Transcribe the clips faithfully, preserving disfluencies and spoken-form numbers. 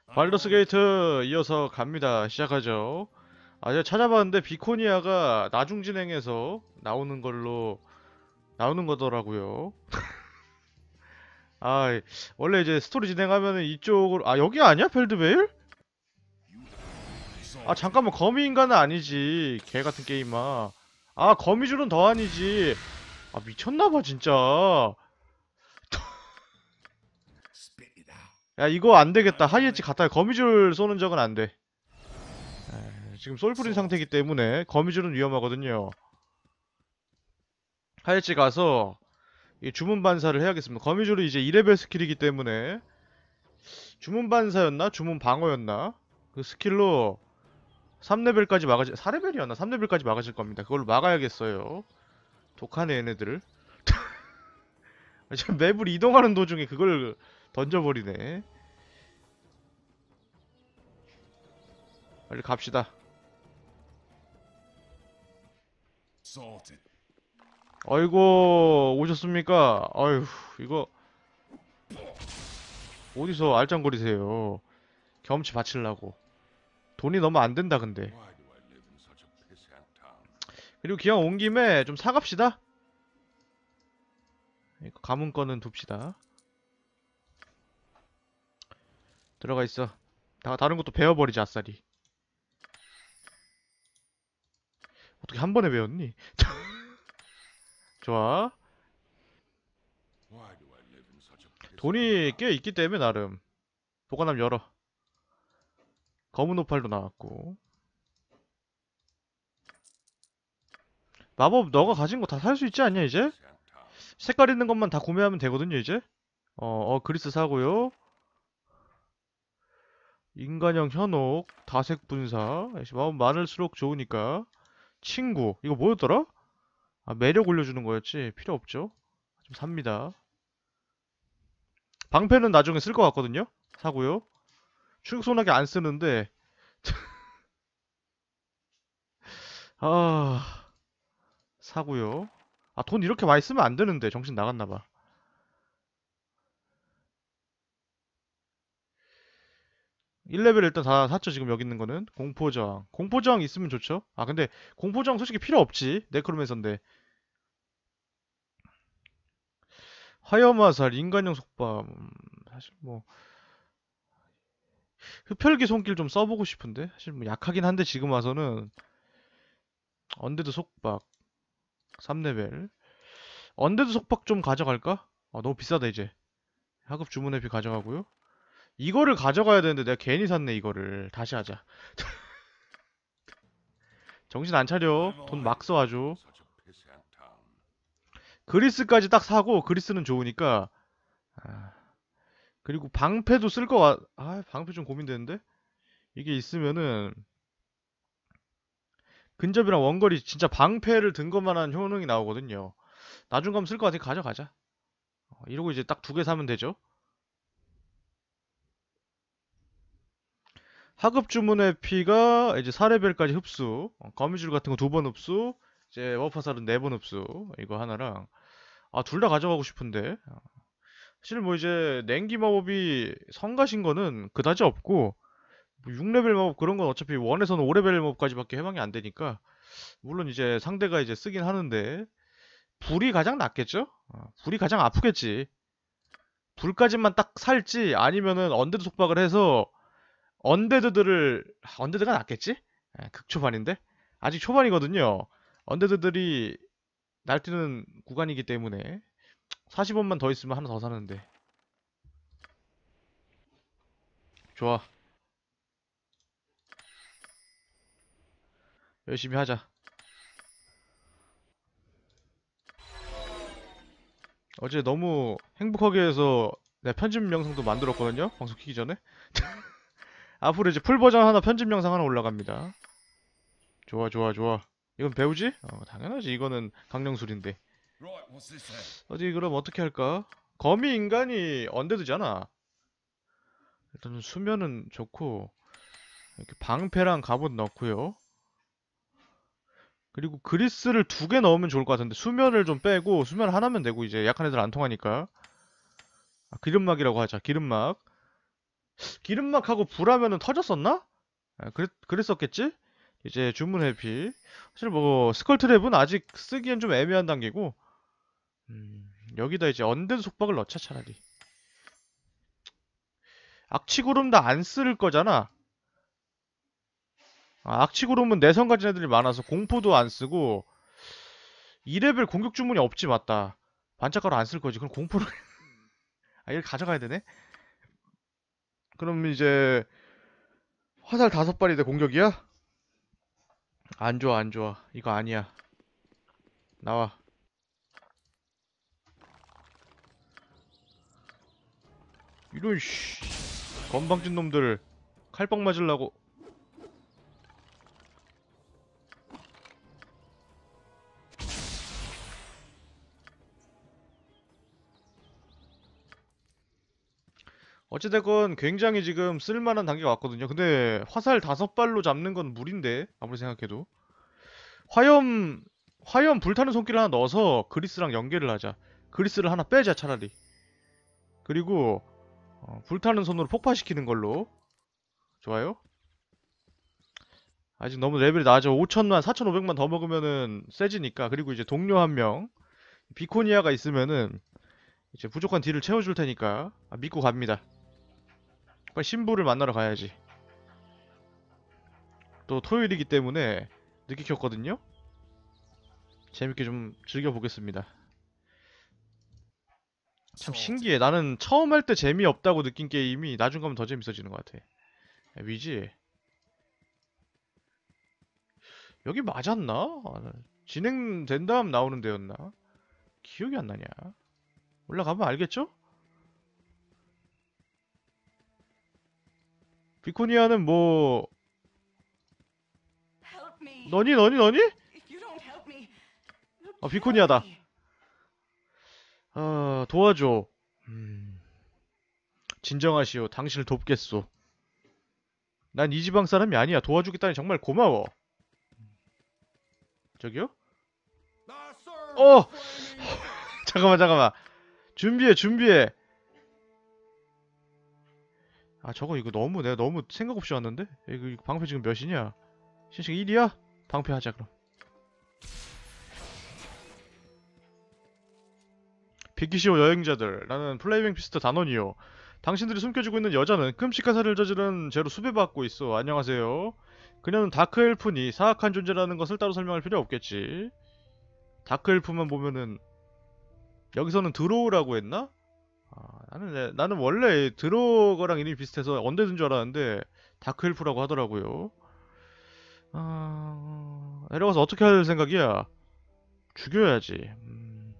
발더스 게이트 이어서 갑니다. 시작하죠. 아, 제가 찾아봤는데 비코니아가 나중 진행해서 나오는 걸로 나오는 거더라고요. 아, 원래 이제 스토리 진행하면은 이쪽으로 아, 여기 아니야? 펠드베일? 아, 잠깐만. 거미인간은 아니지. 개 같은 게임아. 아, 거미줄은 더 아니지. 아, 미쳤나봐 진짜. 야, 이거 안 되겠다. 하이에지 갔다 거미줄 쏘는 적은 안 돼. 에이, 지금 솔프린 상태이기 때문에 거미줄은 위험하거든요. 하이에지 가서 이 주문 반사를 해야겠습니다. 거미줄은 이제 이 레벨 스킬이기 때문에 주문 반사였나? 주문 방어였나? 그 스킬로 삼 레벨까지 막아지 사 레벨이었나? 삼 레벨까지 막아질 겁니다. 그걸로 막아야겠어요. 독하네 얘네들. 지금 맵을 이동하는 도중에 그걸 던져버리네. 빨리 갑시다. 어이구 오셨습니까? 어휴 이거 어디서 알짱거리세요. 경험치 바치려고. 돈이 너무 안된다 근데. 그리고 기왕 온 김에 좀 사갑시다. 이거 가문 거는 둡시다. 들어가 있어. 다 다른 것도 배워버리자 아싸리. 어떻게 한 번에 배웠니? 좋아. 돈이 꽤 있기 때문에 나름. 보관함 열어. 검은 오팔도 나왔고. 마법 너가 가진 거 다 살 수 있지 않냐 이제? 색깔 있는 것만 다 구매하면 되거든요 이제? 어, 어 그리스 사고요. 인간형 현혹, 다색 분사. 역시 마법 많을수록 좋으니까. 친구. 이거 뭐였더라? 아, 매력 올려주는 거였지. 필요 없죠. 좀 삽니다. 방패는 나중에 쓸 것 같거든요? 사고요. 충격 소나기 안 쓰는데. 아, 사고요. 아, 돈 이렇게 많이 쓰면 안 되는데. 정신 나갔나봐. 일 레벨 일단 다 샀죠, 지금 여기 있는 거는. 공포저항. 공포저항 있으면 좋죠? 아, 근데 공포저항 솔직히 필요 없지. 네크로맨서인데. 화염화살, 인간형 속박. 음, 사실 뭐. 흡혈귀 손길 좀 써보고 싶은데? 사실 뭐 약하긴 한데 지금 와서는. 언데드 속박. 삼 레벨. 언데드 속박 좀 가져갈까? 아, 너무 비싸다, 이제. 하급 주문 회피 가져가고요. 이거를 가져가야 되는데 내가 괜히 샀네, 이거를. 다시 하자. 정신 안 차려. 돈 막 써, 아주. 그리스까지 딱 사고, 그리스는 좋으니까. 아, 그리고 방패도 쓸 거 같, 아, 방패 좀 고민되는데? 이게 있으면은, 근접이랑 원거리, 진짜 방패를 든 것만한 효능이 나오거든요. 나중 가면 쓸 거 같으니 가져가자. 어, 이러고 이제 딱 두 개 사면 되죠. 하급 주문의 피가 이제 사 레벨까지 흡수. 어, 거미줄 같은 거 두 번 흡수. 이제 워파살은 네 번 흡수. 이거 하나랑. 아, 둘 다 가져가고 싶은데. 어, 사실 뭐 이제 냉기 마법이 성가신 거는 그다지 없고 뭐 육 레벨 마법 그런 건 어차피 일에서는 오 레벨 마법까지밖에 해방이 안 되니까 물론 이제 상대가 이제 쓰긴 하는데 불이 가장 낫겠죠? 어, 불이 가장 아프겠지. 불까지만 딱 살지 아니면은 언데드 속박을 해서 언데드들을 아, 언데드가 낫겠지? 예, 극초반인데 아직 초반이거든요. 언데드들이 날뛰는 구간이기 때문에 사십 원만 더 있으면 하나 더 사는데 좋아. 열심히 하자. 어제 너무 행복하게 해서 내가 편집 영상도 만들었거든요. 방송 키기 전에. 앞으로 이제 풀 버전 하나 편집 영상 하나 올라갑니다. 좋아 좋아 좋아. 이건 배우지? 어, 당연하지. 이거는 강령술인데. 어디 그럼 어떻게 할까? 거미 인간이 언데드잖아. 일단 수면은 좋고 이렇게 방패랑 갑옷 넣고요. 그리고 그리스를 두 개 넣으면 좋을 것 같은데 수면을 좀 빼고 수면 하나면 되고 이제 약한 애들 안 통하니까. 아, 기름막이라고 하자. 기름막. 기름막하고 불하면은 터졌었나? 아, 그랬, 그랬었겠지? 이제 주문 회피. 사실 뭐 스컬트랩은 아직 쓰기엔 좀 애매한 단계고, 음, 여기다 이제 언데드 속박을 넣자 차라리. 악취구름 다 안 쓸 거잖아. 아, 악취구름은 내성 가진 애들이 많아서 공포도 안 쓰고 이 레벨 공격 주문이 없지. 맞다. 반짝가루 안 쓸 거지. 그럼 공포를 아, 이걸 가져가야 되네. 그럼 이제 화살 다섯 발이 내 공격이야? 안 좋아, 안 좋아. 이거 아니야. 나와. 이런 씨 건방진 놈들 칼빵 맞으려고. 어찌됐건 굉장히 지금 쓸만한 단계가 왔거든요. 근데 화살 다섯 발로 잡는 건 무리인데 아무리 생각해도 화염 화염 불타는 손길을 하나 넣어서 그리스랑 연계를 하자. 그리스를 하나 빼자 차라리. 그리고 어, 불타는 손으로 폭파시키는 걸로. 좋아요. 아직 너무 레벨이 낮아. 오천만 사천오백만 더 먹으면은 세지니까. 그리고 이제 동료 한 명 비코니아가 있으면은 이제 부족한 딜을 채워줄 테니까 아, 믿고 갑니다. 빨리 신부를 만나러 가야지. 또 토요일이기 때문에 늦게 켰거든요. 재밌게 좀 즐겨보겠습니다. 참 신기해. 나는 처음 할 때 재미없다고 느낀 게임이 나중 가면 더 재밌어지는 것 같아. 위지? 여기 맞았나? 아, 진행된 다음 나오는 데였나? 기억이 안 나냐? 올라가면 알겠죠? 비코니아는 뭐 너니 너니 너니? 아 비코니아다. 아 도와줘. 음, 진정하시오. 당신을 돕겠소. 난 이 지방 사람이 아니야. 도와주겠다니 정말 고마워. 저기요? 어! 잠깐만 잠깐만. 준비해 준비해. 아 저거 이거 너무 내가 너무 생각 없이 왔는데? 이거 방패 지금 몇이냐? 신식 일이야? 방패 하자 그럼. 비키시오 여행자들, 나는 플레이뱅 피스트 단원이요. 당신들이 숨겨지고 있는 여자는 끔찍한 살을 저지른 죄로 수배받고 있어. 안녕하세요. 그녀는 다크엘프니 사악한 존재라는 것을 따로 설명할 필요 없겠지. 다크엘프만 보면은 여기서는 드로우라고 했나? 아, 나는 나는 원래 드로거랑 이름이 비슷해서 언데드인 줄 알았는데 다크엘프라고 하더라고요. 아... 내려가서 어떻게 할 생각이야? 죽여야지. 음...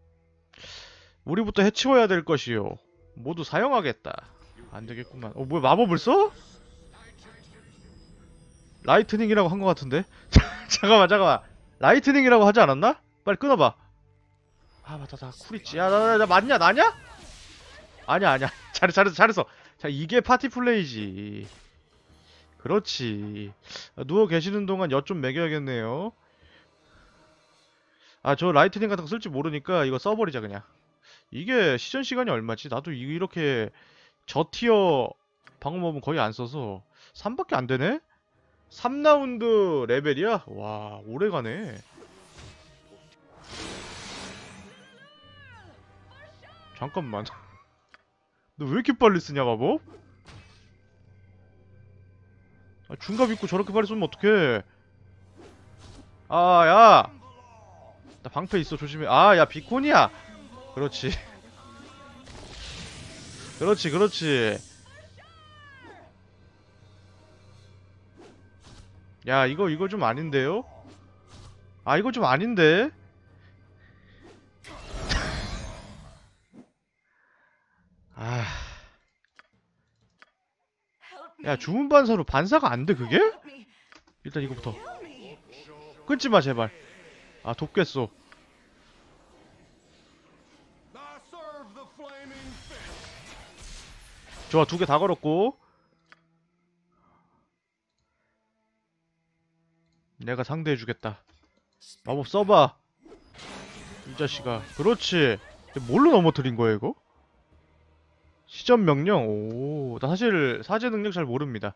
우리부터 해치워야 될 것이요. 모두 사용하겠다. 안되겠구만. 어 뭐야 마법을 써? 라이트닝이라고 한 것 같은데? 잠깐만 잠깐만. 라이트닝이라고 하지 않았나? 빨리 끊어봐. 아 맞다 나 쿨있지. 야 나 나 나 맞냐 나냐? 아니야 아니야. 잘했어 잘했어 잘했어. 자 이게 파티 플레이지. 그렇지. 아, 누워 계시는 동안 엿 좀 먹여야겠네요. 아 저 라이트닝 같은 거 쓸 줄 모르니까 이거 써버리자 그냥. 이게 시전 시간이 얼마지? 나도 이- 이렇게 저티어 방어몹은 거의 안 써서 삼밖에 안 되네? 삼 라운드 레벨이야? 와, 오래가네. 잠깐만. 너 왜 이렇게 빨리 쓰냐, 마법? 아, 중갑 입고 저렇게 빨리 쏘면 어떡해. 아, 야! 나 방패 있어, 조심해. 아, 야, 비콘이야! 그렇지. 그렇지, 그렇지. 야, 이거, 이거 좀 아닌데요? 아, 이거 좀 아닌데? 아. 야, 주문 반사로 반사가 안 돼, 그게? 일단 이거부터. 끊지 마, 제발. 아, 돕겠어. 좋아, 두 개 다 걸었고. 내가 상대해주겠다. 마법 써봐. 이 자식아. 그렇지. 뭘로 넘어뜨린 거야, 이거? 시전 명령. 오, 나 사실 사제 능력 잘 모릅니다.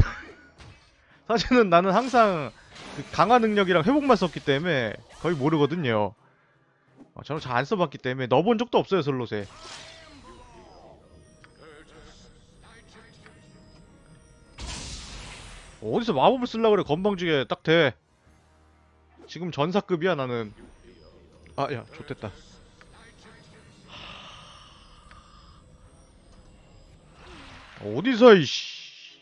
사제는 나는 항상 그 강화 능력이랑 회복만 썼기 때문에 거의 모르거든요. 어, 저는 잘 안 써봤기 때문에 넣어본 적도 없어요, 슬롯에. 어디서 마법을 쓰려고 그래. 건방지게 딱 돼. 지금 전사급이야 나는. 아, 야, 좋됐다. 어디서 이씨.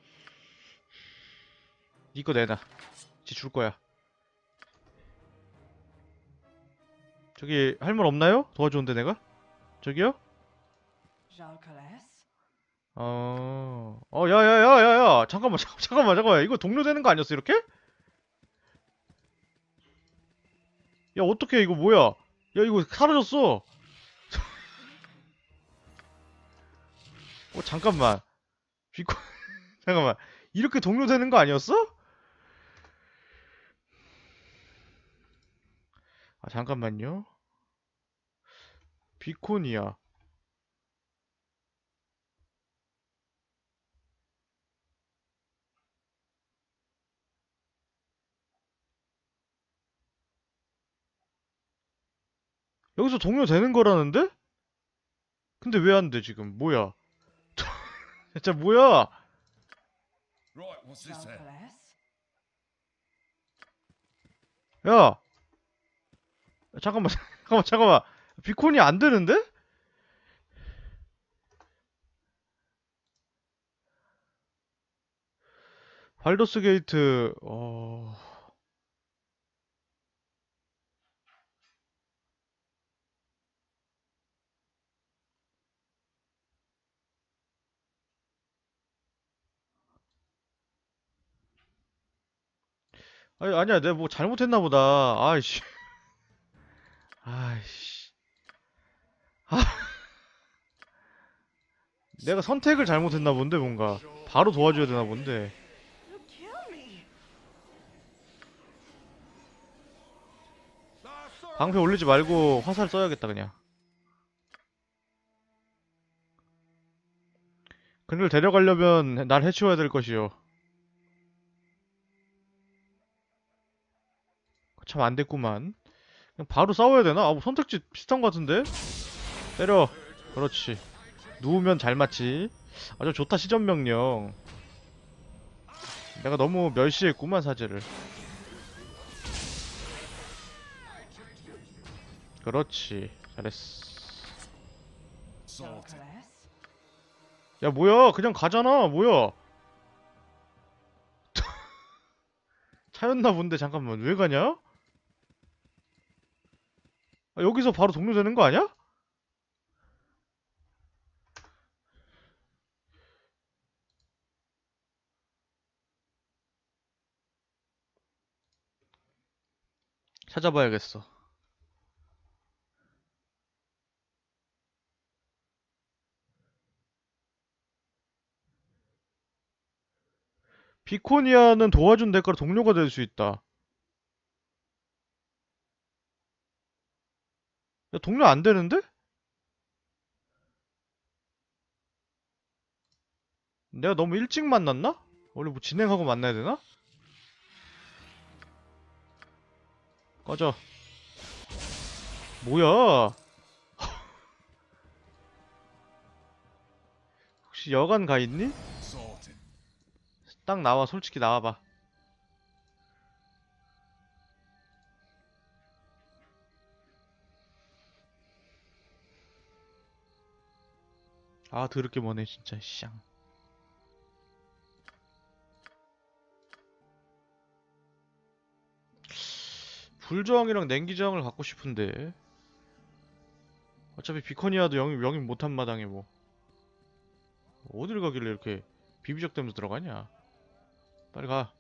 니거 내놔. 지 줄 거야. 저기 할 말 없나요? 도와주는데 내가? 저기요? 어, 어, 야야야야야, 잠깐만, 잠깐만, 잠깐만, 잠깐만, 이거 동료 되는 거 아니었어 이렇게? 야, 어떡해, 이거 뭐야? 야, 이거 사라졌어. 어, 잠깐만, 비코, 잠깐만, 이렇게 동료 되는 거 아니었어? 아, 잠깐만요. 비코니아. 여기서 동료 되는 거라는데? 근데 왜 안 돼, 지금? 뭐야? 진짜 뭐야? Right, what's this then? 야! 잠깐만, 잠깐만, 잠깐만. 비콘이 안 되는데? 발더스 게이트, 어... 아니, 아니야, 내가 뭐 잘못했나 보다. 아이씨. 아이씨. 아, 내가 선택을 잘못했나 본데, 뭔가. 바로 도와줘야 되나 본데. 방패 올리지 말고 화살 써야겠다, 그냥. 그를 데려가려면 날 해치워야 될 것이요. 참 안 됐구만. 그냥 바로 싸워야 되나? 아, 뭐 선택지 비슷한 것 같은데? 때려. 그렇지. 누우면 잘 맞지. 아주 좋다, 시전명령. 내가 너무 멸시했구만, 사제를. 그렇지. 잘했어. Sorted. 야, 뭐야. 그냥 가잖아. 뭐야. 차였나 본데, 잠깐만. 왜 가냐? 아, 여기서 바로 동료되는 거 아니야? 찾아봐야겠어. 비코니아는 도와준 대가로 동료가 될 수 있다. 야, 동료 안 되는데? 내가 너무 일찍 만났나? 원래 뭐 진행하고 만나야 되나? 꺼져. 뭐야? 혹시 여관 가 있니? Sorted. 딱 나와, 솔직히 나와봐. 아, 더럽게 머네, 진짜, 쌍. 불저항이랑 냉기저항을 갖고 싶은데. 어차피 비코니아도 영입, 영입 못한 마당에 뭐. 어딜 가길래 이렇게 비비적대면서 들어가냐? 빨리 가.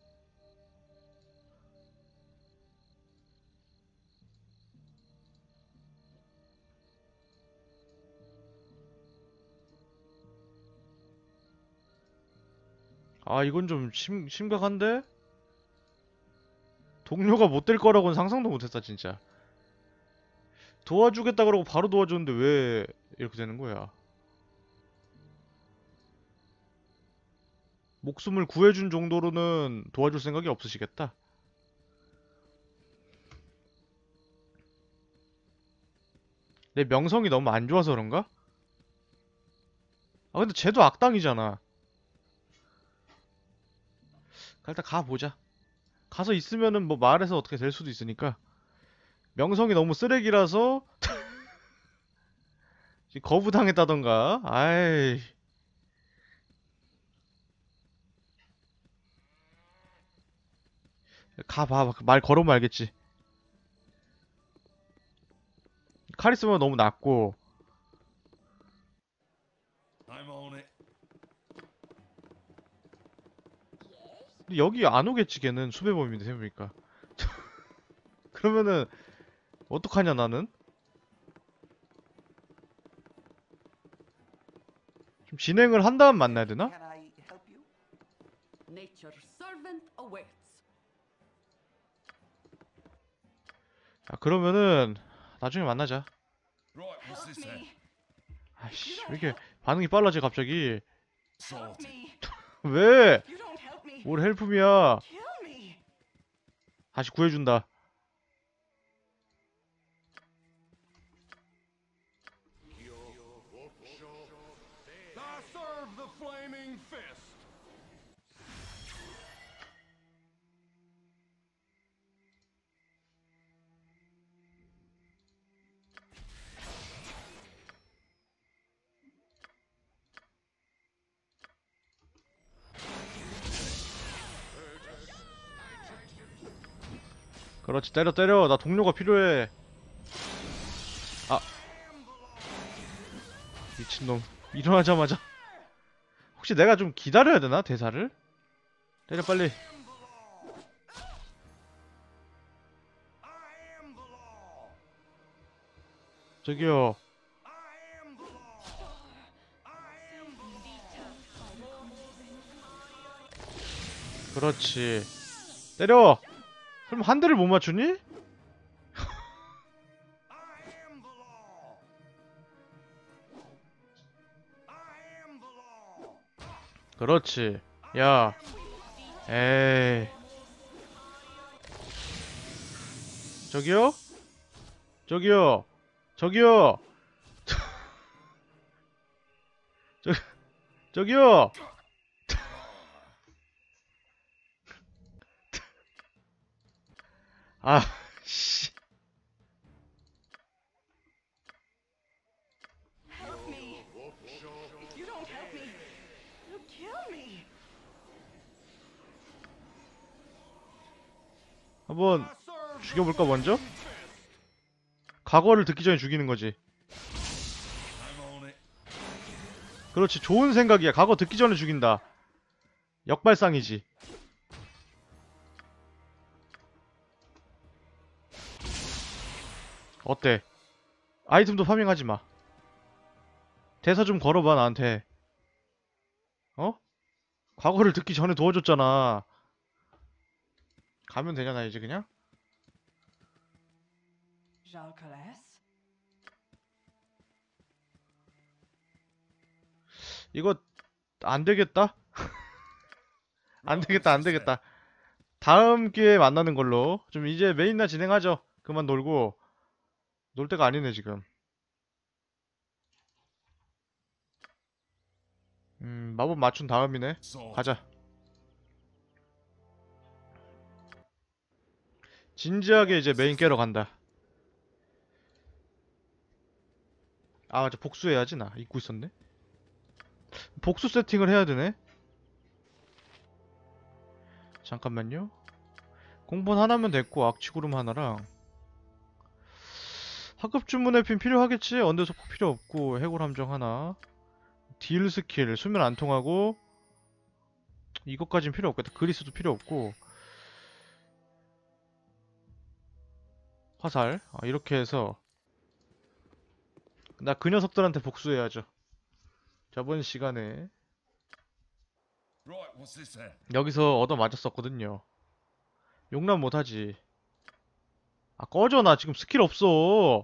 아, 이건 좀 심, 심각한데? 동료가 못 될 거라고는 상상도 못했다, 진짜. 도와주겠다 그러고 바로 도와줬는데 왜 이렇게 되는 거야? 목숨을 구해준 정도로는 도와줄 생각이 없으시겠다. 내 명성이 너무 안 좋아서 그런가? 아 근데 쟤도 악당이잖아. 일단 가보자. 가서 있으면은 뭐 말해서 어떻게 될 수도 있으니까. 명성이 너무 쓰레기라서 거부당했다던가. 아이. 가봐. 말 걸어보면 알겠지. 카리스마가 너무 낮고. I'm on it. 근데 여기 안 오겠지 걔는 수배범인데 생각해보니까. 그러면은 어떡하냐 나는? 좀 진행을 한 다음 만나야 되나? Can I help you? Nature's servant awaits. 아 그러면은 나중에 만나자. Right, what's Help this then? me. 아이씨 왜 이렇게 반응이 빨라져 갑자기. Help Sorted. me. 왜? You don't help me. 뭘 헬프미야. Kill me. 다시 구해준다. I serve the flaming fist. 그렇지 때려 때려. 나 동료가 필요해. 아 미친놈. 일어나자마자 혹시 내가 좀 기다려야 되나 대사를? 때려 빨리. I am the law. 저기요. I am the law. I am the 그렇지. 때려. 그럼 한 대를 못 맞추니? I am the law. I am the law. 그렇지. 야. 에이. 저기요? 저기요. 저기요. 저 저기요. 아, 씨. Help me. If you don't help me, you'll kill me. 한번 I serve the 죽여볼까 먼저? flaming fist. 각오를 듣기 전에 죽이는 거지. I'm on it. 그렇지. 좋은 생각이야. 각오 듣기 전에 죽인다. 역발상이지. 어때? 아이템도 파밍하지 마. 대사 좀 걸어봐 나한테. 어? 과거를 듣기 전에 도와줬잖아. 가면 되잖아 이제 그냥? Jean Calais? 이거 안 되겠다? 안 되겠다 안 되겠다. 다음 기회에 만나는 걸로. 좀 이제 메인나 진행하죠. 그만 놀고. 놀 때가 아니네 지금. 음 마법 맞춘 다음이네. Sorted. 가자. 진지하게 이제 메인 깨러 간다. 아 맞아 복수해야지 나 잊고 있었네. 복수 세팅을 해야 되네. 잠깐만요. 공본 하나면 됐고 악취구름 하나랑 하급 주문의 핀 필요하겠지? 언더 소폭 필요 없고 해골 함정 하나. 딜 스킬 수면 안 통하고 이것까진 필요 없겠다. 그리스도 필요 없고 화살 아, 이렇게 해서 나 그 녀석들한테 복수해야죠. 저번 시간에 Right, what's this then? 여기서 얻어 맞았었거든요. 용납 못하지. 아 꺼져. 나 지금 스킬 없어.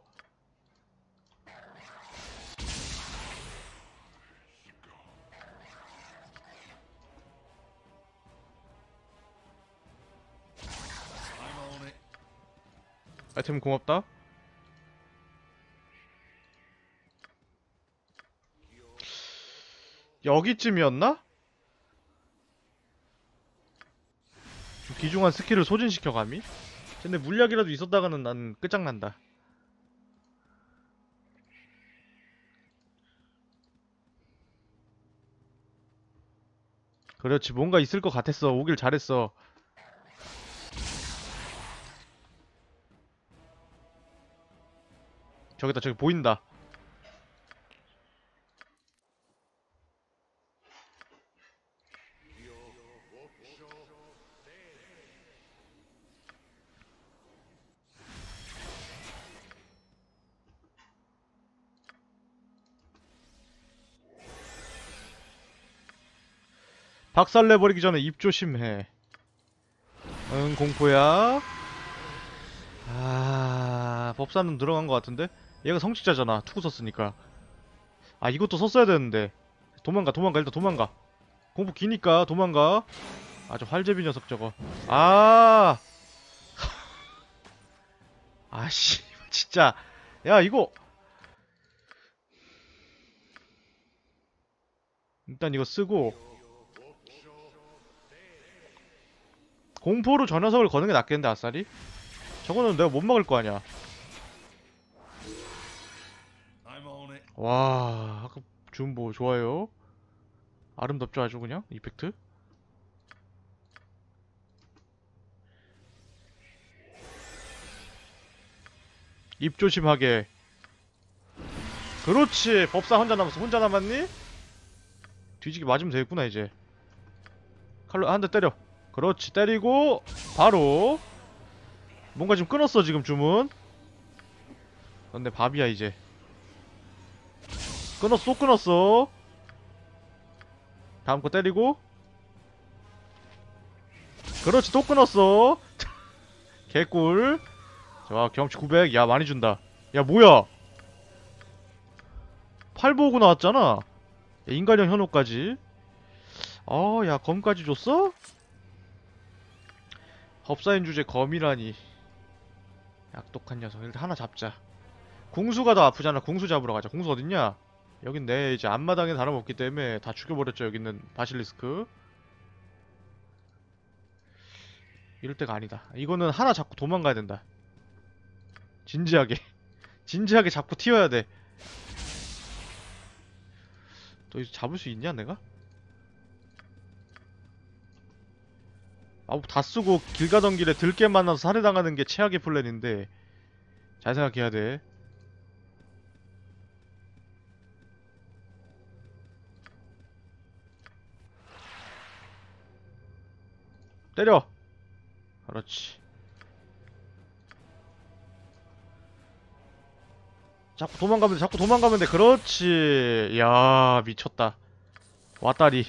아이템 고맙다. 여기쯤이었나? 귀중한 스킬을 소진시켜 감히? 근데 물약이라도 있었다가는 난 끝장난다. 그렇지, 뭔가 있을 것 같았어. 오길 잘했어. 저기다, 저기 보인다. 박살내버리기 전에 입 조심해. 응, 공포야. 아, 법사는 들어간 것 같은데? 얘가 성직자잖아. 투구 썼으니까. 아, 이것도 썼어야 되는데. 도망가, 도망가, 일단 도망가. 공포 기니까 도망가. 아, 저 활제비 녀석 저거. 아, 아씨, 진짜. 야, 이거. 일단 이거 쓰고. 공포로 저 녀석을 거는 게 낫겠는데, 아싸리? 저거는 내가 못 막을 거 아니야. I'm on it. 와, 아까 준보 좋아요. 아름답죠, 아주 그냥? 이펙트? 입 조심하게. 그렇지. 법사 혼자 남았어. 혼자 남았니? 뒤지게 맞으면 되겠구나 이제. 칼로 한 대 때려. 그렇지. 때리고 바로 뭔가 지금 끊었어 지금 주문. 넌 내 밥이야 이제. 끊었어. 또 끊었어. 다음 거 때리고. 그렇지. 또 끊었어. 개꿀. 자, 경험치 구백. 야, 많이 준다. 야, 뭐야? 팔 보고 나왔잖아. 야, 인간형 현혹까지. 아, 야, 검까지 줬어? 법사인 주제 검이라니. 약독한 녀석. 일단 하나 잡자. 궁수가 더 아프잖아. 궁수 잡으러 가자. 궁수 어딨냐? 여긴 내 이제 앞마당에 사람 없기 때문에 다 죽여버렸죠. 여기 있는 바실리스크. 이럴 때가 아니다. 이거는 하나 잡고 도망가야 된다. 진지하게. 진지하게 잡고 튀어야 돼. 너 이거 잡을 수 있냐, 내가? 아, 다 쓰고 길 가던 길에 들깨 만나서 살해당하는 게 최악의 플랜인데 잘 생각해야 돼. 때려! 그렇지. 자꾸 도망가면 돼, 자꾸 도망가면 돼. 그렇지. 이야, 미쳤다. 왔다리.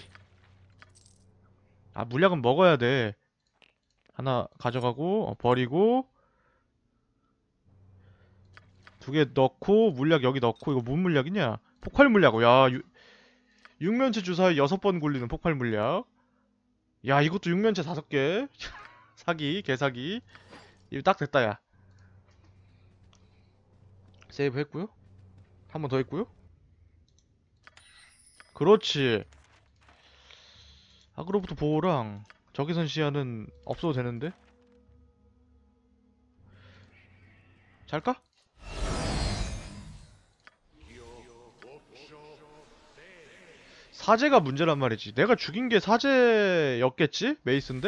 아, 물약은 먹어야 돼. 하나 가져가고, 어, 버리고, 두 개 넣고, 물약 여기 넣고, 이거 뭔 물약이냐? 폭발 물약. 야, 유, 육면체 주사에 여섯 번 굴리는 폭발 물약. 야, 이것도 육면체 다섯 개. 사기, 개사기. 이거 딱 됐다, 야. 세이브 했고요. 한 번 더 했고요. 그렇지. 아그로부터 보호랑 적외선 시야는 없어도 되는데? 잘까? 사제가 문제란 말이지. 내가 죽인 게 사제였겠지? 메이스인데?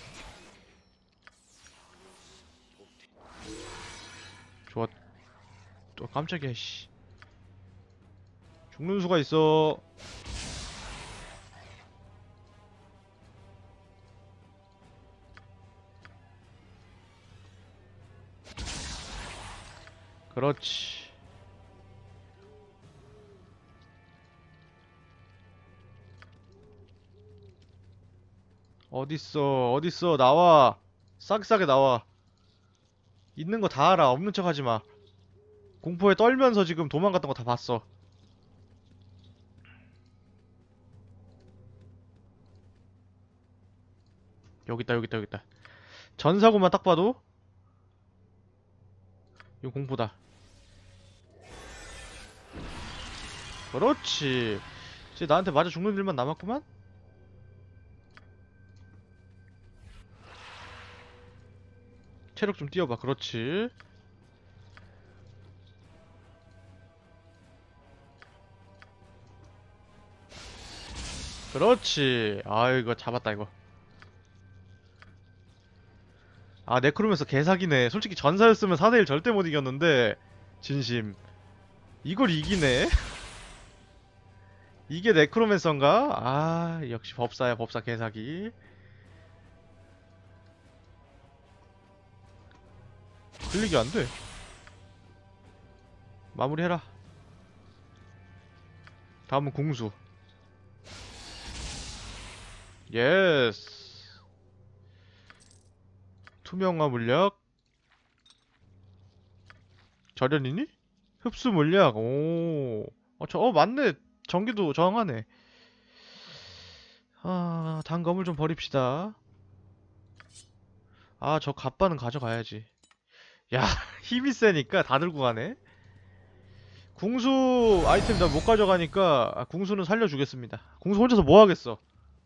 좋아. 또 깜짝이야, 씨. 죽는 수가 있어. 그렇지. 어딨어, 어딨어, 나와. 싸게 나와. 있는 거 다 알아. 없는 척 하지 마. 공포에 떨면서 지금 도망갔던 거 다 봤어. 여기 있다, 여기 있다, 여기 있다. 전사고만 딱 봐도 이거 공포다. 그렇지. 이제 나한테 맞아 죽는 일만 남았구만? 체력 좀 띄워봐. 그렇지. 그렇지. 아, 이거 잡았다, 이거. 아, 네크로맨서 개사기네. 솔직히 전사였으면 사 대 일 절대 못 이겼는데, 진심. 이걸 이기네? 이게 네크로맨서인가? 아, 역시 법사야, 법사 개사기. 클릭이 안 돼. 마무리해라. 다음은 궁수. 예스. 투명화 물약. 절연이니? 흡수 물약. 오. 어, 저, 어, 맞네. 전기도 저항하네. 아, 단검을 좀 버립시다. 아, 저 갑바는 가져가야지. 야, 힘이 세니까 다 들고 가네. 궁수 아이템 다 못 가져가니까 아, 궁수는 살려주겠습니다. 궁수 혼자서 뭐 하겠어.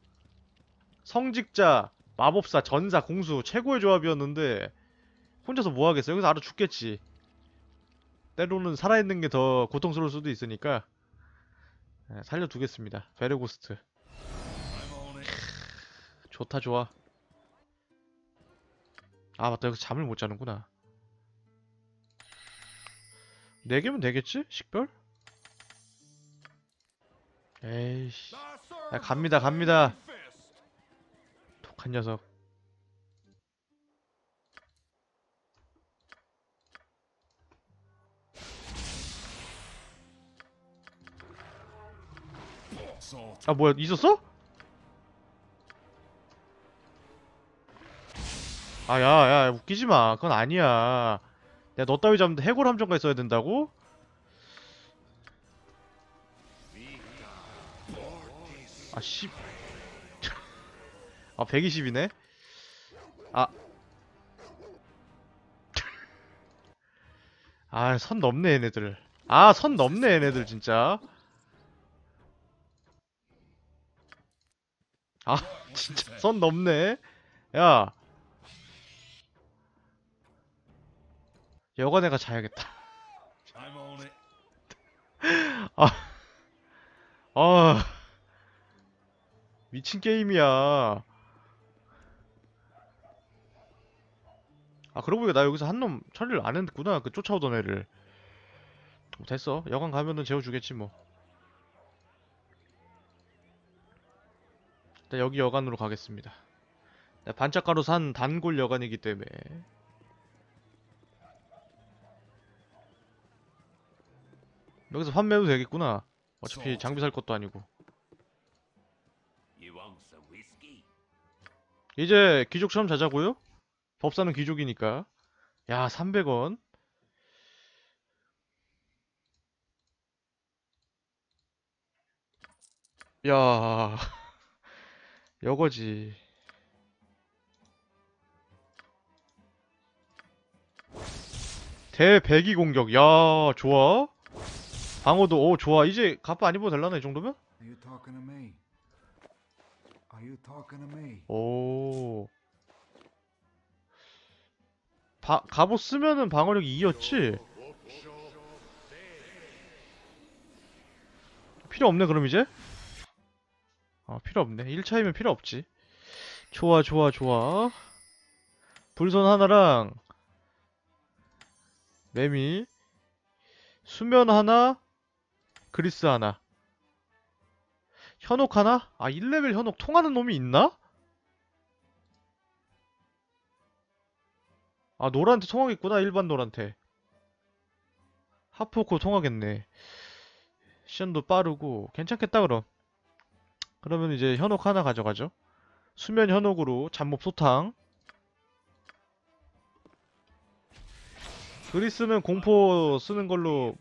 성직자, 마법사, 전사, 궁수 최고의 조합이었는데 혼자서 뭐 하겠어. 여기서 알아 죽겠지. 때로는 살아있는 게 더 고통스러울 수도 있으니까 네, 살려두겠습니다. 베레고스트. I'm on it. 좋다 좋아. 아 맞다, 여기서 잠을 못 자는구나. 네 개면 되겠지? 식별? 에이씨. I serve 야, the 갑니다 갑니다. Flaming Fist. 독한 녀석. Salt. 아 뭐야, 있었어? 아 야야 웃기지마. 그건 아니야. 내가 너 따위 잡는데 해골 함정가 있어야 된다고? 아 씨. 아 백이십이네? 아. 아 선 넘네 얘네들. 아 선 넘네 얘네들 진짜. 아 진짜 선 넘네. 야 여간애가 자야겠다. I'm on it. 아, 아 미친 게임이야. 아 그러고 보니까 나 여기서 한 놈 처리를 안 했구나. 그 쫓아오던 애를. 뭐 됐어. 여관 가면은 재워주겠지 뭐. 일단 여기 여관으로 가겠습니다. 나 반짝가루 산 단골 여관이기 때문에. 여기서 판매도 되겠구나. 어차피 장비 살 것도 아니고. You want some whiskey? 이제 귀족처럼 자자고요? 법사는 귀족이니까. 야 삼백 원. 야 여거지. 대배기 공격. 야 좋아. 방어도 오 좋아. 이제 갑바 안 입어도 될라나 이 정도면? Are you talking to me? Are you talking to me? 오. 바, 갑옷 쓰면은 방어력이 이였지? 필요 없네 그럼 이제? 어 필요 없네. 일 차이면 필요 없지. 좋아 좋아 좋아. 불선 하나랑 매미 수면 하나 그리스 하나 현혹 하나? 아 일 레벨 현혹 통하는 놈이 있나? 아 노란테 통하겠구나. 일반 노란테 하프오코 통하겠네. 시간도 빠르고 괜찮겠다 그럼. 그러면 이제 현혹 하나 가져가죠. 수면 현혹으로 잡몹 소탕. 그리스는 공포 쓰는 걸로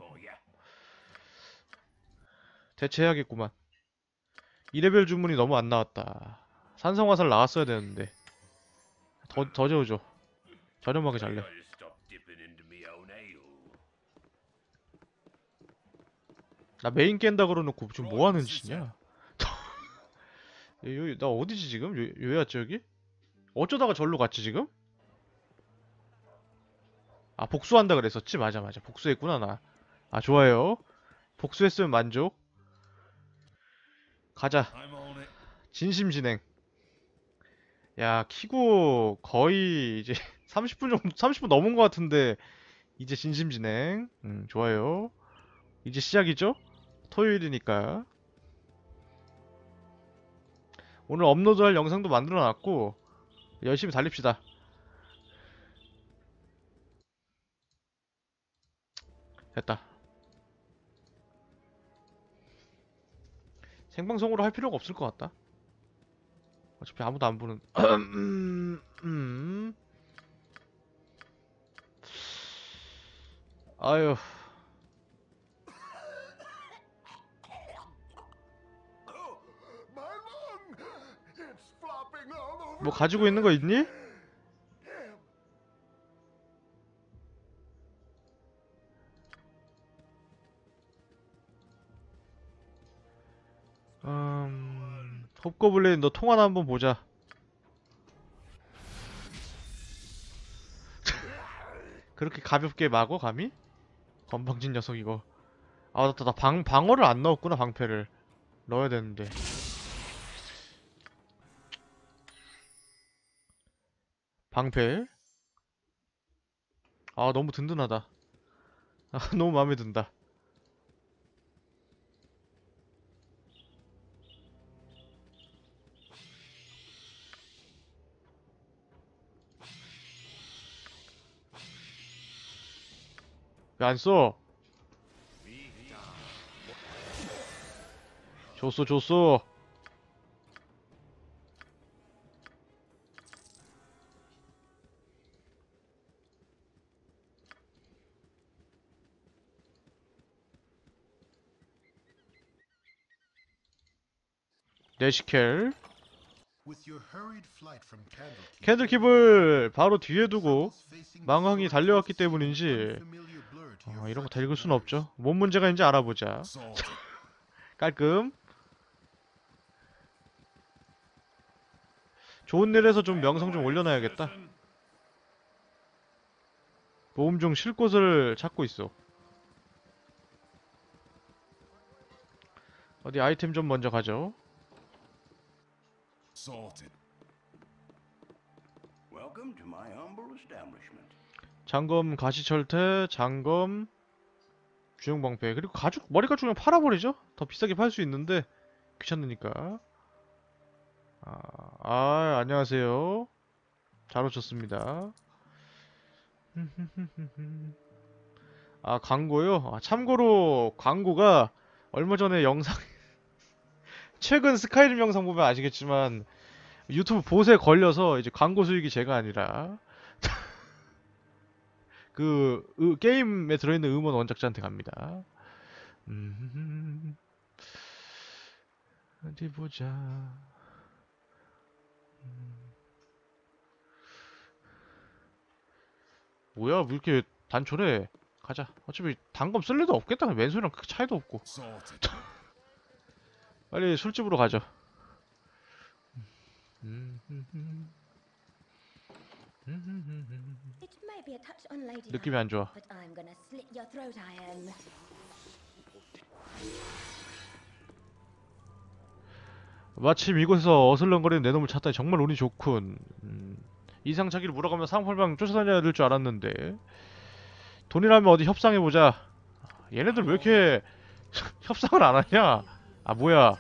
대체해야겠구만. 이 레벨 주문이 너무 안 나왔다. 산성화살 나왔어야 되는데. 더, 더 재워줘. 저렴하게 잘래. Gotta stop dipping into me own ale. 나 메인 깬다 그러놓고 지금 뭐 하는 짓이냐? 여기 나 어디지 지금? 요, 요였지 여기? 어쩌다가 절로 갔지 지금? 아 복수한다 그랬었지? 맞아 맞아 복수했구나 나. 아 좋아요. 복수했으면 만족. 가자. I'm on it. 진심 진행. 야 키고 거의 이제 삼십 분 정도 삼십 분 넘은 것 같은데 이제 진심 진행. 음 좋아요. 이제 시작이죠? 토요일이니까. 오늘 업로드할 영상도 만들어놨고 열심히 달립시다. 됐다. 생방송으로 할 필요가 없을 것 같다. 어차피 아무도 안 보는. 음, 음. 아유, My lung! It's flopping all over. 뭐 가지고 있는 거 있니? 음, 홉고블린 너 통화나 한번 보자. 그렇게 가볍게 막어 감히? 건방진 녀석 이거. 아 맞다 나 방, 방어를 안 넣었구나 방패를. 넣어야 되는데. 방패. 아 너무 든든하다. 아 너무 마음에 든다. 왜 안 써? 줬어 줬어. 네시켈. With your hurried flight from Candlekeep, 캔들킵을 바로 뒤에 두고 facing 망황이 달려왔기 때문인지 unfamiliar blur to your 어, 이런 거 다 fractured 읽을 순 없죠. nerves. 뭔 문제가 있는지 알아보자. Salt. 깔끔. 좋은 일에서 좀 명성 좀 올려놔야겠다. 모험 중 쉴 곳을 찾고 있어. 어디 아이템 좀 먼저 가죠. Salted. Welcome to my humble establishment. 장검 가시철퇴, 장검, 주영방패. 그리고 가죽 머리 가죽 그냥 팔아버리죠. 더 비싸게 팔 수 있는데 귀찮으니까. 아, 아 안녕하세요. 잘 오셨습니다. 아 광고요? 아, 참고로 광고가 얼마 전에 영상 최근 스카이림 영상 보면 아시겠지만 유튜브 보스에 걸려서 이제 광고 수익이 제가 아니라 그 으, 게임에 들어있는 음원 원작자한테 갑니다. 음, 어디 보자. 음. 뭐야 왜 이렇게 단촐해. 가자. 어차피 단검 쓸 일도 없겠다. 맨손이랑 그 차이도 없고. Salted. 빨리 술집으로 가죠. 음, 음, 음. 음, 음, 음. It may be a touch unladylike, 느낌이 안 좋아. but I'm gonna slit your throat, I am. 마침 이곳에서 어슬렁거리는 내 놈을 찾다니 정말 운이 좋군. 음, 이상차기를 물어가며 상팔방 쫓아다녀야 될 줄 알았는데 돈이라면 어디 협상해보자. 얘네들 왜 이렇게 협상을 안 하냐? 아 뭐야?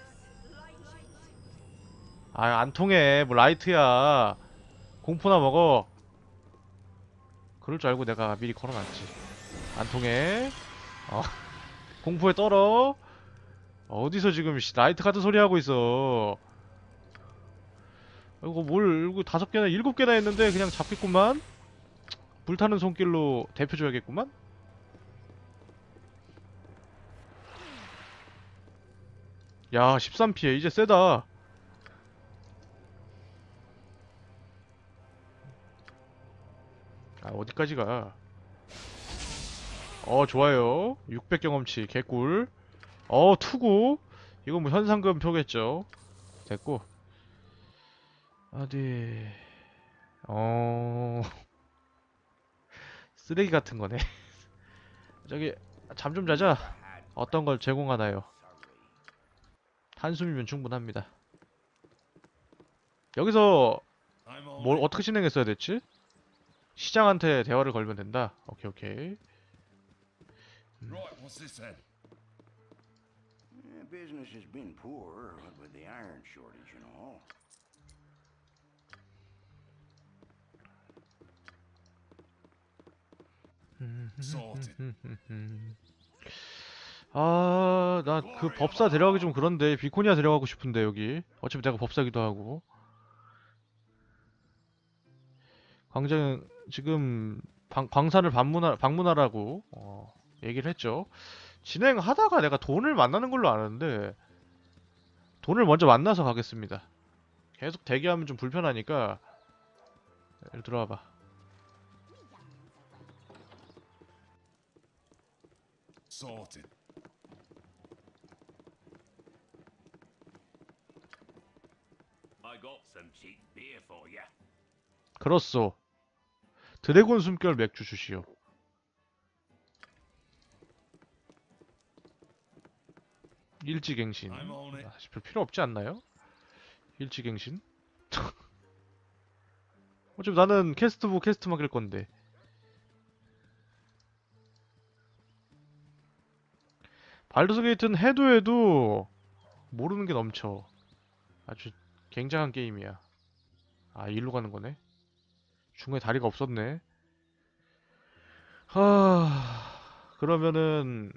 아 안 통해. 뭐 라이트야. 공포나 먹어. 그럴 줄 알고 내가 미리 걸어놨지. 안 통해. 어. 공포에 떨어. 어디서 지금 씨, 라이트 카드 소리 하고 있어. 이거 뭘 이거 다섯 개나 일곱 개나 했는데 그냥 잡겠구만. 불타는 손길로 대표줘야겠구만. 야 십삼 피해 이제 세다. 아 어디까지 가. 어 좋아요. 육백 경험치 개꿀. 어, 투구. 이건 뭐 현상금 표겠죠. 됐고. 어디. 어. 쓰레기 같은 거네. 저기, 잠 좀 자자. 어떤 걸 제공하나요? 한숨이면 충분합니다. 여기서 I'm all 뭘 in. 어떻게 진행했어야 됐지? 시장한테 대화를 걸면 된다. 오케이, 오케이. Right, what's this then? Eh, business has been poor with the iron shortage and all. Sorted. 아, 나 그 법사 데려가기 좀 그런데 비코니아 데려가고 싶은데 여기. 어차피 내가 법사기도 하고. 광장 지금 방, 광산을 방문하, 방문하라고 어, 얘기를 했죠. 진행하다가 내가 돈을 만나는 걸로 아는데 돈을 먼저 만나서 가겠습니다. 계속 대기하면 좀 불편하니까 여기 들어와봐. Sorted. I got some cheap beer for you. 그렇소. 드래곤 숨결 맥주 주시오. 일지갱신. I'm on it. 아, 별 필요 없지 않나요? 일지갱신? 어차피 나는 캐스트부 캐스트 맡길 건데. 발더스 게이트는 해도 해도 모르는 게 넘쳐. 아주 굉장한 게임이야. 아, 일로 가는 거네. 중간에 다리가 없었네. 하... 그러면은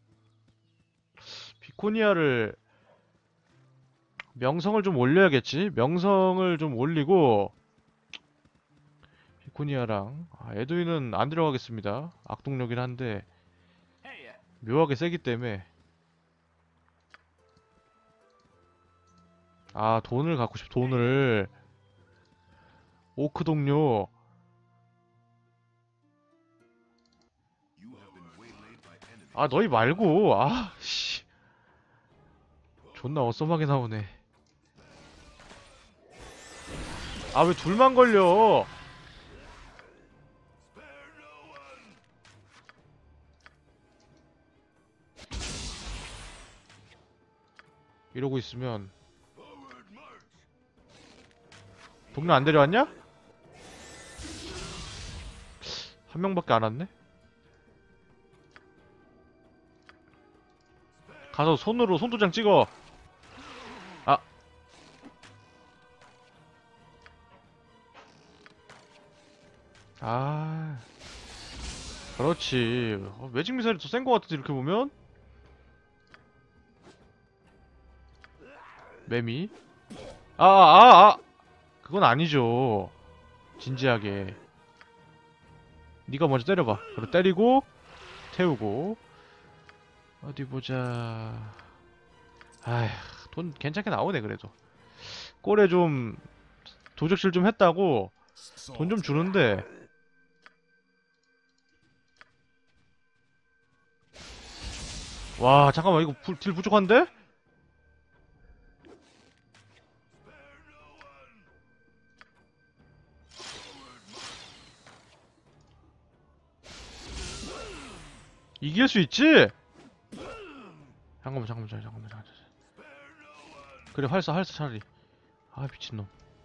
비코니아를 명성을 좀 올려야겠지? 명성을 좀 올리고 비코니아랑 아, 에드윈은 안 데려가겠습니다. 악동력이긴 한데 묘하게 세기 때문에 아 돈을 갖고 싶 돈을 오크 동료 아 너희 말고 아씨 존나 어썸하게 나오네. 아 왜 둘만 걸려? 이러고 있으면 동료 안 데려왔냐? 한 명밖에 안 왔네? 가서 손으로 손도장 찍어. 아 아 그렇지. 어, 매직 미사일이 더 센 거 같은데 이렇게 보면. 매미 아아아 아, 아. 그건 아니죠. 진지하게 네가 먼저 때려봐. 그리고 때리고 태우고 어디 보자. 아휴 돈 괜찮게 나오네. 그래도 꼴에 좀 도적질 좀 했다고 돈 좀 Sorted. 주는데 와 잠깐만 이거 불, 딜 부족한데? 이길 수 있지? 잠깐만 잠깐만 잠깐만 잠깐만 잠깐만. 그래 활사 활사 차라리. 아 미친놈.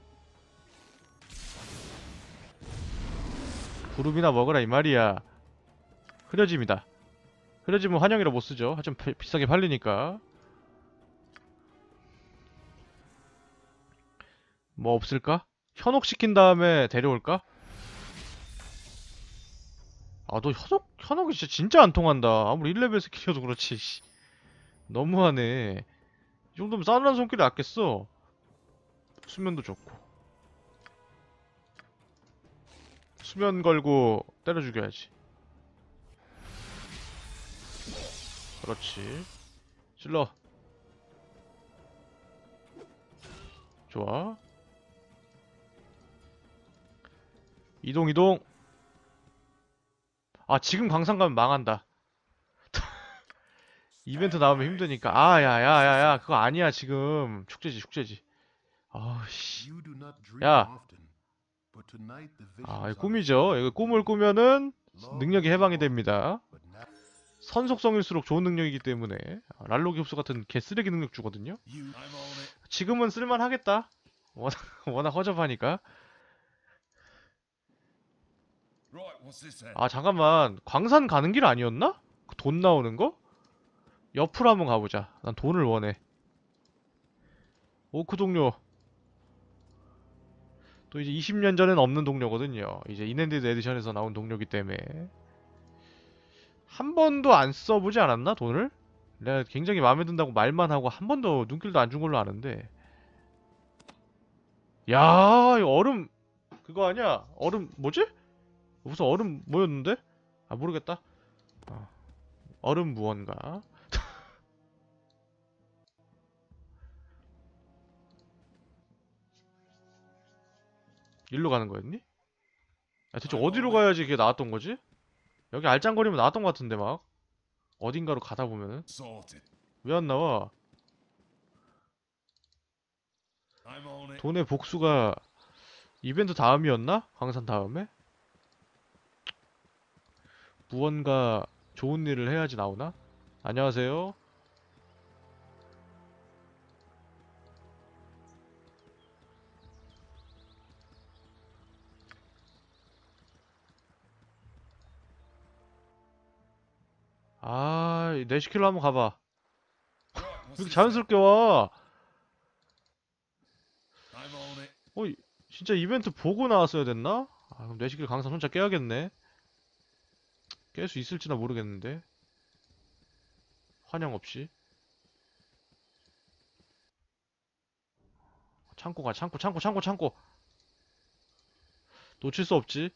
구름이나 먹으라 이 말이야. 흐려짐이다. 흐려짐은 환영이라 못쓰죠. 하여튼 비- 비싸게 팔리니까. 뭐 없을까? 현혹시킨 다음에 데려올까? 아 너 현혹, 현혹이 진짜 진짜 안 통한다. 아무리 일 레벨 스킬이어도 그렇지. 씨. 너무하네. 이 정도면 싸늘한 손길이 낫겠어. 수면도 좋고. 수면 걸고 때려 죽여야지. 그렇지. 찔러. 좋아. 이동 이동. 아 지금 광산 가면 망한다. 이벤트 나오면 힘드니까. 아, 야, 야, 야, 야, 그거 아니야, 지금. 축제지, 축제지. 아씨. You do not dream 야. often, but tonight the 아, visions 이거 꿈이죠. 이거 꿈을 꾸면은 능력이 해방이 됩니다. but now 선속성일수록 좋은 능력이기 때문에 아, 랄로기 흡수 같은 개쓰레기 능력 주거든요. you I'm on it. 지금은 쓸만하겠다. 워낙, 워낙 허접하니까. Right, what's this then? 아, 잠깐만. 광산 가는 길 아니었나? 그돈 나오는 거? 옆으로 한번 가보자. 난 돈을 원해. 오크 동료. 또 이제 이십 년 전엔 없는 동료거든요. 이제 인핸디드 에디션에서 나온 동료기 때문에. 한 번도 안 써보지 않았나? 돈을? 내가 굉장히 마음에 든다고 말만 하고 한 번도 눈길도 안 준 걸로 아는데. 야, 이거 얼음 그거 아니야? 얼음 뭐지? 무슨 얼음 뭐였는데? 아, 모르겠다. 어. 얼음 무언가. 일로 가는 거였니? 야, 대체 어디로 가야지 그게 나왔던 거지? 여기 알짱거리면 나왔던 것 같은데 막 어딘가로 가다 보면은 Sorted. 왜 안 나와? I'm on it. 돈의 복수가 이벤트 다음이었나? 광산 다음에? 무언가 좋은 일을 해야지 나오나? 안녕하세요. 아, 내 시킬로 한번 가봐. Right, what's 왜 이렇게 this then? 자연스럽게 와? I'm on it. 어, 이- 진짜 이벤트 보고 나왔어야 됐나? 아, 그럼 내 시킬 강산 혼자 깨야겠네. 깰 수 있을지나 모르겠는데. 환영 없이. 창고 가, 창고, 창고, 창고, 창고. 놓칠 수 없지.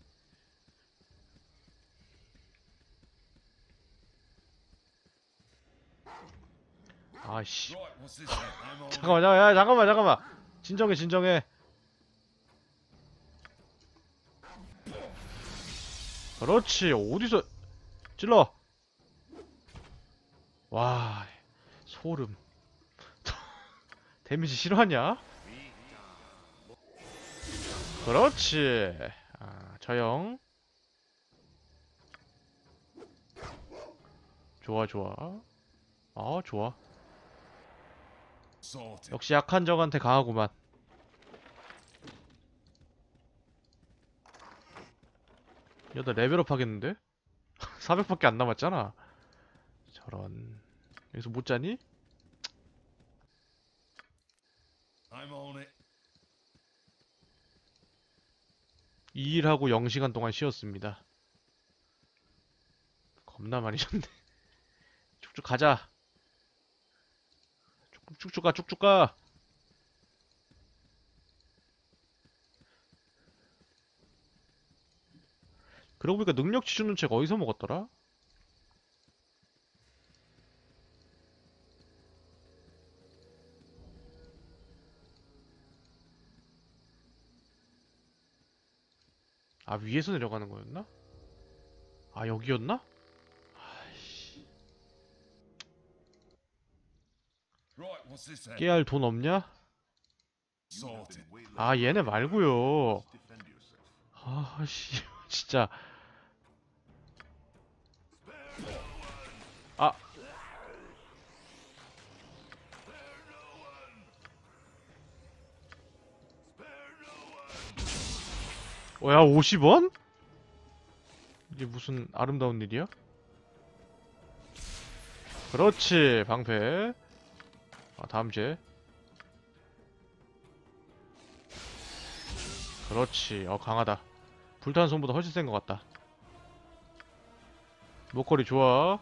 아이씨. Right, what's this then? I'm on it. 잠깐만, 야, 야, 잠깐만, 잠깐만. 진정해, 진정해. 그렇지. 어디서 찔러. 와, 소름. 데미지 싫어하냐? 그렇지. 아, 저형. 좋아, 좋아. 아, 좋아. Sorted. 역시 약한 적한테 강하구만. 야나 레벨업 하겠는데? 사백밖에 안 남았잖아. 저런. 여기서 못 자니? I'm on it. 이 일하고 영 시간 동안 쉬었습니다. 겁나 많이 쉬었네. 쭉쭉 가자. 쭉- 쭉쭉 가, 쭉쭉 가. 그러고 보니까 능력치 주는 책 어디서 먹었더라? 아, 위에서 내려가는 거였나? 아, 여기였나? 아이씨. Right, what's this then? 깨알 돈 없냐? Sorted. 아, 얘네 말고요. 아씨, 진짜. 아. 어, 야, 오십 원? 이게 무슨 아름다운 일이야? 그렇지, 방패. 아, 다음 제. 그렇지, 어, 강하다. 불타는 손보다 훨씬 센 것 같다. 목걸이 좋아.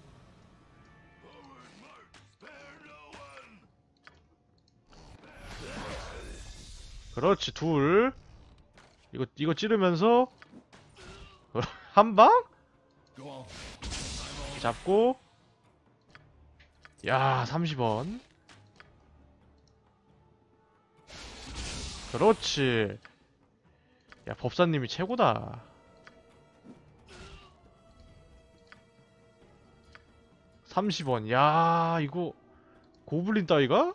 그렇지, 둘. 이거, 이거 찌르면서 한 방? Go on. 잡고. 야, 삼십 원. 그렇지. 야, 법사님이 최고다. 삼십 원. 야, 이거 고블린 따위가?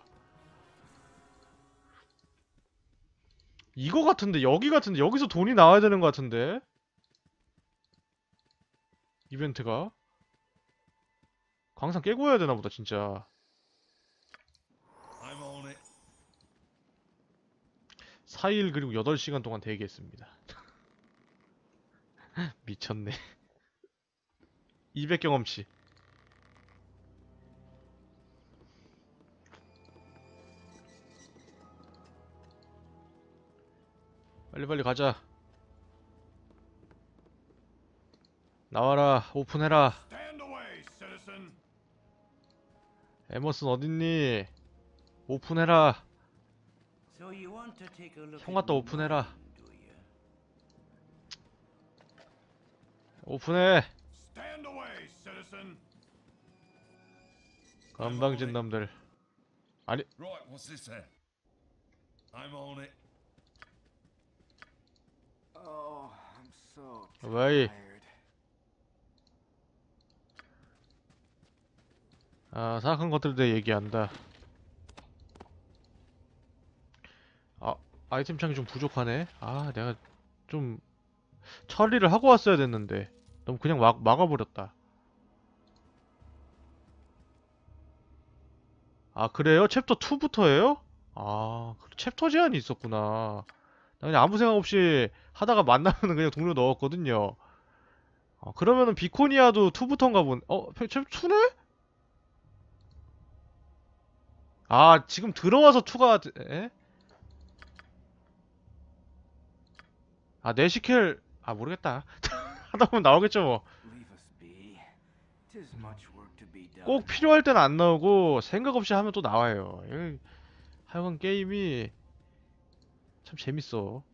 이거 같은데, 여기 같은데, 여기서 돈이 나와야 되는 것 같은데? 이벤트가? 광산 깨고 해야 되나 보다, 진짜. I'm on it. 사 일 그리고 여덟 시간 동안 대기했습니다. 미쳤네. 이백 경험치. 빨리빨리 가자. 나와라. 오픈해라. Stand away, citizen. 에머슨 어딨니? 오픈해라. So you want to take a look 형 갖다 at 오픈해라. mine, do you? 오픈해. Stand away, citizen. 건방진 놈들. 아니, Right, what's this here? I'm on it. Oh, I'm so 왜? tired. 아, 사악한 것들에 대해 얘기한다. 아, 아이템 창이 좀 부족하네. 아, 내가 좀 처리를 하고 왔어야 됐는데 너무 그냥 막, 막아버렸다. 아, 그래요? 챕터 이부터예요? 아, 그 챕터 제한이 있었구나. 나 그냥 아무 생각 없이 하다가 만나면 그냥 동료 넣었거든요. 어, 그러면은 비코니아도 이부터인가 본. 어, 챕터 이네? 아, 지금 들어와서 이가 에? 아, 네시켈 아, 모르겠다. 하다 보면 나오겠죠, 뭐. Leave us be. Tis much work to be done. 꼭 필요할 때는 안 나오고 생각 없이 하면 또 나와요. 이- 하여간 게임이 참 재밌어.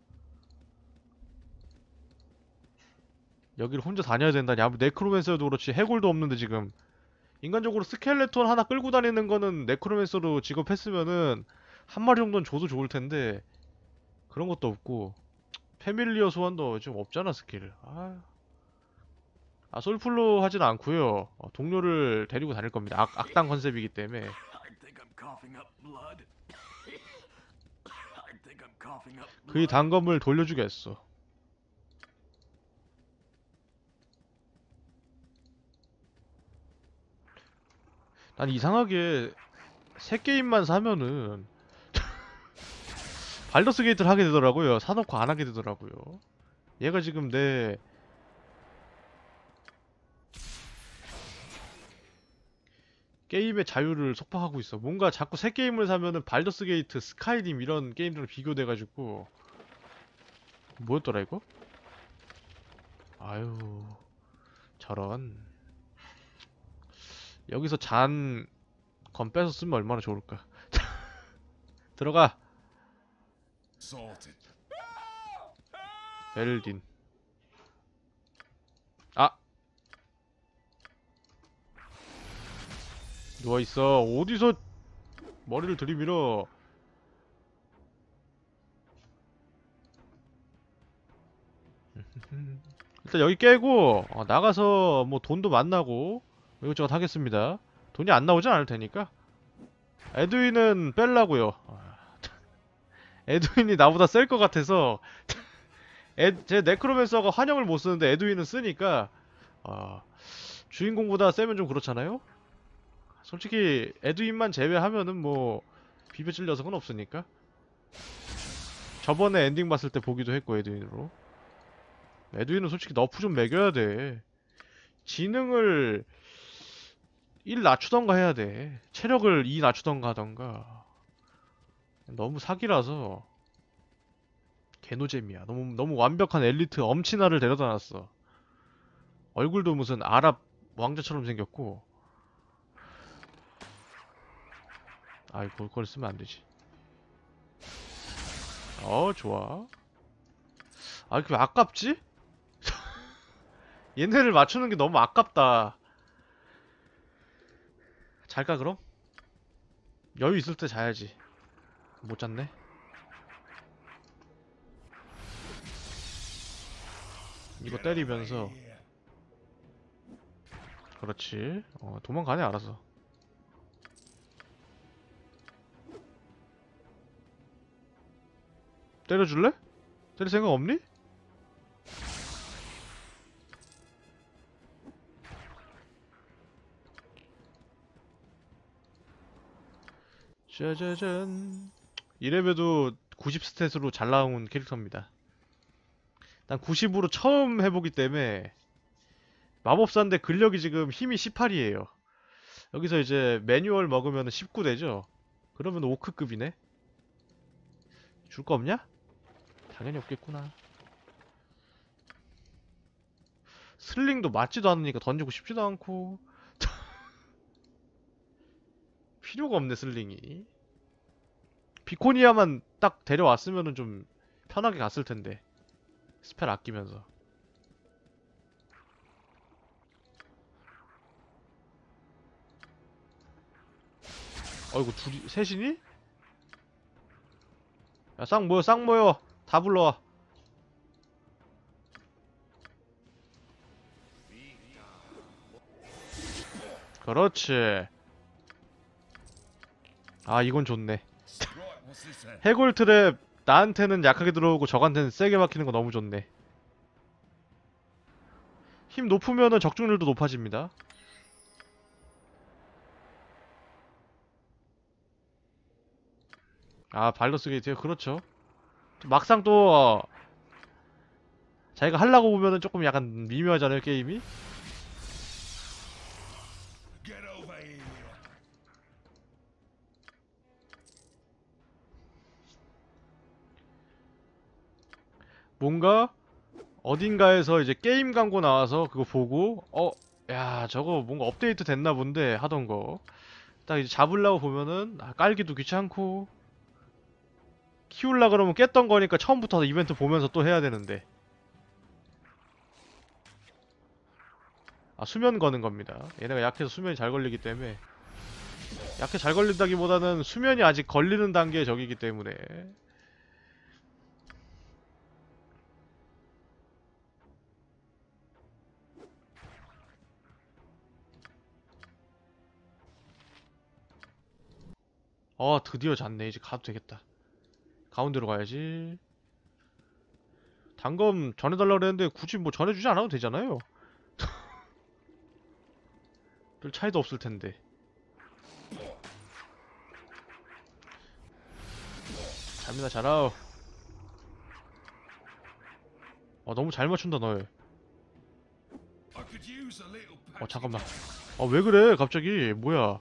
여기를 혼자 다녀야 된다니. 아무 네크로맨서도 그렇지 해골도 없는데 지금. 인간적으로 스켈레톤 하나 끌고 다니는 거는 네크로맨서로 직업했으면은 한 마리 정도는 줘도 좋을 텐데 그런 것도 없고 패밀리어 소환도 좀 없잖아 스킬. 아, 아 솔플로 하진 않고요. 어, 동료를 데리고 다닐 겁니다. 악, 악당 컨셉이기 때문에. I think I'm coughing up blood. I think I'm coughing up 그의 blood. 단검을 돌려주겠어. 난 이상하게 새 게임만 사면은 발더스 게이트를 하게 되더라고요. 사놓고 안 하게 되더라고요. 얘가 지금 내 게임의 자유를 속박하고 있어. 뭔가 자꾸 새 게임을 사면은 발더스 게이트, 스카이림 이런 게임들랑 비교돼가지고 뭐였더라 이거? 아유, 저런. 여기서 잔 건 빼서 쓰면 얼마나 좋을까. 들어가. Sorted. 베를린. 아! 누워있어. 어디서 머리를 들이밀어. 일단 여기 깨고 어, 나가서 뭐 돈도 만나고 이것저것 하겠습니다. 돈이 안 나오진 않을 테니까. 에드윈은 뺄라고요. 에드윈이 나보다 셀 것 같아서 에, 제 네크로맨서가 환영을 못 쓰는데 에드윈은 쓰니까 어, 주인공보다 세면 좀 그렇잖아요? 솔직히 에드윈만 제외하면은 뭐 비벼질 녀석은 없으니까. 저번에 엔딩 봤을 때 보기도 했고 에드윈으로. 에드윈은 솔직히 너프 좀 매겨야 돼. 지능을 일 낮추던가 해야 돼. 체력을 이 낮추던가 하던가. 너무 사기라서 개노잼이야. 너무 너무 완벽한 엘리트 엄친아를 데려다 놨어. 얼굴도 무슨 아랍 왕자처럼 생겼고. 아이, 그걸 쓰면 안 되지. 어, 좋아. 아, 이렇게 왜 아깝지? 얘네를 맞추는 게 너무 아깝다. 잘까 그럼? 여유 있을 때 자야지. 못 잤네. 이거 때리면서 그렇지. 어, 도망가네 알아서. 때려줄래? 때릴 생각 없니? 짜자잔. 이레벨도 구십 스탯으로 잘 나온 캐릭터입니다. 난 구십으로 처음 해보기 때문에 마법사인데 근력이 지금 힘이 십팔이에요. 여기서 이제 매뉴얼 먹으면 십구 되죠? 그러면 오크급이네? 줄 거 없냐? 당연히 없겠구나. 슬링도 맞지도 않으니까 던지고 싶지도 않고 필요가 없네 슬링이. 비코니아만 딱 데려왔으면은 좀 편하게 갔을 텐데. 스펠 아끼면서. 어이구 둘이 셋이니? 야 싹 모여 싹 모여 다 불러와. 그렇지. 아 이건 좋네. Right, what's this then? 해골 트랩 나한테는 약하게 들어오고 적한테는 세게 박히는 거 너무 좋네. 힘 높으면은 적중률도 높아집니다. 아 발더스 게이트요? 그렇죠. 또 막상 또 어, 자기가 하려고 보면은 조금 약간 미묘하잖아요 게임이. Get over here. 뭔가 어딘가에서 이제 게임 광고 나와서 그거 보고 어, 야 저거 뭔가 업데이트 됐나 본데 하던 거 딱 이제 잡으려고 보면은 아, 깔기도 귀찮고 키울라 그러면 깼던 거니까 처음부터 이벤트 보면서 또 해야 되는데. 아 수면 거는 겁니다. 얘네가 약해서 수면이 잘 걸리기 때문에. 약해 잘 걸린다기보다는 수면이 아직 걸리는 단계의 적이기 때문에. 어 드디어 잤네. 이제 가도 되겠다. 가운데로 가야지. 단검 전해달라 그랬는데 굳이 뭐 전해주지 않아도 되잖아요. 별 차이도 없을 텐데. 잘입니다 잘아우. 어 너무 잘 맞춘다 널. I could use a little 어 patch. 잠깐만. 아 왜 그래 갑자기 뭐야.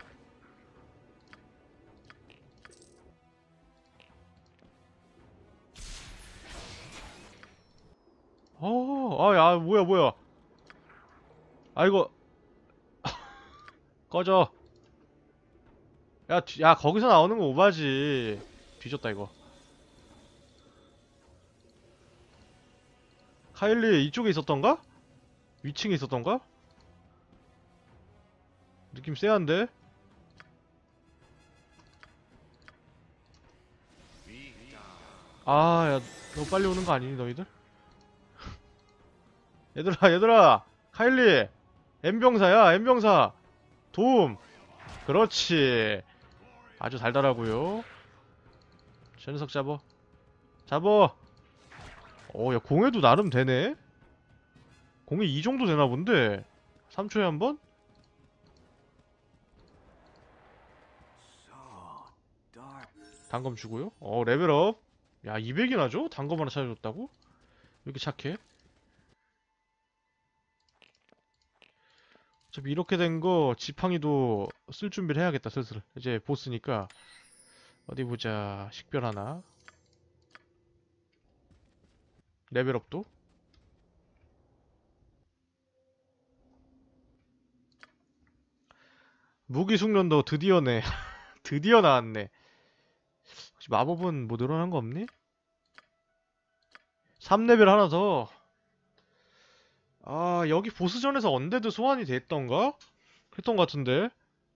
어, 아, 야, 뭐야, 뭐야. 아, 이거. 꺼져. 야, 뒤- 야, 거기서 나오는 거 오바지. 뒤졌다, 이거. 카일리 이쪽에 있었던가? 위층에 있었던가? 느낌 쎄한데? 아, 야, 너무 빨리 오는 거 아니니, 너희들? 얘들아, 얘들아! 카일리! M병사야, M병사! 도움! 그렇지. 아주 달달하고요. 저 녀석 잡어. 잡어! 어, 야, 공해도 나름 되네? 공해 이 정도 되나 본데? 삼 초에 한 번? So dark. 단검 주고요. 어, 레벨업. 야, 이백이나 줘? 단검 하나 찾아줬다고? 왜 이렇게 착해? 어차피 이렇게 된 거 지팡이도 쓸 준비를 해야겠다, 슬슬. 이제 보스니까. 어디 보자. 식별 하나. 레벨업도. 무기 숙련도 드디어네. 드디어 나왔네. 혹시 마법은 뭐 늘어난 거 없니? 삼 레벨 하나 더. 아, 여기 보스전에서 언데드 소환이 됐던가? 했던 것 같은데.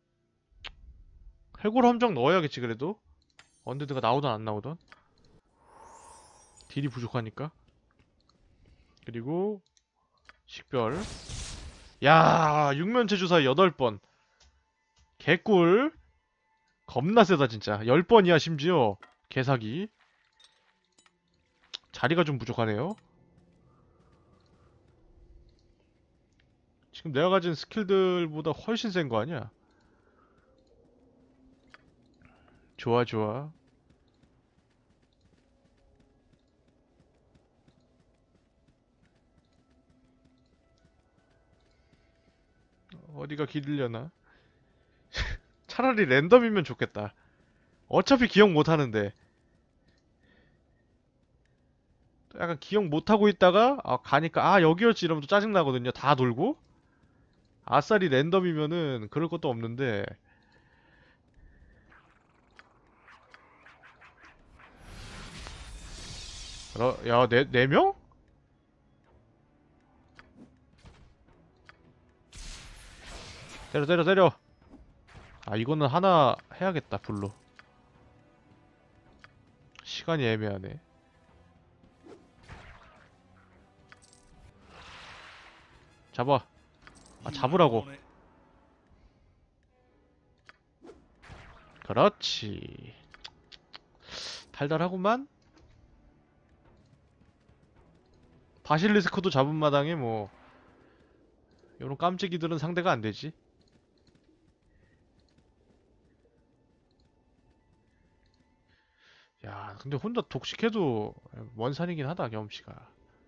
해골 함정 넣어야겠지 그래도. 언데드가 나오든 안 나오든. 딜이 부족하니까. 그리고 식별. 야, 육면체 주사위 여덟 번. 개꿀. 겁나 세다 진짜. 열 번이야 심지어. 개사기. 자리가 좀 부족하네요. 지금 내가 가진 스킬들보다 훨씬 센 거 아니야? 좋아 좋아. 어디가 길려나? 차라리 랜덤이면 좋겠다. 어차피 기억 못하는데. 약간 기억 못하고 있다가 아, 가니까 아 여기였지 이러면 또 짜증나거든요. 다 돌고. 아싸리 랜덤이면은 그럴 것도 없는데. 어, 야, 네, 네 명? 때려 때려 때려. 아 이거는 하나 해야겠다 불로. 시간이 애매하네. 잡아. 아 잡으라고. 그렇지. 달달하구만. 바실리스크도 잡은 마당에 뭐 요런 깜찍이들은 상대가 안되지. 야 근데 혼자 독식해도 원산이긴 하다 경험치가.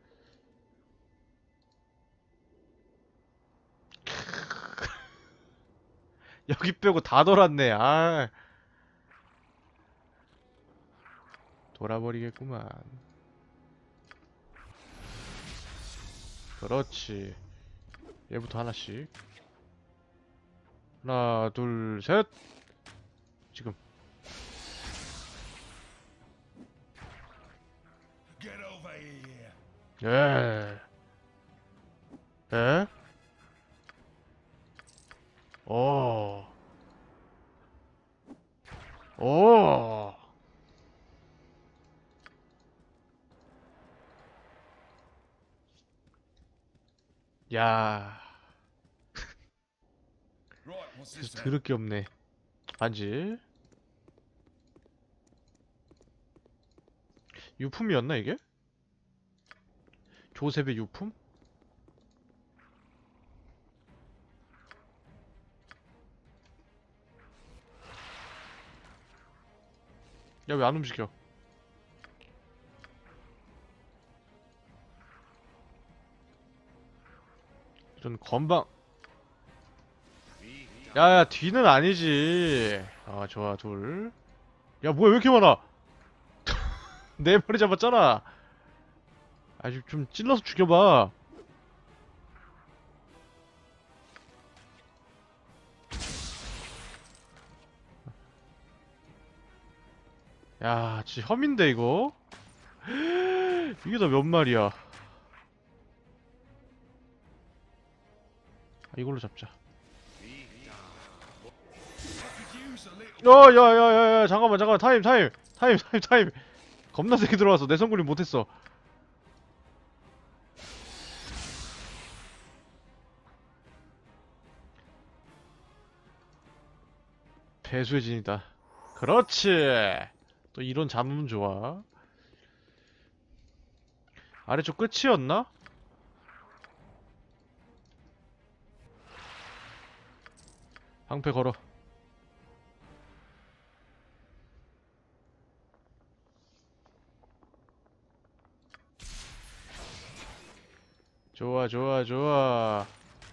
여기 빼고 다 돌았네. 아 돌아버리겠구만. 그렇지. 얘부터 하나씩. 하나 둘 셋. 지금. Get over here. 예. 예? 오. 오. 야. Right, what's this 진짜 then? 더럽게 없네. 반지. 유품이었나 이게? 조셉의 유품? 야 왜 안 움직여? 이런 건방. 야야 뒤는 아니지. 아 좋아 둘. 야 뭐야 왜 이렇게 많아? 네 마리 잡았잖아. 아주 좀 찔러서 죽여봐. 야 진짜 혐인데 이거. 이게 다 몇 마리야? 아, 이걸로 잡자. Could use a little. 야야야야야 잠깐만 잠깐만 타임 타임 타임 타임 타임. 겁나 세게 들어와서 내 성굴이 못했어. 배수의 진이다. 그렇지. 또 이런 잡으면 좋아. 아래쪽 끝이었나? 방패 걸어. 좋아 좋아 좋아.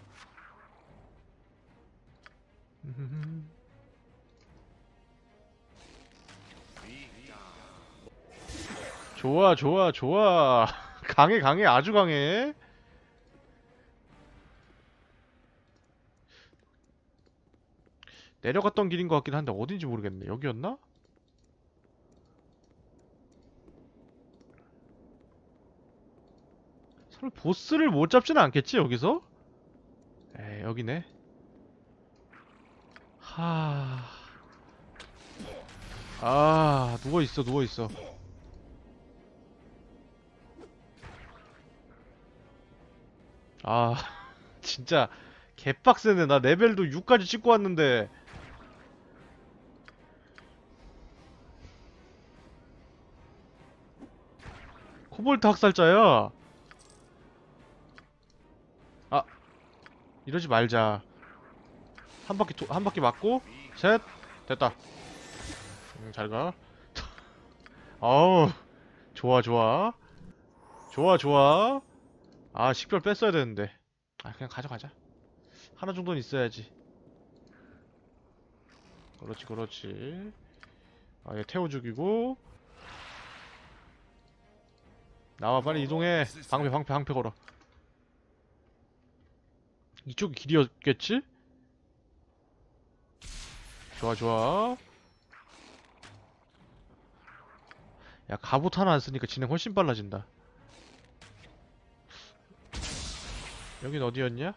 좋아 좋아 좋아. 강해 강해 아주 강해. 내려갔던 길인 것 같긴 한데 어딘지 모르겠네. 여기였나? 설마 보스를 못 잡지는 않겠지 여기서? 에 여기네. 하... 아 누워있어 누워있어. 아 진짜 개빡세네. 나 레벨도 육까지 찍고 왔는데. 코볼트 학살자야. 아, 이러지 말자. 한 바퀴 도, 한 바퀴 맞고 셋 됐다. 음, 잘 가. 어우, 좋아 좋아 좋아 좋아. 아, 식별 뺐어야 되는데. 아, 그냥 가져가자. 하나 정도는 있어야지. 그렇지 그렇지. 아, 얘 태워 죽이고. 나와, 빨리 이동해. 방패 방패 방패 걸어. 이쪽이 길이었겠지? 좋아 좋아. 야, 갑옷 하나 안 쓰니까 진행 훨씬 빨라진다. 여긴 어디였냐?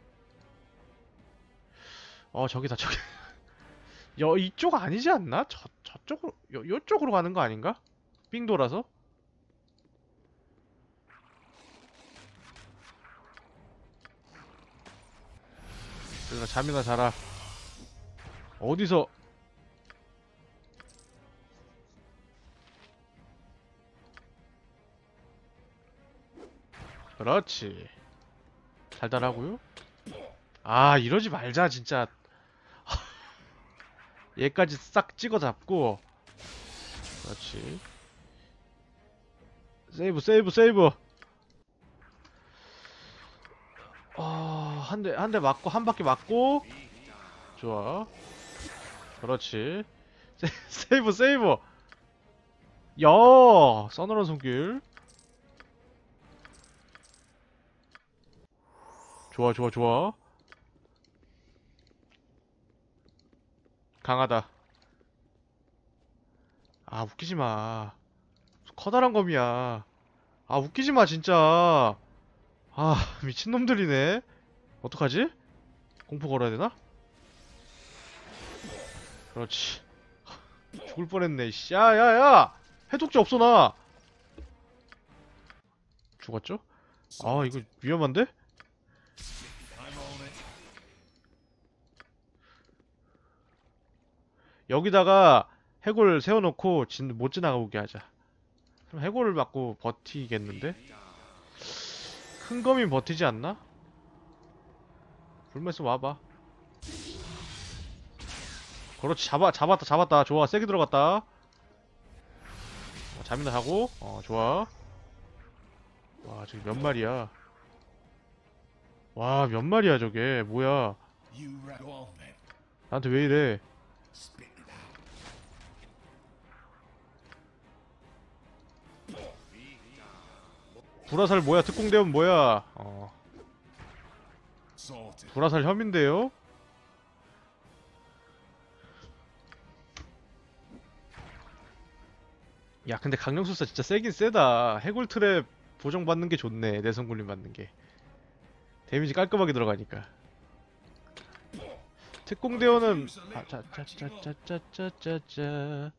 어, 저기다 저기. 여, 이쪽 아니지 않나? 저, 저쪽으로, 요, 요쪽으로 가는 거 아닌가? 삥 돌아서? 그러나 잠이나 자라. 어디서? 그렇지. 달달하고요. 아, 이러지 말자 진짜. 얘까지 싹 찍어 잡고. 그렇지. 세이브 세이브 세이브. 어, 한 대 한 대 맞고 한 바퀴 맞고. 좋아. 그렇지. 세, 세이브 세이브. 야, 서늘한 손길. 좋아 좋아 좋아. 강하다. 아, 웃기지마. 커다란 검이야. 아, 웃기지마 진짜. 아, 미친놈들이네. 어떡하지? 공포 걸어야 되나? 그렇지. 죽을 뻔했네. 씨. 야, 야, 야! 해독제 없어, 나! 죽었죠? 아, 이거 위험한데? I'm on it. 여기다가 해골 세워놓고 진, 못 지나가보게 하자. 그럼 해골을 맞고 버티겠는데? 큰 검이 버티지 않나? 불면서 와봐. 그렇지. 잡아, 잡았다, 잡았다. 좋아. 세게 들어갔다. 어, 잠이나 자고. 어, 좋아. 와, 저기 몇 마리야. 와, 몇 마리야, 저게. 뭐야. You rat on then. 나한테 왜 이래. Spit it out. 불화살 뭐야? 특공대원 뭐야? 어, Sorted. 불화살 혐인데요? 야, 근데 강령술사 진짜 세긴 세다. 해골 트랩 보정받는 게 좋네. 내성 굴림 받는 게. 데미지 깔끔하게 들어가니까. 특공대원은 아, 짜, 짜, 짜, 짜, 짜, 짜, 짜, 짜.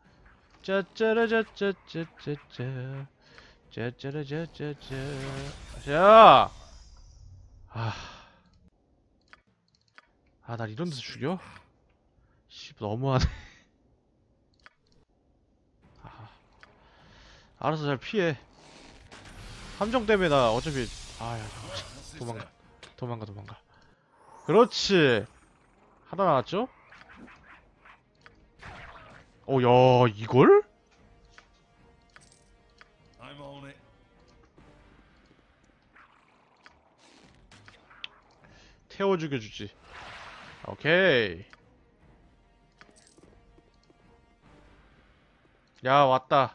짜짜라짜짜짜짜짜. 짜짜라짜짜짜. 자. 아. 아, 날 이런 데서 죽여? 씨, 너무하네. 아. 알아서 잘 피해. 함정 때문에 나 어차피 아야, What's this 도망가. then? 도망가 도망가. 그렇지. 하나 나왔죠? 어, 야, 이걸? I'm on it. 태워 죽여주지. 오케이. 야, 왔다.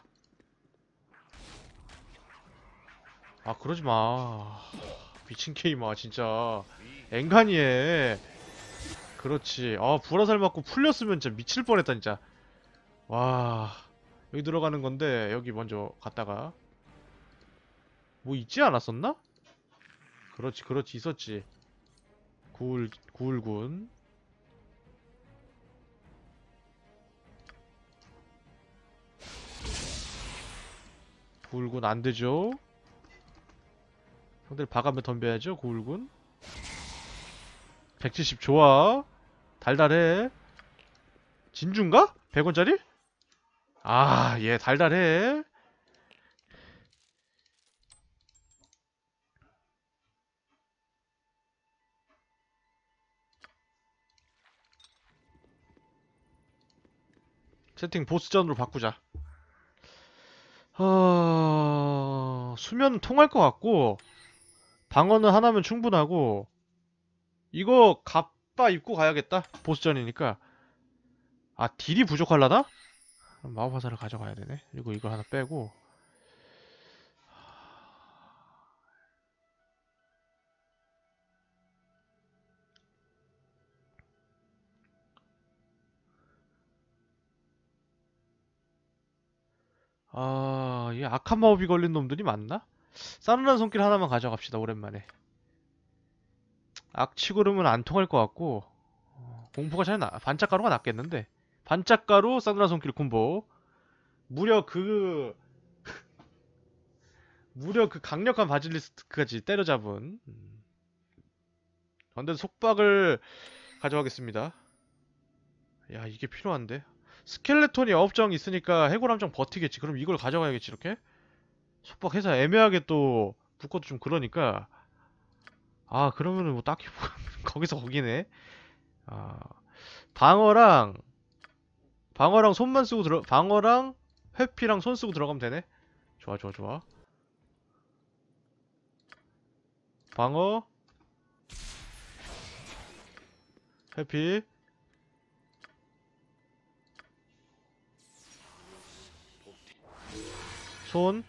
아, 그러지 마. 미친 게임아, 진짜. 앵간이해. 그렇지. 아, 불화살 맞고 풀렸으면 진짜 미칠 뻔했다, 진짜. 와. 여기 들어가는 건데, 여기 먼저 갔다가. 뭐 있지 않았었나? 그렇지, 그렇지, 있었지. 구울, 구울군. 구울군 안 되죠? 형들 봐가며 덤벼야죠, 구울군. 백칠십 좋아. 달달해. 진주인가? 백 원짜리? 아, 얘 달달해. 세팅 보스전으로 바꾸자. 어... 수면은 통할 것 같고 방어는 하나면 충분하고 이거 갑바 입고 가야겠다. 보스전이니까. 아, 딜이 부족하려나? 그럼 마법 화살을 가져가야 되네. 그리고 이거 하나 빼고 아... 얘 악한 마법이 걸린 놈들이 많나? 싸늘한 손길 하나만 가져갑시다. 오랜만에. 악치고름은 안 통할 것 같고 어, 공포가 잘 나... 반짝가루가 낫겠는데. 반짝가루 싸늘한 손길 콤보. 무려 그 무려 그 강력한 바질리스크까지 때려잡은. 음. 근데 속박을 가져가겠습니다. 야, 이게 필요한데. 스켈레톤이 업정 있으니까 해골 함정 버티겠지. 그럼 이걸 가져가야겠지. 이렇게 속박해서 애매하게 또 붙고도 좀 그러니까. 아, 그러면은 뭐 딱히 뭐 거기서 거기네. 아, 방어랑 방어랑 손만 쓰고 들어 방어랑 회피랑 손 쓰고 들어가면 되네. 좋아 좋아 좋아. 방어 회피 손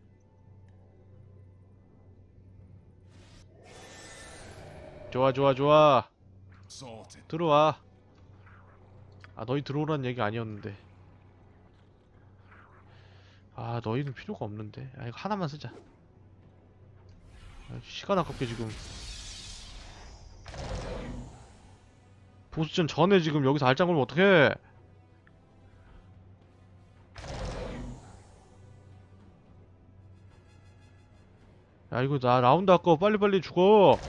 좋아 좋아 좋아. Sorted. 들어와. 아, 너희 들어오라는 얘기 아니었는데. 아, 너희는 필요가 없는데. 아, 이거 하나만 쓰자. 아, 시간 아깝게 지금. 보스전 전에 지금 여기서 알짱 걸면 어떡해. 야, 이거 나 라운드 아까워. 빨리빨리 죽어.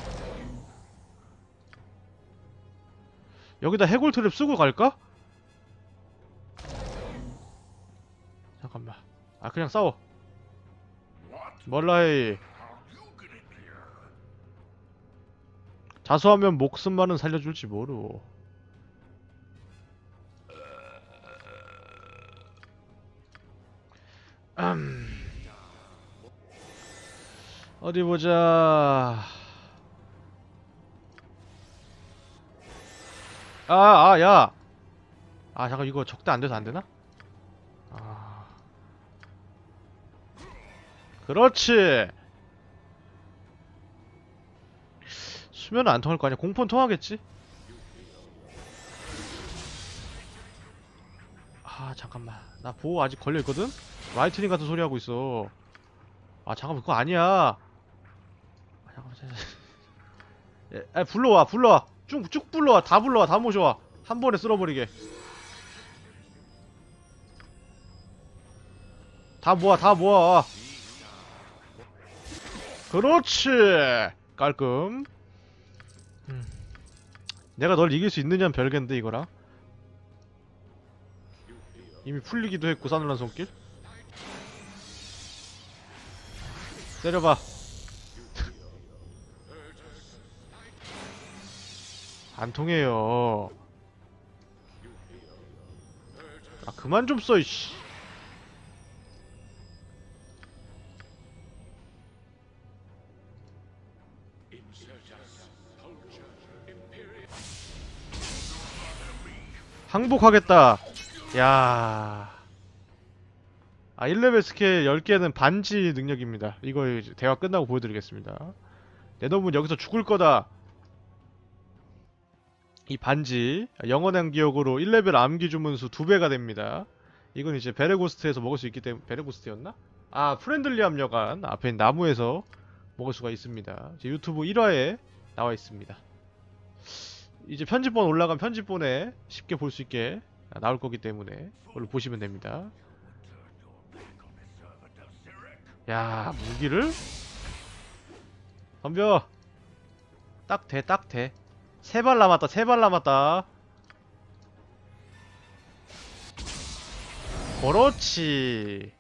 여기다 해골 트랩 쓰고 갈까? 잠깐만. 아, 그냥 싸워. 멀라이. 자수하면 목숨만은 살려줄지 모르. 음. 어디 보자. 아, 아, 야. 아, 잠깐 이거 적대 안 돼서 안 되나? 아. 그렇지. 수면은 안 통할 거 아니야. 공포는 통하겠지? 아, 잠깐만. 나 보호 아직 걸려있거든? 라이트닝 같은 소리 하고 있어. 아, 잠깐만. 그거 아니야. 아, 잠깐만. 야, 야, 불러와, 불러와. 쭉, 쭉 불러와. 다 불러와. 다 모셔와. 한 번에 쓸어버리게. 다 모아, 다 모아. 그렇지. 깔끔. 음. 내가 널 이길 수 있느냐는 별개인데, 이거랑. 이미 풀리기도 했고, 싸늘한 손길. 때려봐. 안 통해요. 아, 그만 좀 써, 이씨. 항복하겠다. 야. 아, 일 레벨 스킬 열 개는 반지 능력입니다. 이거 이제 대화 끝나고 보여드리겠습니다. 내 놈은 여기서 죽을 거다. 이 반지 영원한 기억으로 일 레벨 암기 주문수 두 배가 됩니다. 이건 이제 베레고스트에서 먹을 수 있기 때문에. 베레고스트였나? 아, 프렌들리함 여관 앞에 나무에서 먹을 수가 있습니다. 이제 유튜브 일 화에 나와 있습니다. 이제 편집본 올라간 편집본에 쉽게 볼 수 있게 나올 거기 때문에 그걸로 보시면 됩니다. 야, 무기를? 덤벼. 딱 돼, 딱 돼. 세 발 남았다. 세 발 남았다. 그렇지.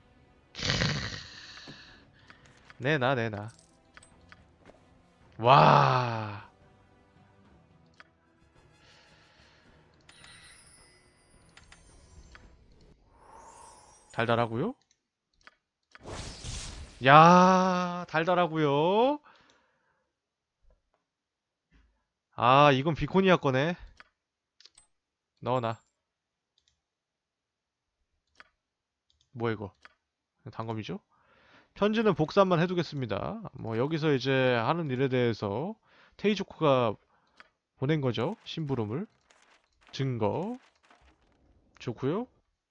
내놔 내놔. 와. 달달하고요? 야, 달달하고요. 아, 이건 비코니아 거네. 넣어놔. 뭐야 이거? 단검이죠? 편지는 복사만 해두겠습니다. 뭐 여기서 이제 하는 일에 대해서 테이주쿠가 보낸 거죠. 심부름을. 증거. 좋고요.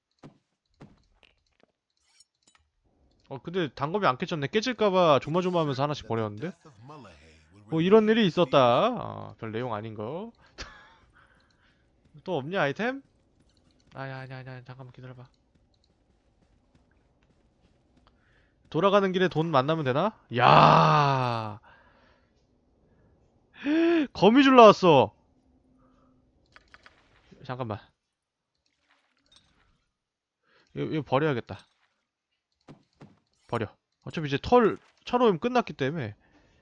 어 근데 단검이 안 깨졌네. 깨질까봐 조마조마하면서 하나씩 버렸는데. 뭐 이런 일이 있었다. 어, 별 내용 아닌 거. 또 없냐 아이템? 아야 아야 아야 잠깐만 기다려봐. 돌아가는 길에 돈 만나면 되나? 야 거미줄 나왔어. 잠깐만. 이거, 이거 버려야겠다. 버려. 어차피 이제 털 철오염 끝났기 때문에.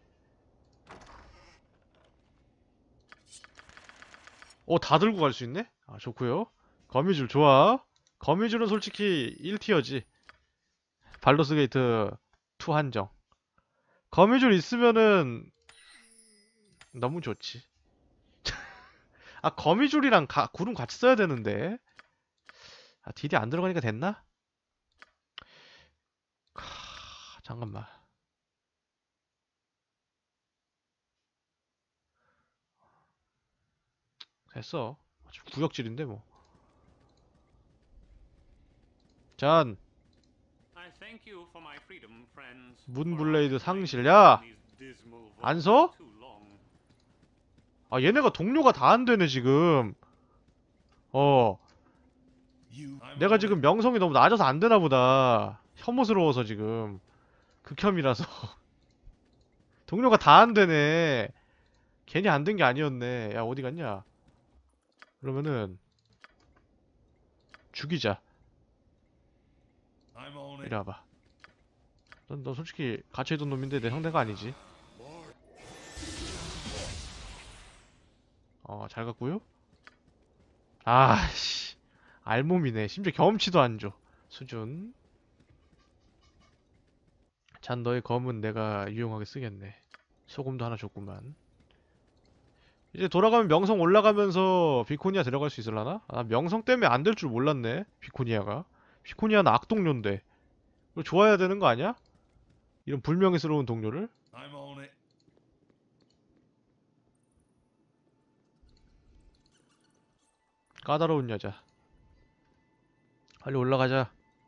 어, 다 들고 갈 수 있네? 아, 좋고요. 거미줄 좋아. 거미줄은 솔직히 일 티어지. 발로스 게이트 이 한정. 거미줄 있으면은 너무 좋지. 아, 거미줄이랑 가, 구름 같이 써야 되는데. 아, 딜이 안 들어가니까 됐나? 카, 잠깐만. 됐어. 어차피 구역질인데 뭐. 잔. 문블레이드 상실. 야! 안 서? 아, 얘네가 동료가 다 안 되네, 지금. 어. 내가 지금 명성이 너무 낮아서 안 되나 보다. 혐오스러워서 지금. 극혐이라서. 동료가 다 안 되네. 괜히 안 된 게 아니었네. 야, 어디 갔냐? 그러면은 죽이자. 이리 와봐. 넌, 너 솔직히 갇혀있던 놈인데 내 상대가 아니지. 어, 잘 갔고요. 아씨, 알몸이네. 심지어 경험치도 안 줘. 수준. 잔 너의 검은 내가 유용하게 쓰겠네. 소금도 하나 줬구만. 이제 돌아가면 명성 올라가면서 비코니아 들어갈 수 있을라나? 아, 명성 때문에 안 될 줄 몰랐네. 비코니아가. 비코니아는 악동료인데. 이거 좋아야 되는 거 아니야? 이런 불명예스러운 동료를? I'm on it. 까다로운 여자. 빨리 올라가자.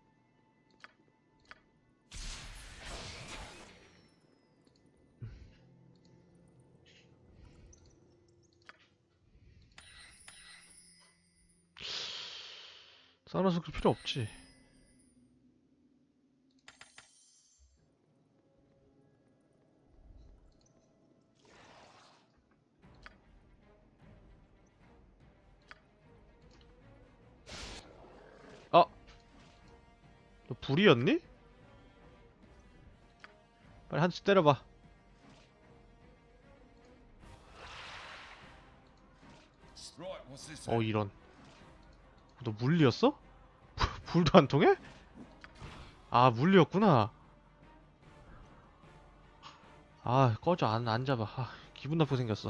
사나스크 필요 없지. 아! 너 불이었니? 빨리 한 대 때려봐. Right, what's this? 어, 이런. 너 물리였어? 불도 안 통해? 아, 물리였구나. 아, 꺼져. 안, 안 잡아. 아, 기분 나쁘게 생겼어.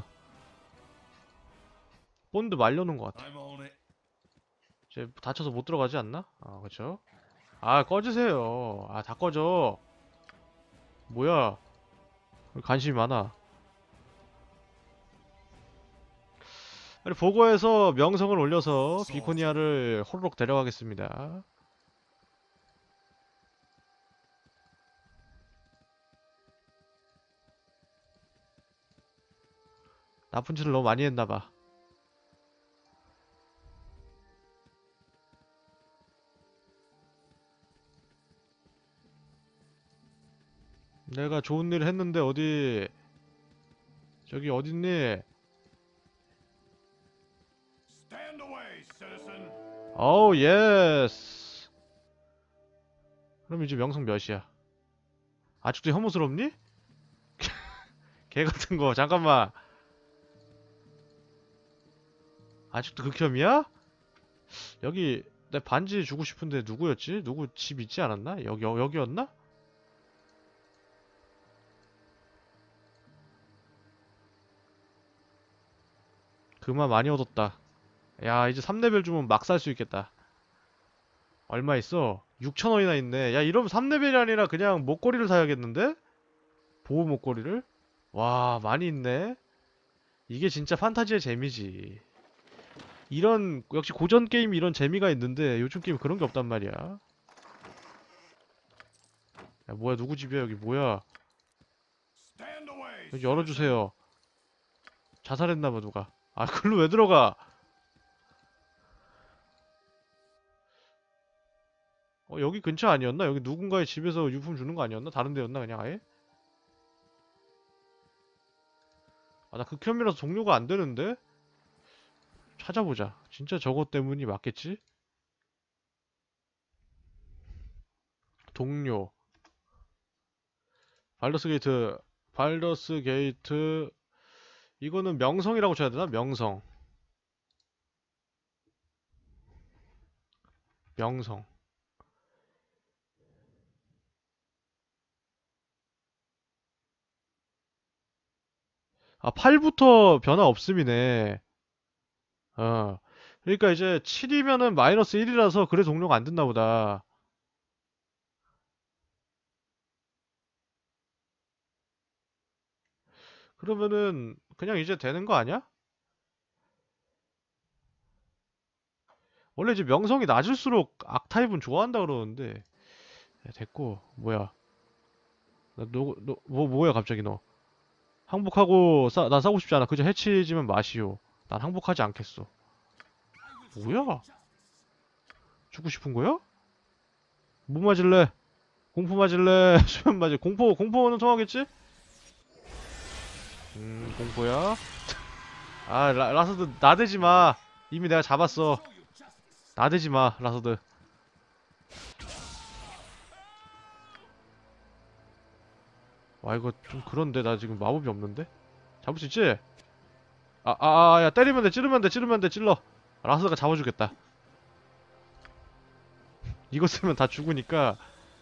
본드 말려놓은 것 같아. I'm on it. 이제 다쳐서 못 들어가지 않나? 아, 그쵸? 아, 꺼지세요. 아, 다 꺼져. 뭐야. 왜 관심이 많아. 빨리 보고해서 명성을 올려서 비코니아를 호로록 데려가겠습니다. 나쁜 짓을 너무 많이 했나봐. 내가 좋은 일을 했는데 어디 저기 어딨니? 어우 예스. 그럼 이제 명성 몇이야? 아직도 혐오스럽니? 개 같은 거 잠깐만. 아직도 극혐이야? 여기 내 반지 주고 싶은데 누구였지? 누구 집 있지 않았나? 여기 여, 여기였나? 그만 많이 얻었다. 야 이제 삼 레벨 주면 막 살 수 있겠다. 얼마 있어? 육천 원이나 있네. 야 이러면 삼 레벨이 아니라 그냥 목걸이를 사야겠는데? 보호 목걸이를? 와 많이 있네. 이게 진짜 판타지의 재미지. 이런 역시 고전 게임 이런 재미가 있는데 요즘 게임 그런 게 없단 말이야. 야 뭐야 누구 집이야 여기 뭐야? Stand away. 여기 열어주세요. 자살했나봐 누가. 아 글로 왜 들어가? 어 여기 근처 아니었나? 여기 누군가의 집에서 유품 주는 거 아니었나? 다른 데였나 그냥 아예? 아 나 극혐이라서 종료가 안 되는데? 찾아보자. 진짜 저것 때문이 맞겠지? 동료 발더스 게이트 발더스 게이트 이거는 명성이라고 쳐야 되나? 명성 명성 아 팔부터 변화 없음이네. 어 그러니까 이제 칠이면은 마이너스 일이라서 그래 동료가 안 됐나 보다. 그러면은 그냥 이제 되는 거 아니야? 원래 이제 명성이 낮을수록 악타입은 좋아한다 그러는데. 야, 됐고 뭐야 나 너, 너, 뭐, 뭐야 갑자기 너 항복하고 싸, 난 싸우고 싶지 않아. 그저 해치지면 마시오. 난 항복하지 않겠어. 뭐야 죽고 싶은 거야? 뭐 맞을래? 공포 맞을래? 수면 맞을 공포 공포는 통하겠지? 음 공포야. 아 라, 라서드 나대지마. 이미 내가 잡았어. 나대지마 라서드. 와 이거 좀 그런데 나 지금 마법이 없는데? 잡을 수 있지? 아 아 야 때리면 돼 찌르면 돼 찌르면 돼 찔러. 라서드가 잡아주겠다. 이거 쓰면 다 죽으니까.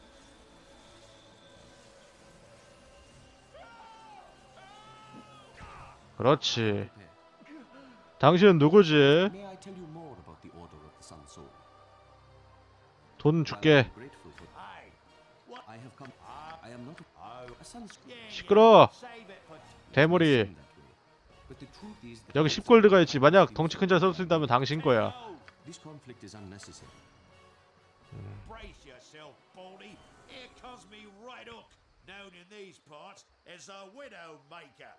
그렇지. 당신은 누구지? May I tell you more about the Order of the Sun Soul? 돈 줄게. I'm grateful for that. I have come. I am not a Sun Soul. 시끄러. It 대머리. may seem that way, but the truth is that 여기 십 골드가 있지. 만약 덩치 큰 자 써준다면 당신 거야. this conflict is unnecessary. Brace yourself, Baldy. Here comes me right hook, known in these parts as a widow maker.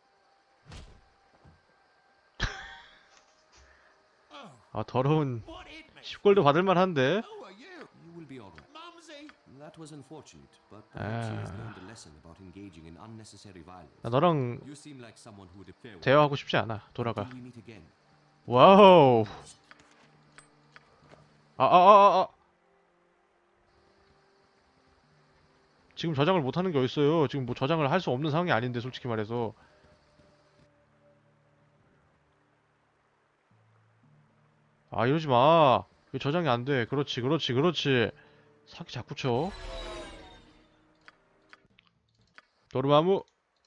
아 더러운 What hit me? 십 골드 받을만 한데. Who are you? You will be all right. Mumsy? That was unfortunate, but perhaps he has learned a lesson about engaging in unnecessary violence. 나 너랑 You seem like someone who would have fair 대화하고 싶지 않아. 돌아가. Until we meet again. 와우. 아, 아, 아, 아. 지금 저장을 못하는 게 어딨어요. 지금 뭐 저장을 할 수 없는 상황이 아닌데 솔직히 말해서. 아 이러지 마. 왜 저장이 안 돼? 그렇지, 그렇지, 그렇지. 사기 자꾸 쳐. 도르마무.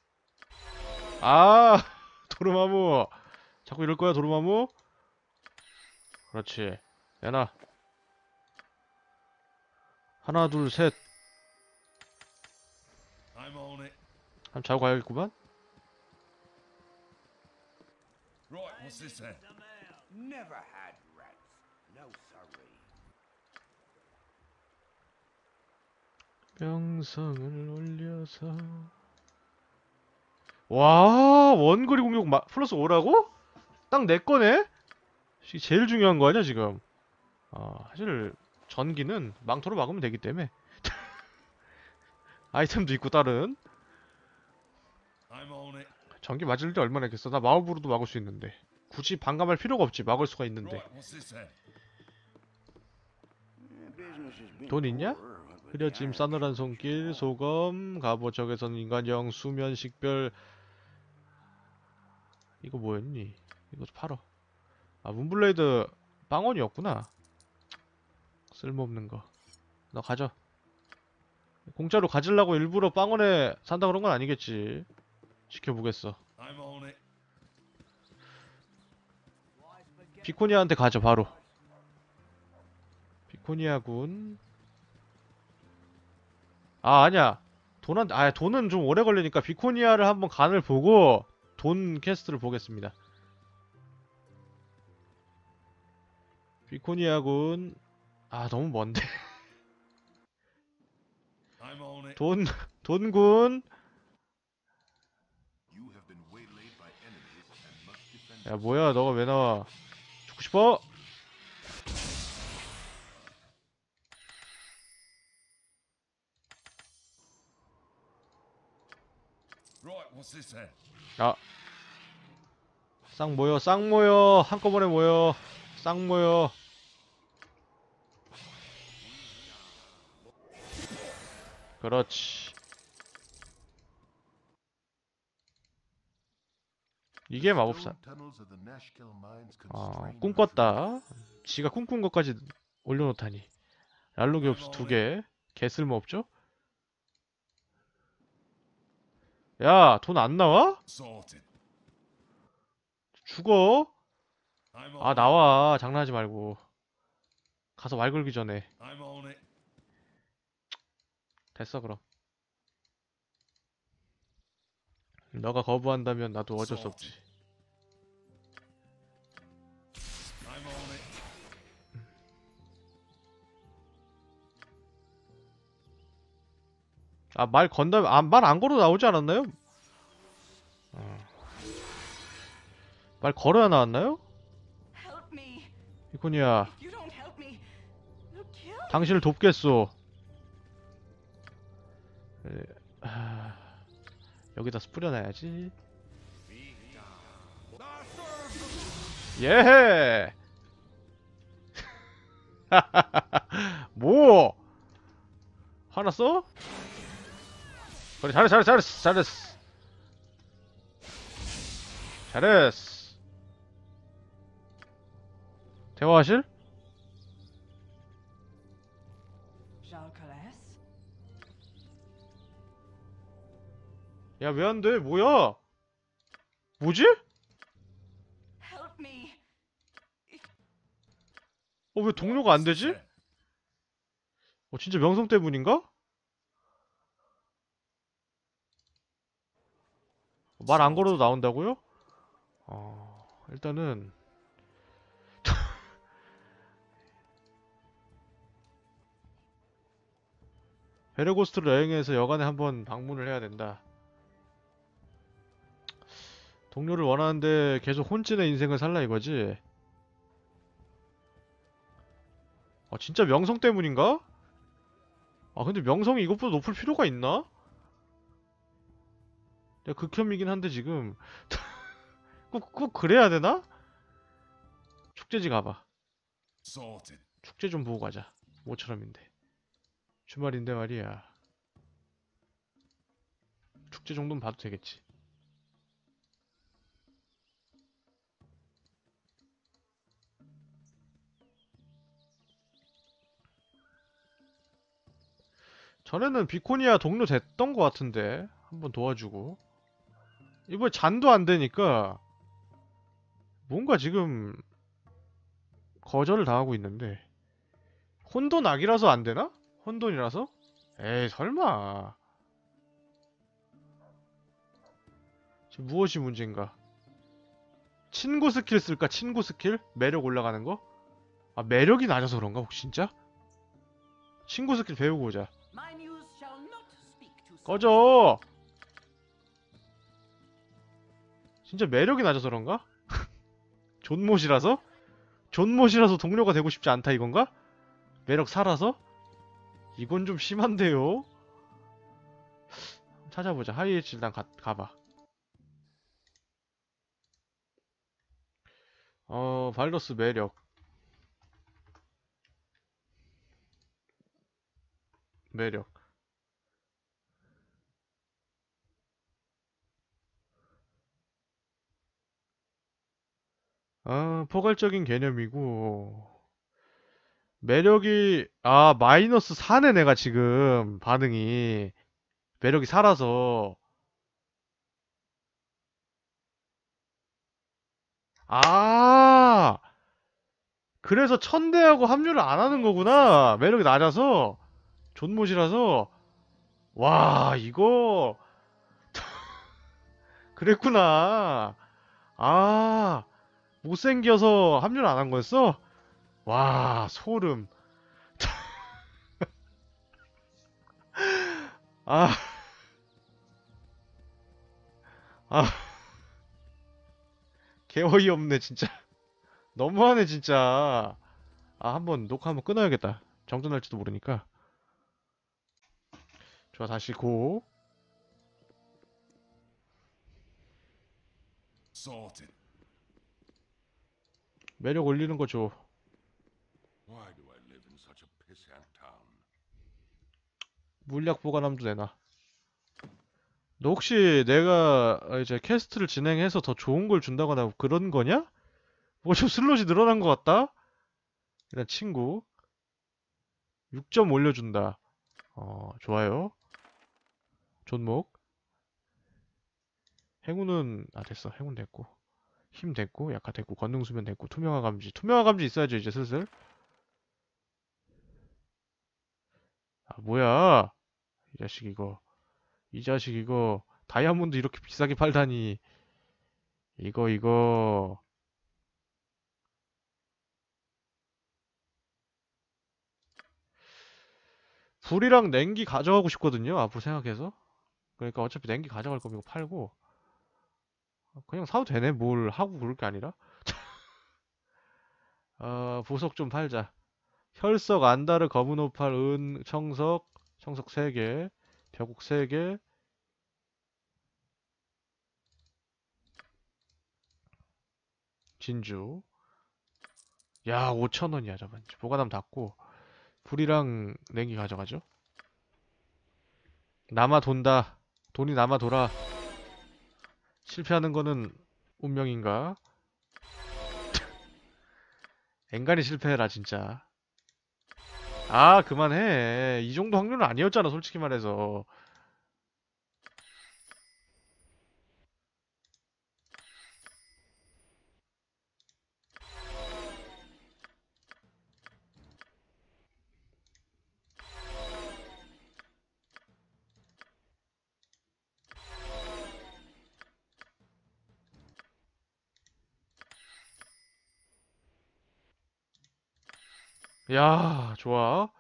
아, 도르마무. 자꾸 이럴 거야, 도르마무. 그렇지. 내놔. 하나, 둘, 셋. I'm on it. 한번 자고 가야겠구만. Right, what's this then? Never had rats. No sorry. 명성을 올려서. 와, 원거리 공격 마, 플러스 오라고? 딱 내 거네? 이게 제일 중요한 거 아니야, 지금? 아, 사실 전기는 망토로 막으면 되기 때문에. 아이템도 있고 다른. I'm on it. 전기 맞을 때 얼마나 했겠어? 나 마법으로도 막을 수 있는데. 굳이 반감할 필요가 없지. 막을 수가 있는데. Right, what's this then? business has been 돈 있냐? poor, what with the 흐려짐, iron 싸늘한 shortage 손길, and all. 소검, 갑옷, 적외선, 인간형, 수면, 식별. 이거 뭐였니? 이거 팔어. 아, 문블레이드 빵원이었구나. 쓸모없는 거. 너 가져. 공짜로 가지려고 일부러 빵원에 산다 그런 건 아니겠지. 지켜보겠어. I'm on it. 비코니아한테 가져, 바로. 비코니아군. 아, 아니야. 돈한, 아, 돈은 좀 오래 걸리니까 비코니아를 한번 간을 보고 돈 캐스트를 보겠습니다. 비코니아군. 아, 너무 먼데. I'm on it. 돈, 돈군. 야, 뭐야, 너가 왜 나와? 죽고 싶어? Right, what's this then? 아. 쌍 모여, 쌍 모여. 한꺼번에 모여. 쌍 모여. 그렇지. 이게 마법사. 아, 꿈꿨다. 지가 꿈꾼 것까지 올려놓다니. 랄로기옵스 두 개. 개 쓸모없죠? 야, 돈 안 나와? Sorted. 죽어? I'm on 아, 나와. 장난하지 말고. 가서 말 걸기 전에. it. I'm on it. 됐어, 그럼. 너가 거부한다면 나도 어쩔 수 없지. I'm on it. 아, 말 건다면, 아, 말 안 걸어도 나오지 않았나요? 어. 말 걸어야 나왔나요? Help me. 이코니아, If you don't help me, they'll kill me. 당신을 돕겠소. 에, 아, 여기다 뿌려놔야지. 예! 뭐? 화났어? 그래, 잘했어, 잘했어, 잘했어, 잘했어. 잘했어. 대화하실? Jean Calais? 야, 왜 안 돼? 뭐야? 뭐지? Help me. 어, 왜 동료가 안 되지? 어, 진짜 명성 때문인가? 말 안 걸어도 나온다고요? 어, 일단은 베레고스트를 여행해서 여간에 한번 방문을 해야 된다. 동료를 원하는데 계속 혼쭐의 인생을 살라 이거지? 아, 진짜 명성 때문인가? 아, 근데 명성이 이것보다 높을 필요가 있나? 내가 극혐이긴 한데 지금 꼭, 꼭 그래야 되나? 축제지 가봐. Sorted. 축제 좀 보고 가자. 모처럼인데. 주말인데 말이야. 축제 정도는 봐도 되겠지. 전에는 비코니아 동료 됐던 것 같은데 한번 도와주고 이번에 잔도 안 되니까 뭔가 지금 거절을 당하고 있는데 혼돈 악이라서 안 되나? 혼돈이라서? 에이 설마. 지금 무엇이 문제인가? 친구 스킬 쓸까? 친구 스킬? 매력 올라가는 거? 아, 매력이 낮아서 그런가 혹시 진짜? 친구 스킬 배우고 오자. My muse shall not speak to 꺼져! 진짜 매력이 낮아서 그런가? 존못이라서? 존못이라서 동료가 되고 싶지 않다 이건가? 매력 살아서? 이건 좀 심한데요? 찾아보자. 하이에치 일단 가, 가봐. 어, 발더스 매력. 매력. 아, 포괄적인 개념이고. 매력이, 아, 마이너스 사네, 내가 지금. 반응이. 매력이 사라서. 아, 그래서 천대하고 합류를 안 하는 거구나. 매력이 낮아서. 존못이라서. 와, 이거. 그랬구나. 아, 못생겨서 합류를 안 한 거였어? 와, 소름. 아, 아, 개 어이없네, 진짜. 너무하네, 진짜. 아, 한번 녹화 한번 끊어야겠다. 정전할지도 모르니까. 좋아, 다시 고. Sorted. 매력 올리는 거 줘. Why do I live in such a pissant town? 물약 보관함도 내놔. 너 혹시 내가 이제 캐스트를 진행해서 더 좋은 걸 준다거나 그런 거냐? 뭐 좀 슬롯이 늘어난 것 같다? 일단 친구. 육 점 올려준다. 어, 좋아요. 존목. 행운은, 아, 됐어. 행운 됐고. 힘 됐고, 약화 됐고, 권능수면 됐고, 투명화 감지. 투명화 감지 있어야죠, 이제 슬슬. 아, 뭐야. 이 자식 이거. 이 자식 이거. 다이아몬드 이렇게 비싸게 팔다니. 이거, 이거. 불이랑 냉기 가져가고 싶거든요, 앞으로 생각해서. 그러니까 어차피 냉기 가져갈 거면 이거 팔고. 그냥 사도 되네, 뭘 하고 그럴 게 아니라. 어, 보석 좀 팔자. 혈석, 안다르, 검은 오팔, 은, 청석, 청석 세 개, 벼국 세 개, 진주. 야, 오천 원이야, 저번. 보관함 닫고. 불이랑 냉기 가져가죠. 남아 돈다. 돈이 남아 돌아. 실패하는 거는 운명인가? 앵간히 실패해라, 진짜. 아, 그만해. 이 정도 확률은 아니었잖아, 솔직히 말해서. 야, 좋아.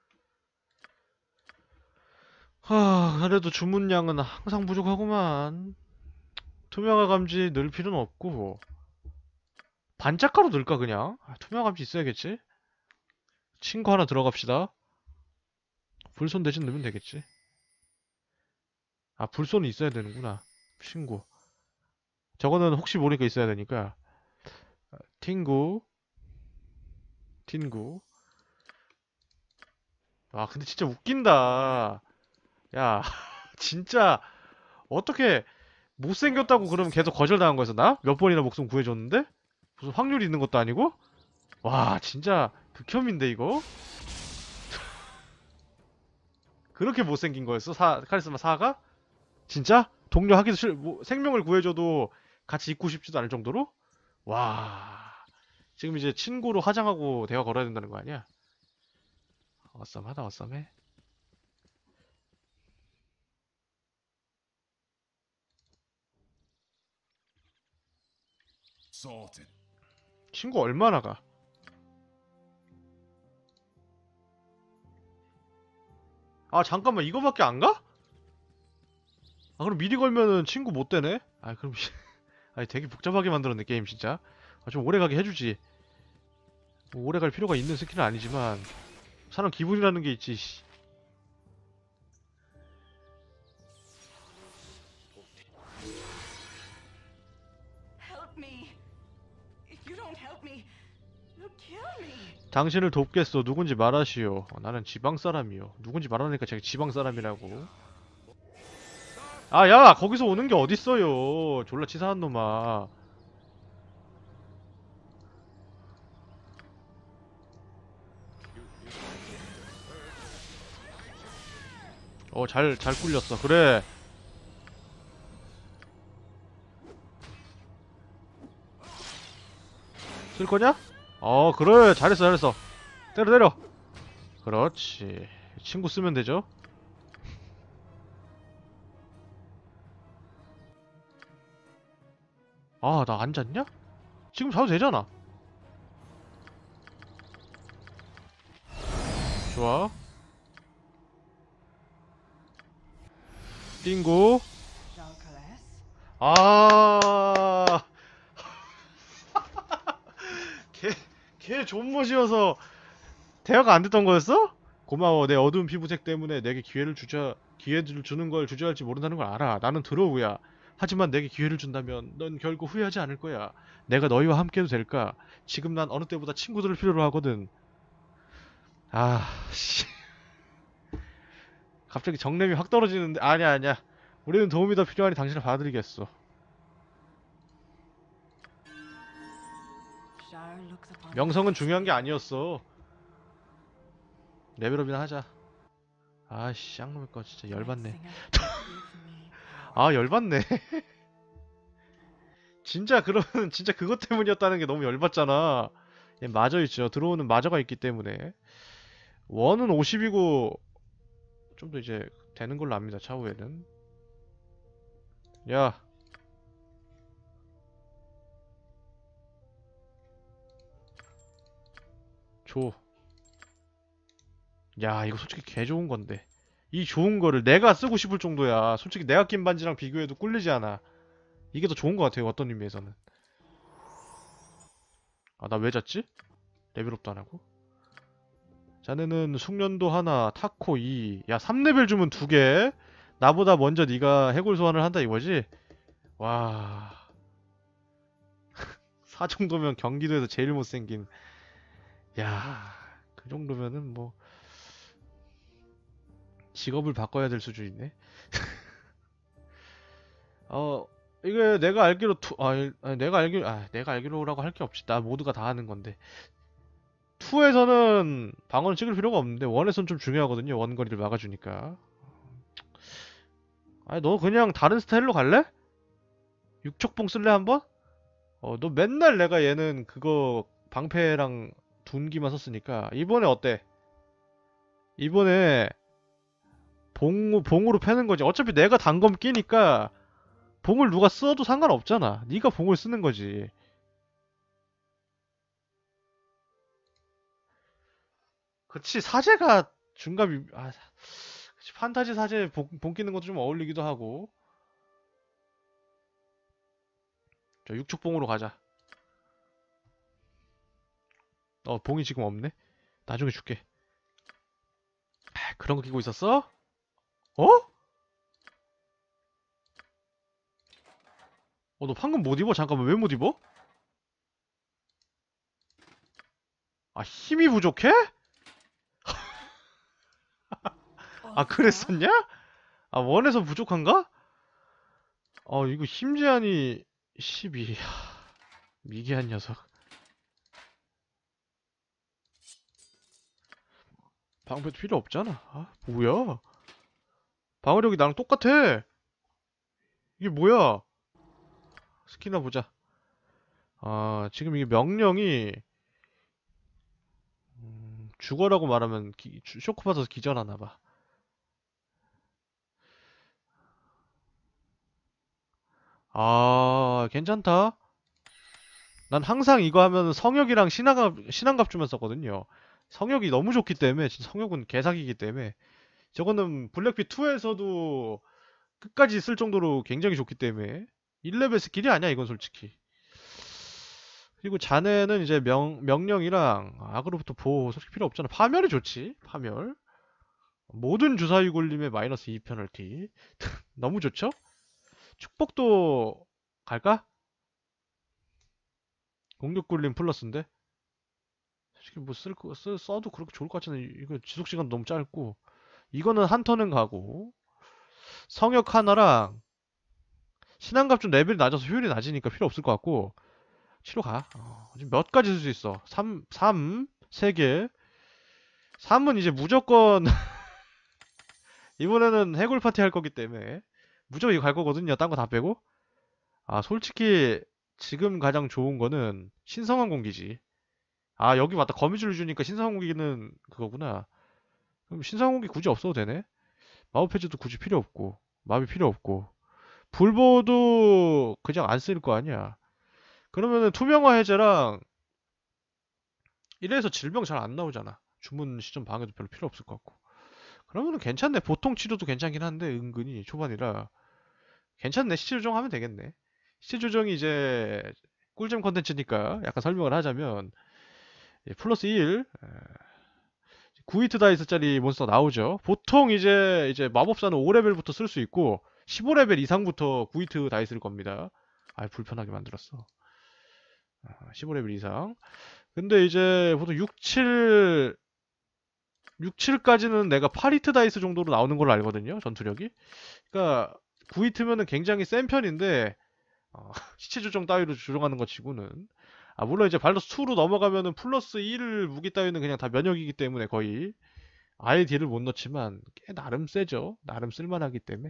하, 그래도 주문량은 항상 부족하구만. 투명화 감지 넣을 필요는 없고. 반짝가루 넣을까, 그냥? 아, 투명화 감지 있어야겠지? 친구 하나 들어갑시다. 불손 대신 넣으면 되겠지. 아, 불손이 있어야 되는구나. 친구. 저거는 혹시 모르니까 있어야 되니까. 팅구. 틴구. 아, 근데 진짜 웃긴다. 야, 진짜 어떻게 못생겼다고 그러면 계속 거절당한 거였어, 나? 몇 번이나 목숨 구해줬는데? 무슨 확률이 있는 것도 아니고? 와, 진짜 극혐인데, 이거? 그렇게 못생긴 거였어? 사, 카리스마 사가? 진짜? 동료 하기도 싫, 뭐, 생명을 구해줘도 같이 있고 싶지도 않을 정도로? 와, 지금 이제 친구로 화장하고 대화 걸어야 된다는 거 아니야? 어썸하다, 어썸해. Sorted. 친구 얼마나 가? 아, 잠깐만, 이거밖에 안 가? 아, 그럼 미리 걸면은 친구 못 되네? 아, 그럼, 아니, 되게 복잡하게 만들었네, 게임, 진짜. 아, 좀 오래 가게 해주지. 뭐 오래 갈 필요가 있는 스킬은 아니지만, 사람 기분이라는 게 있지, 씨. Help me. If you don't help me, you'll kill me. 당신을 돕겠소. 누군지 말하시오. 어, 나는 지방 사람이요. 누군지 말하니까 제가 지방 사람이라고. 아, 야! 거기서 오는 게 어딨어요. 졸라 치사한 놈아. 어, 잘, 잘 꿀렸어. 그래. 쓸 거냐? 어, 그래. 잘했어, 잘했어. 때려, 때려. 그렇지. 친구 쓰면 되죠? 아, 나 안 잤냐? 지금 자도 되잖아. 좋아. 띵고. 아, 걔, 걔 존머지어서 대화가 안 됐던 거였어? 고마워. 내 어두운 피부색 때문에 내게 기회를 주자, 기회를 주는 걸 주저할지 모른다는 걸 알아. 나는 드로우야. 하지만 내게 기회를 준다면 넌 결국 후회하지 않을 거야. 내가 너희와 함께해도 될까? 지금 난 어느 때보다 친구들을 필요로 하거든. 아, 씨. 갑자기 정냄이 확 떨어지는데. 아니야, 아니야. 우리는 도움이 더 필요하니 당신을 봐드리겠어. 명성은 중요한 게 아니었어. 레벨업이나 하자. 아씨, 쌍놈의 거 진짜 열받네. 아, 열받네. 진짜 그런 진짜 그것 때문이었다는 게 너무 열받잖아. 얘 마저 있죠. 들어오는 마저가 있기 때문에. 원은 오십이고 좀 더 이제 되는 걸로 압니다. 차후에는. 야. 줘. 야, 이거 솔직히 개 좋은 건데. 이 좋은 거를 내가 쓰고 싶을 정도야. 솔직히 내가 낀 반지랑 비교해도 꿀리지 않아. 이게 더 좋은 것 같아요. 어떤 의미에서는. 아, 나 왜 잤지? 레벨업도 안 하고. 자네는 숙련도 하나, 타코 이. 야, 삼 레벨 주면 두 개. 나보다 먼저 네가 해골 소환을 한다 이거지? 와. 사 정도면 경기도에서 제일 못생긴. 야, 그 정도면은 뭐 직업을 바꿔야 될 수준이네. 어, 이게 내가 알기로 투, 아, 아니, 내가 알기로, 아, 내가 알기로라고 할 게 없지. 나 모두가 다 하는 건데. 이에서는 방어는 찍을 필요가 없는데 일에서는 좀 중요하거든요. 원거리를 막아주니까. 아니, 너 그냥 다른 스타일로 갈래? 육척봉 쓸래 한번? 어, 너 맨날 내가 얘는 그거 방패랑 둔기만 썼으니까 이번에 어때? 이번에 봉, 봉으로 패는 거지. 어차피 내가 단검 끼니까 봉을 누가 써도 상관없잖아. 네가 봉을 쓰는 거지. 그치, 사제가 중갑이, 아, 그치, 판타지 사제 봉, 봉 끼는 것도 좀 어울리기도 하고. 저 육축봉으로 가자. 어, 봉이 지금 없네? 나중에 줄게. 아, 그런 거 끼고 있었어? 어? 어, 너 방금 못 입어? 잠깐만, 왜 못 입어? 아, 힘이 부족해? 아, 그랬었냐? 아, 원에서 부족한가? 어, 이거 힘 제한이 십이. 하, 미개한 녀석. 방패도 필요 없잖아. 아, 뭐야? 방어력이 나랑 똑같아. 이게 뭐야? 스키나 보자. 아, 지금 이게 명령이 음, 죽어라고 말하면 기, 주- 쇼크 받아서 기절하나봐. 아, 괜찮다. 난 항상 이거 하면 성역이랑 신앙갑, 신앙갑 주면 썼거든요. 성역이 너무 좋기 때문에, 진짜 성역은 개사기이기 때문에. 저거는 블랙핏 이에서도 끝까지 쓸 정도로 굉장히 좋기 때문에. 일 레벨 스킬이 아니야, 이건 솔직히. 그리고 자네는 이제 명, 명령이랑 악으로부터 보호 솔직히 필요 없잖아. 파멸이 좋지, 파멸. 모든 주사위 굴림에 마이너스 이 페널티. 너무 좋죠? 축복도 갈까? 공격 굴림 플러스인데? 솔직히 뭐 쓸 거, 쓰, 써도 그렇게 좋을 것 같지는 이거 지속 시간 너무 짧고 이거는 한 턴은 가고 성역 하나랑 신앙갑 좀 레벨이 낮아서 효율이 낮으니까 필요 없을 것 같고 치료 가. 어, 지금 몇 가지 쓸 수 있어. 삼, 삼, 세 개. 삼은 이제 무조건 이번에는 해골 파티 할 거기 때문에 무조건 이거 갈 거거든요. 딴 거 다 빼고. 아, 솔직히 지금 가장 좋은 거는 신성한 공기지. 아, 여기 맞다. 거미줄 주니까 신성한 공기는 그거구나. 그럼 신성한 공기 굳이 없어도 되네. 마법 해제도 굳이 필요 없고 마비 필요 없고 불보도 그냥 안 쓸 거 아니야. 그러면은 투명화 해제랑 이래서 질병 잘 안 나오잖아. 주문 시점 방해도 별로 필요 없을 것 같고. 그러면은 괜찮네. 보통 치료도 괜찮긴 한데 은근히 초반이라 괜찮네. 시체 조정하면 되겠네. 시체 조정이 이제 꿀잼 컨텐츠니까 약간 설명을 하자면 예, 플러스 일 구 히트 다이스짜리 몬스터 나오죠. 보통 이제 이제 마법사는 오 레벨부터 쓸 수 있고 십오 레벨 이상부터 구 히트 다이스를 겁니다. 아, 불편하게 만들었어. 아, 십오 레벨 이상. 근데 이제 보통 육, 칠 육, 칠까지는 내가 팔 히트 다이스 정도로 나오는 걸로 알거든요. 전투력이. 그러니까 구 히트면은 굉장히 센 편인데 어, 시체 조정 따위로 조정하는 것 치고는 아, 물론 이제 발로스 이로 넘어가면은 플러스 일 무기 따위는 그냥 다 면역이기 때문에 거의 아예 딜을 못 넣지만 꽤 나름 세죠. 나름 쓸만하기 때문에.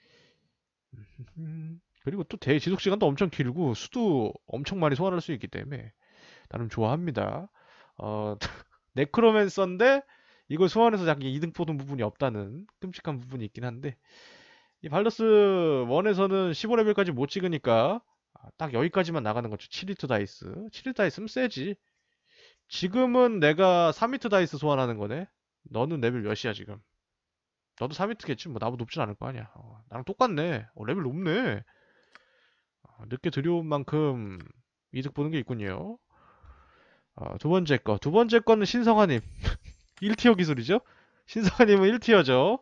그리고 또 대 지속 시간도 엄청 길고 수도 엄청 많이 소환할 수 있기 때문에 나름 좋아합니다. 어, 네크로맨서인데 이걸 소환해서 자기 이득 보는 부분이 없다는 끔찍한 부분이 있긴 한데 이 발더스 일에서는 십오 레벨까지 못 찍으니까 아, 딱 여기까지만 나가는 거죠. 칠 히트 다이스. 칠 히트 다이스면 세지. 지금은 내가 삼 히트 다이스 소환하는 거네. 너는 레벨 몇이야 지금? 너도 삼 히트겠지. 뭐 나보다 높진 않을 거 아니야. 어, 나랑 똑같네. 어, 레벨 높네. 어, 늦게 들여온 만큼 이득 보는 게 있군요. 어, 두 번째 거. 두 번째 거는 신성하님. 일 티어 기술이죠? 신성하님은 일 티어죠.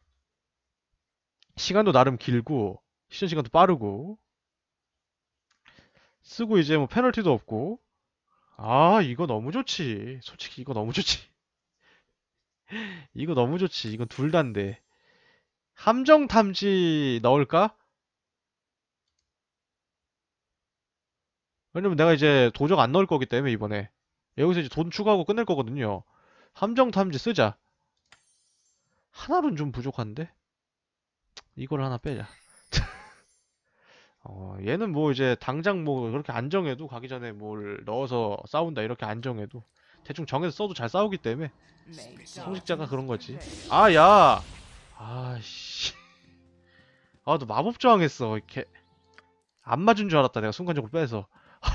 시간도 나름 길고 시전 시간도 빠르고 쓰고 이제 뭐 페널티도 없고 아, 이거 너무 좋지. 솔직히 이거 너무 좋지. 이거 너무 좋지. 이건 둘 다인데 함정 탐지 넣을까? 왜냐면 내가 이제 도적 안 넣을 거기 때문에 이번에 여기서 이제 돈 추가하고 끝낼 거거든요. 함정 탐지 쓰자. 하나로는 좀 부족한데 이걸 하나 빼자. 어, 얘는 뭐 이제 당장 뭐 그렇게 안 정해도 가기 전에 뭘 넣어서 싸운다 이렇게 안 정해도 대충 정해서 써도 잘 싸우기 때문에 성직자가 그런 거지. 아, 야! 아씨. 아, 너 마법 저항했어. 이렇게 안 맞은 줄 알았다. 내가 순간적으로 빼서.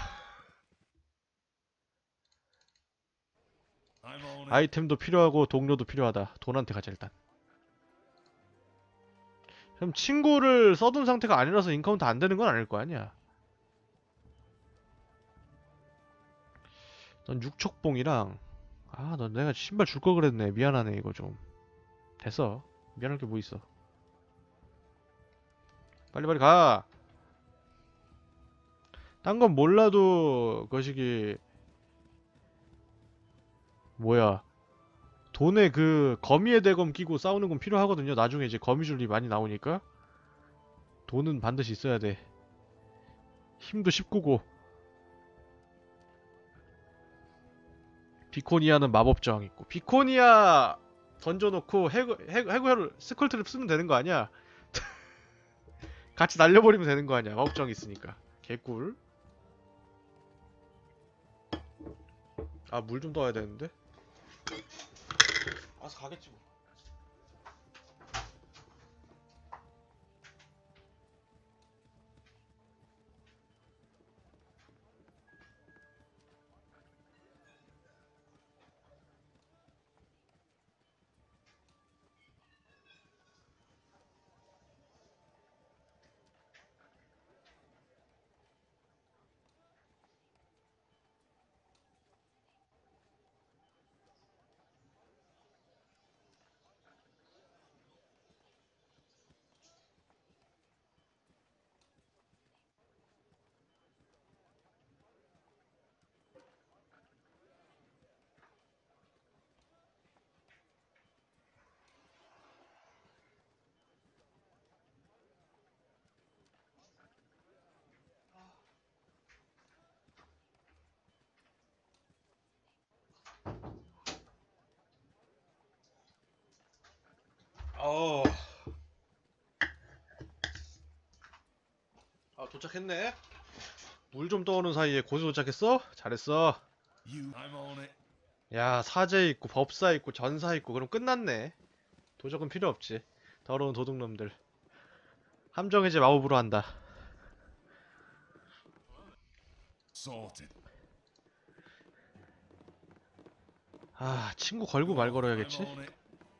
I'm on it. 아이템도 필요하고 동료도 필요하다. 돈한테 가자 일단. 그럼 친구를 써둔 상태가 아니라서 인카운트 안 되는 건 아닐 거 아니야. 넌 육척봉이랑 아, 넌 내가 신발 줄 걸 그랬네. 미안하네 이거 좀. 됐어. 미안할 게 뭐 있어. 빨리빨리 가. 딴 건 몰라도 거시기 뭐야. 돈에 그 거미의 대검 끼고 싸우는 건 필요하거든요. 나중에 이제 거미줄이 많이 나오니까 돈은 반드시 있어야 돼. 힘도 십구고 비코니아는 마법 저항 있고 비코니아 던져놓고 해그 해그 해그 스컬트를 쓰면 되는 거 아니야? 같이 날려버리면 되는 거 아니야? 마법 저항 있으니까 개꿀. 아, 물 좀 떠야 되는데. 알아서 가겠지 뭐. 어. 아, 도착했네. 물 좀 떠오는 사이에 고수 도착했어? 잘했어. You. I'm on it. 야, 사제 있고 법사 있고 전사 있고 그럼 끝났네. 도적은 필요 없지. 더러운 도둑놈들. 함정해제 마법으로 한다. Sorted. 아, 친구 걸고 말 걸어야겠지? I'm on it.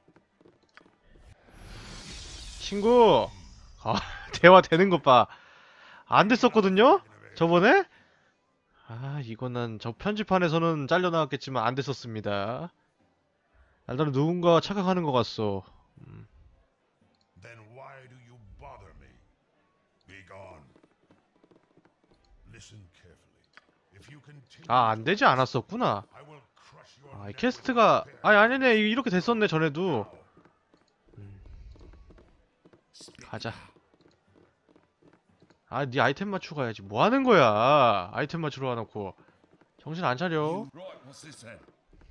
친구! 아, 대화 되는 것 봐. 안 됐었거든요? 저번에? 아, 이거는 저 편집판에서는 잘려나왔겠지만 안 됐었습니다. 일단은 누군가 착각하는 것 같소. 음. Then why do you bother me? Be gone. Listen carefully. If you continue, 아, 안 되지 않았었구나. I will crush your 아, 이 neck 캐스트가, with my 아니, bare 아니네. 이렇게 됐었네, 전에도. hands. 가자. 아, 네 아이템 맞추고 가야지. 뭐 하는 거야? 아이템 맞추러 와놓고. 정신 안 차려. You. Right. What's this then?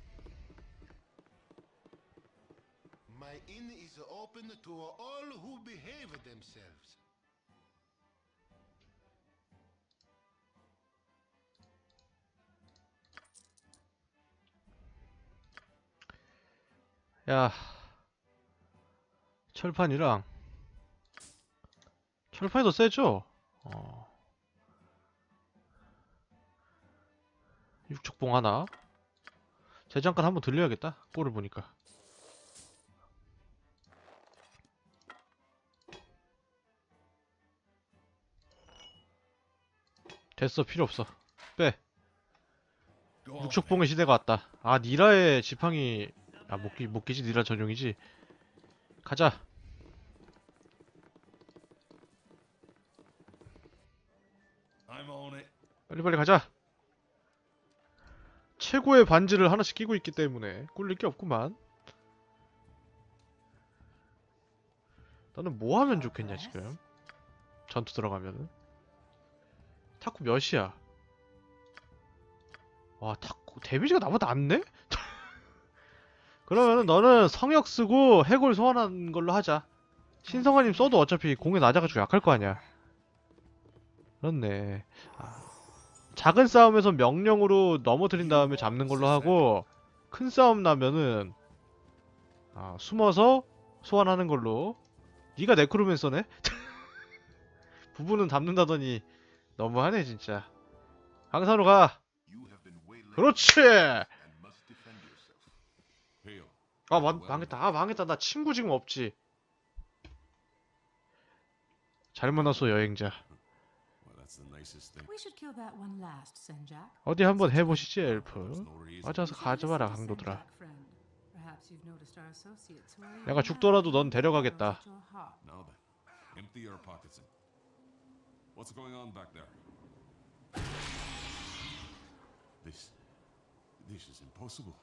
My inn is open to all who behave themselves. 야, 철판이랑 철판이 더 세죠? 어. 육축봉 하나. 제 잠깐 한번 들려야겠다. 꼴을 보니까. 됐어, 필요 없어. 빼. Go on. 육축봉의 시대가 왔다. 아, 니라의 지팡이. 아, 못, 끼, 못 끼지? 니라 전용이지? 가자. I'm on it. 빨리빨리 가자. 최고의 반지를 하나씩 끼고 있기 때문에 꿀릴 게 없구만. 너는 뭐 하면 좋겠냐 지금? 전투 들어가면은. 타쿠 몇이야? 와, 타쿠 데미지가 나보다 낫네? 그러면은 너는 성역 쓰고 해골 소환하는 걸로 하자. 신성아님 써도 어차피 공에 낮아가지고 약할 거 아니야. 그렇네. 아, 작은 싸움에서 명령으로 넘어뜨린 다음에 잡는 걸로 하고, 큰 싸움 나면은 아, 숨어서 소환하는 걸로. 니가 네크로맨서네? 부부는 담는다더니 너무하네 진짜. 강사로 가. You have been waylaid 그렇지. and must defend yourself. Hail. 아, 망, 망했다. 아, 망했다. 나 친구 지금 없지. 잘 만났어 여행자. Well, that's the nicest thing. We should kill that one last, Senjak. 어디 한번 해보시지 엘프. There's no reason. 맞아서 가져봐라 강도들아. Perhaps you've noticed our associates who are 내가 죽더라도 넌 데려가겠다. Now then, empty your pockets. In. What's going on back there? This, this is impossible.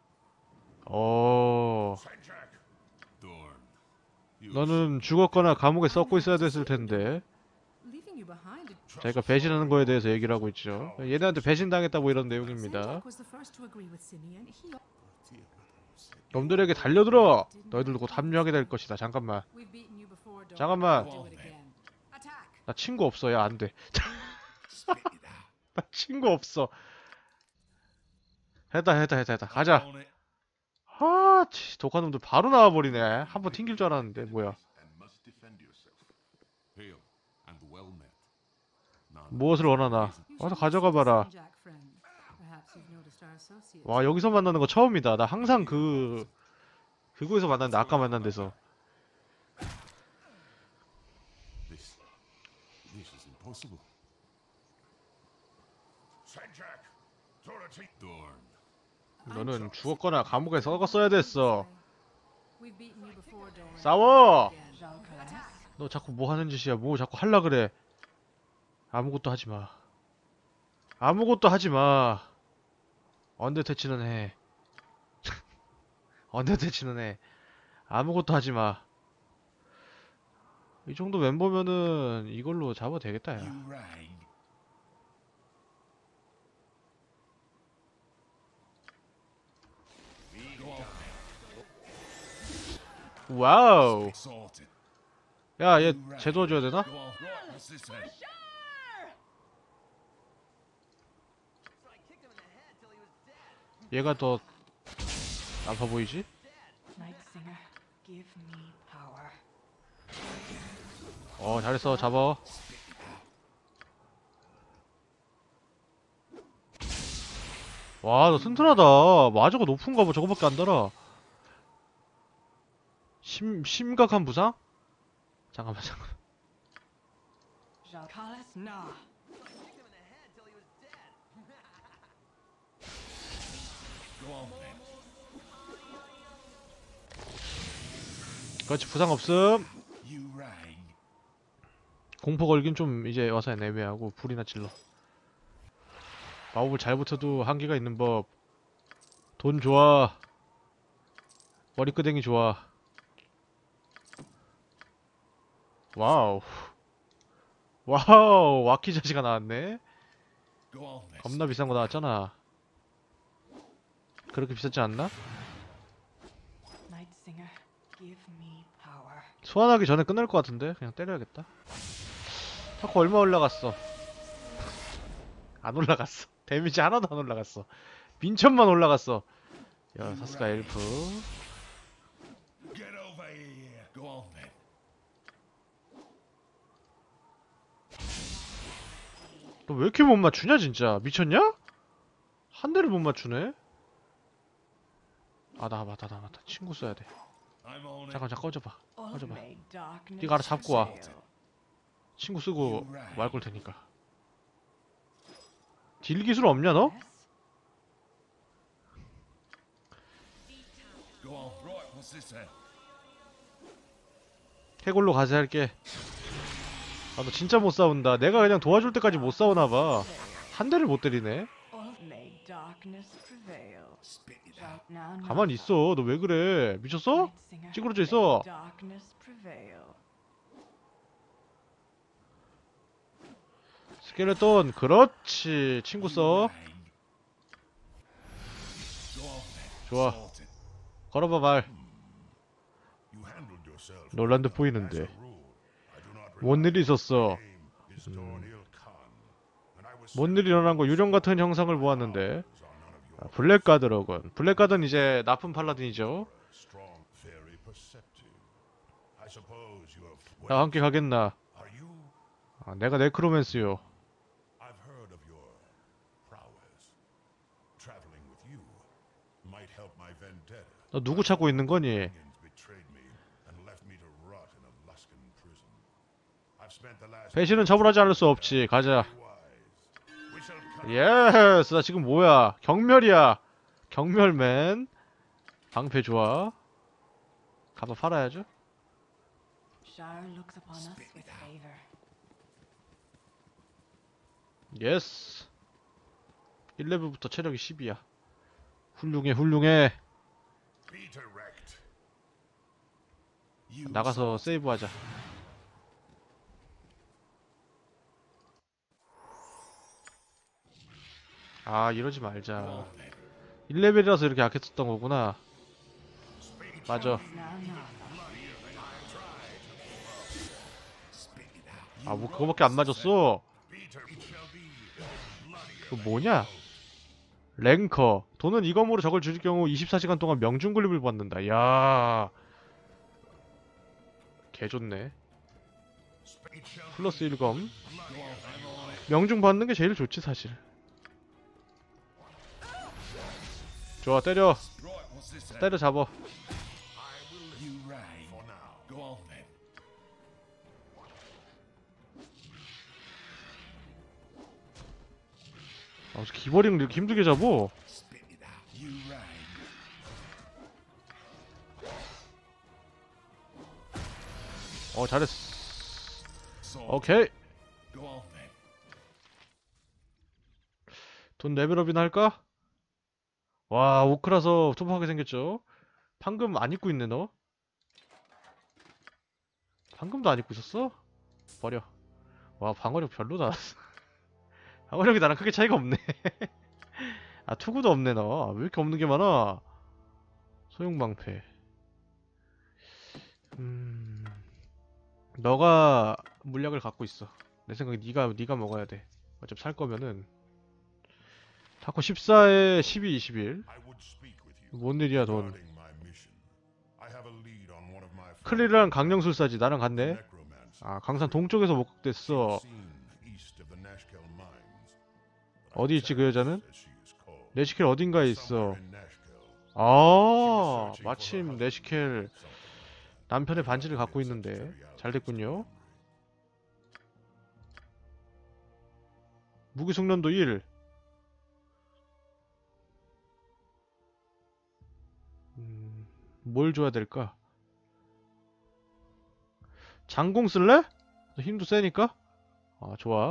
오, Sanjak, Dorn. You 너는 죽었거나 감옥에 썩고 있어야 됐을 텐데. Leaving you behind. 자기가 배신하는 거에 대해서 얘기를 하고 있죠. 얘네한테 배신당했다고 이런 내용입니다. Senjak was the first to agree with Simeon. He. 놈들에게 달려들어. 너희들도 곧 합류하게 될 것이다. 잠깐만. We've beaten you before, Dorn. 잠깐만. Do it again. Attack. 나 친구 없어. 야, 안 돼. spit it out. 나 친구 없어. 했다, 했다, 했다, 했다. 가자. on it. 아, 치, 독한놈들 바로 나와버리네. 한번 튕길 줄 알았는데 뭐야. And must defend yourself. Hail and well met. None. 무엇을 원하나. 와서 가져가 봐라. Senjak, friend. Perhaps you've noticed our associates. 와, 여기서 만나는 거 처음이다. 나 항상 그 그거에서 만났는데 아까 만난 데서. This, this is impossible. Sanjak, Dorothy, Dorn. 너는 죽었거나 감옥에 썩었어야 됐어. We've beaten you before, Dorn. 싸워. Again. Attack. 너 자꾸 뭐 하는 짓이야? 뭐 자꾸 할라 그래? 아무것도 하지 마. 아무것도 하지 마. 언더태치는 해. 언더태치는 해. 아무것도 하지 마. 이 정도 멤버면은 이걸로 잡아도 되겠다, 야. you rang. Go on. 와우. Sorted. 야, 얘 제도해줘야 되나? Go on. Right, what's this then? 얘가 더 아파 보이지? Nightsinger, give me power. 어, 잘했어. 잡아. 와, 너 튼튼하다. 마저가 높은가 봐. 저거밖에 안 달아. 심, 심각한 부상? 잠깐만, 잠깐만. Jean Carlos, no. Go on then. 그렇지, 부상 없음. You rang. 공포 걸긴 좀 이제 와서 애매하고 불이나 질러. 마법을 잘 붙여도 한계가 있는 법. 돈 좋아. 머리끄댕이 좋아. 와우. 와우. 와키 자시가 나왔네. Go on then. 겁나 비싼 거 나왔잖아. 그렇게 비싸지 않나? Nightsinger, give me power. 소환하기 전에 끝날 것 같은데? 그냥 때려야겠다. 타코 얼마 올라갔어? 안 올라갔어. 데미지 하나도 안 올라갔어. 민천만 올라갔어. 야, 사스가 엘프. Get over here. Go on then. 너 왜 이렇게 못 맞추냐, 진짜? 미쳤냐? 한 대를 못 맞추네? 아, 나 맞다, 나 맞다. 친구 써야 돼. I'm on it. 잠깐, 잠깐, 꺼져봐. All 꺼져봐. may darkness 네가 알아서 잡고 와. prevail. 친구 쓰고 말 걸 테니까. 딜 기술 없냐, 너? Yes? Go on. Right, what's this then? 해골로 가세 할게. 아, 너 진짜 못 싸운다. 내가 그냥 도와줄 때까지 못 싸우나봐. 한 대를 못 때리네. All may darkness prevail. Spit it out. Shout now, now. 가만히 있어. 너 왜 그래? 미쳤어? Nightsinger, 찌그러져 may 있어. darkness prevail. 스켈레톤. 그렇지. 친구 써. Rang. Go on then. 좋아. Sorted. 걸어봐, 말. You handled yourself. 놀란드 보이는데. As a rule, I do not 뭔 rely 일이 있었어? on name is Dornil Khan, and I was 뭔 일이 일어난 거 유령 같은 형상을 보았는데. on none of 아, your 블랙가드로군. 블랙가드는 이제 나쁜 팔라딘이죠. strong, very perceptive. I suppose you have. 나 함께 가겠나? Are you? 아, 내가 네크로맨스요. I've heard of your prowess. Traveling with you might help my vendetta. 너 누구 찾고 있는 거니? Minions betrayed me and left me to rot in a Luskan prison. I've spent the last 배신은 처벌하지 않을 수 없지. 가자. wise. We shall cut 예스. 나 지금 뭐야? 경멸이야. 경멸맨. 방패 좋아. 가봐 팔아야죠. Shire looks upon us with favor. 예스. 일 레벨부터 체력이 십이야. 훌륭해, 훌륭해. be direct. You 나가서 세이브하자. 아, 이러지 말자. 일 레벨이라서 이렇게 약했었던 거구나. 맞아. Now, now. 아, 뭐 그거밖에 안 맞았어. 그 뭐냐? 랭커. 돈은 이검으로 적을 죽일 경우 이십사 시간 동안 명중 굴림을 받는다. 야. 개 좋네. 플러스 일 검. 명중 받는 게 제일 좋지, 사실. 좋아, 때려. right, what's this then? 때려 잡아. You rang. For now. Go on then. 아, 기버링을 이렇게 힘들게 잡어. Spit it out. You rang. 어, 잘했어. Sorted. 오케이. Go on then. 돈 레벨업이나 할까? 와, 오크라서 투박하게 생겼죠? 방금 안 입고 있네, 너? 방금도 안 입고 있었어? 버려. 와, 방어력 별로다. 방어력이 나랑 크게 차이가 없네. 아, 투구도 없네, 너. 왜 이렇게 없는 게 많아? 소형방패. 음, 너가 물약을 갖고 있어. 내 생각에 네가 네가 먹어야 돼. 어차피 살 거면은. 타코 십사에 십이, 이십일. I would speak with you 뭔 일이야 돈. regarding my mission. I have a lead on one of my 클리랑 강령술사지 나랑 같네. necromancer. 아 강산 동쪽에서 목격됐어. Seen east of the Nashkel mines. 어디 있지 그 여자는? As she is called. 레시켈 어딘가에 있어. Somewhere in Nashkel. 아 마침 레시켈 남편의 반지를 갖고 있는데 잘 됐군요. 무기 숙련도 일. 음, 뭘 줘야 될까? 장공 쓸래? 힘도 세니까? 아 좋아.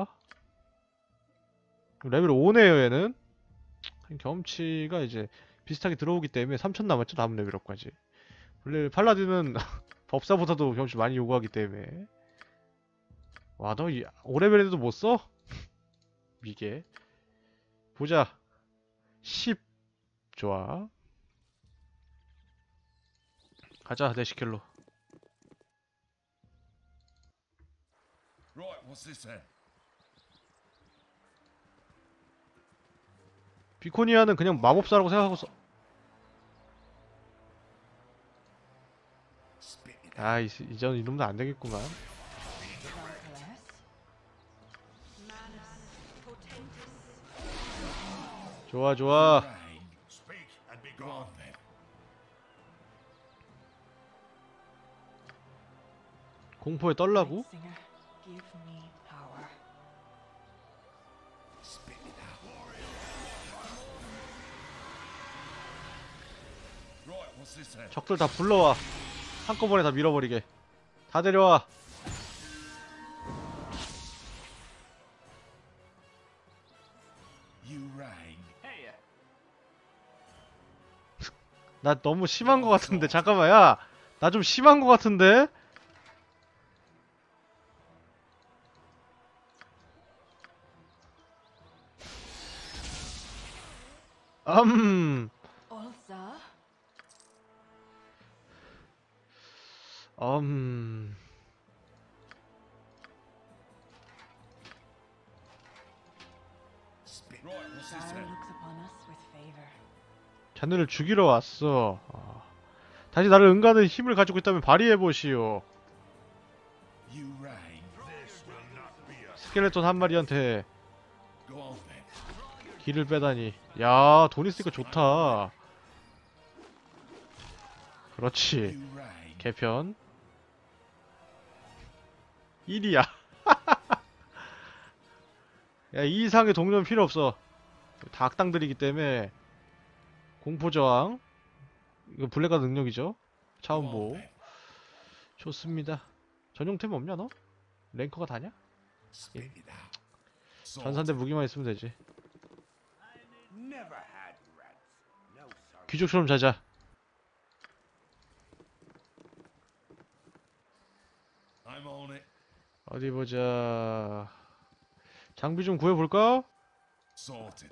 레벨 오네요 얘는. 경험치가 이제 비슷하게 들어오기 때문에 삼천 남았죠 다음 레벨업까지. 원래 팔라딘은 법사보다도 경험치 많이 요구하기 때문에. 와 너 오 레벨에도 못 써? 미개. 보자. 십. 좋아. 가자 네시켈로. Right, what's this then? 비코니아는 그냥 마법사라고 생각하고 써. 아, 이, 이전 이놈도 안 되겠구만. 좋아, 좋아. Speak and be gone. 공포에 떨라고? Right, what's this then? 적들 다 불러와. 한꺼번에 다 밀어버리게. 다 데려와. You rang. 나 너무 심한 거 같은데. 잠깐만, 야. 나 좀 심한 거 같은데? 음. 음. Right, what's this then? 자네를 죽이러 왔어. 어. 다시 나를 응가하는 힘을 가지고 있다면 발휘해보시오. You rang. This will not be a 스켈레톤 한 마리한테 go on then. 길을 빼다니. 야, 돈 있으니까 좋다. 그렇지. You rang. 개편. 일이야. 야, 이 이상의 동료는 필요 없어. 다 악당들이기 때문에. 공포저항. 이거 블랙가 능력이죠. 차원보. 좋습니다. 전용템 없냐 너? 랭커가 다냐? Spit it out. 전산대 무기만 있으면 되지. Never had rats. No, sir. 귀족처럼 자자. I'm on it. 어디 보자. 장비 좀 구해볼까? Sorted.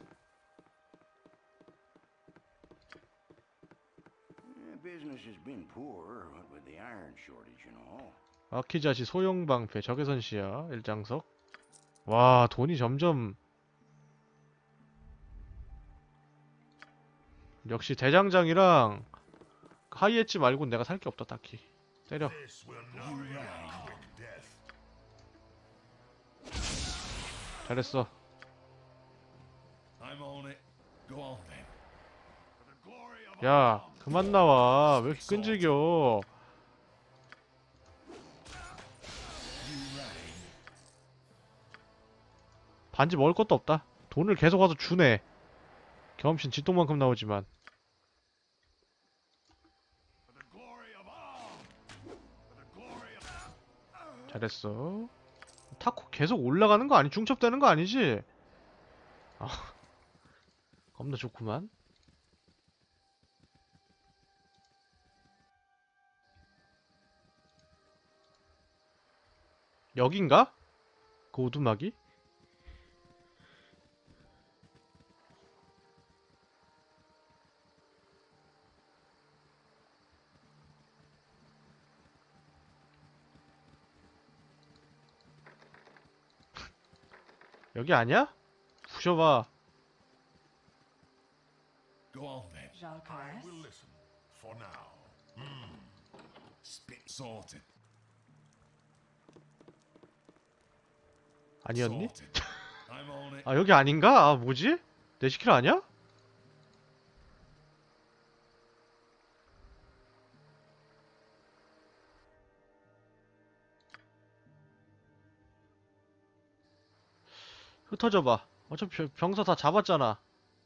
Yeah, business has been poor, what with the iron shortage and all. 아키자시 소형방패 적외선 시야 일장석. 와 돈이 점점. 역시 대장장이랑 하이엣지 말고 내가 살 게 없다 딱히. 때려. This will not be a quick death. 잘했어. I'm on it. Go on then. For the glory of 야 그만 나와. 왜 이렇게 끈질겨. You rang. 반지 먹을 것도 없다. 돈을 계속 와서 주네. 경험치는 지똥만큼 나오지만. for the glory of all. For the glory of 잘했어. 타코 계속 올라가는 거 아니? 중첩되는 거 아니지? 아, 겁나 좋구만. 여긴가? 그 오두막이? 여기 아니야? 부셔봐. Go on then. Jal I Caress. will listen for now. Hmm. Spit sorted. 아니었니? Sorted. I'm on it. 아 여기 아닌가? 아 뭐지? 내 시킬 아니야? 흩어져봐. 어차피 병- 병사 다 잡았잖아.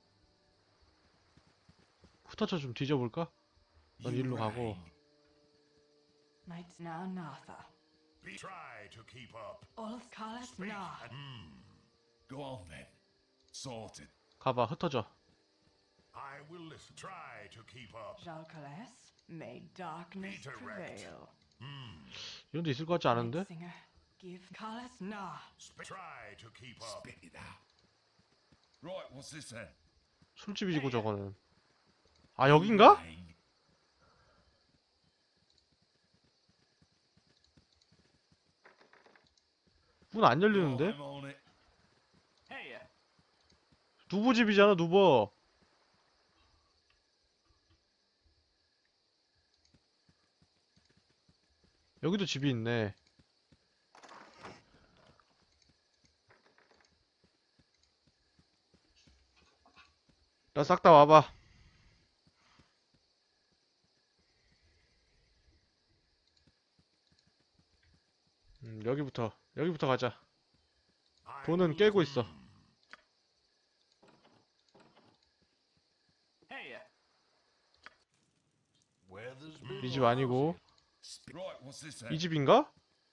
흩어져 좀 뒤져볼까? 넌 일로 가고. Might now Natha. Be try to keep up. Ulf Kalas Na. Hmm. Go on then. Sorted. 가봐 흩어져. I will listen. Try to keep up. Jal Caress. May darkness Be direct. prevail. Hmm. 이런 데 있을 것 같지 않은데? Singer. Give Kalas Na. Sp- try to keep up. Spit it out. Right, what's this then? 술집이고 저거는. 아 여긴가? Bang. 문 안 Oh, 열리는데? I'm on it. 누보 집이잖아 누보. 여기도 집이 있네. 나 싹 다 와봐. 음, 여기부터 여기부터 가자. I 돈은 will 깨고 listen. 있어. Where there's been 이 집 아니고 Spit. Right, what's this then? 이 집인가?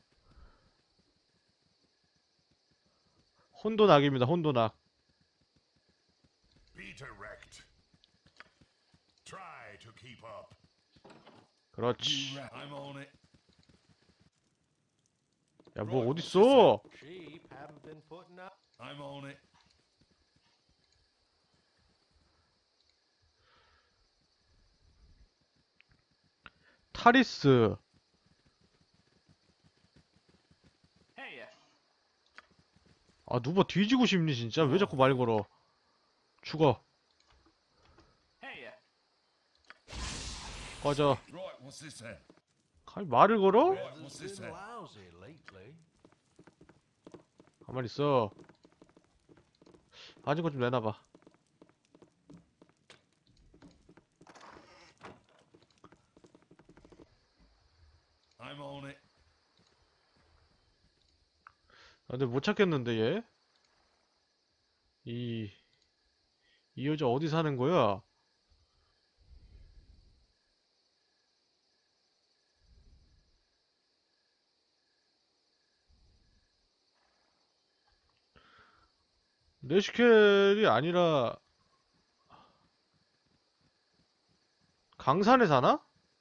혼돈악입니다. 혼돈악. Be direct. Try to keep up. 그렇지. You ra- I'm on it. 야 뭐 어딨어? Sheep haven't been putting up. I'm on it. 타리스. 아 누가 뒤지고 싶니 진짜? 왜 자꾸 말 걸어? 죽어. 꺼져. Right, what's this then? 감히 말을 걸어? Right, what's this Been then? lousy lately. 가만히 있어. 가진 거 좀 내놔봐. I'm on it. 아, 근데 못 찾겠는데 얘? 이... 이 여자 어디 사는 거야? 네시켈이 아니라 강산에 사나?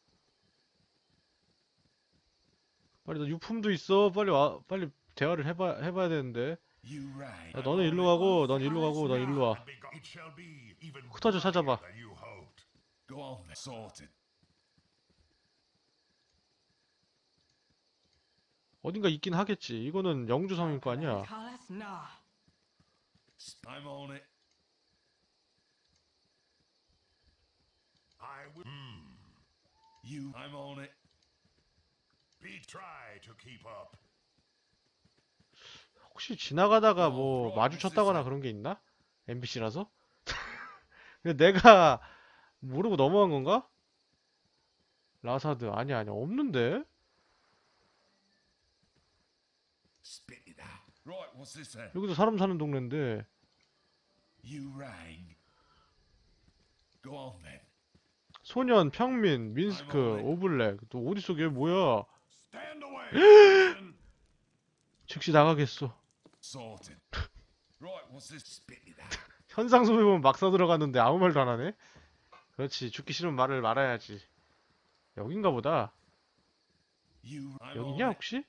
빨리 너 유품도 있어. 빨리 와. 빨리 대화를 해봐 해봐야 되는데. You right. 야, 너는 일로 가고, 넌 일로 가고, 넌 일로 와. And be go- It shall be even 흩어져 찾아봐. bloodier than you hoped. Go on then. Sorted. 어딘가 있긴 하겠지. 이거는 영주성일 거 아니야. Kalas Na. Sp- I'm on it. I will. Hmm. You. I'm on it. Be try to keep up. 혹시 지나가다가 뭐 마주쳤다거나 그런 게 있나? 엠비씨라서? 근데 내가 모르고 넘어간 건가? 라사드 아니야 아니야 없는데? Spit it out. Right, what's this then? 여기도 사람 사는 동네인데. You rang. Go on then. 소년, 평민, 민스크, 오블랙. 또 어딨어 걔 뭐야? Stand away. 즉시 나가겠어. Sorted. Right, what's this? Spit it out. 현상 소리 보면 막사 들어갔는데 아무 말도 안 하네? 그렇지 죽기 싫으면 말을 말아야지. 여긴가 보다. You. I'm 여기냐 on it. 혹시?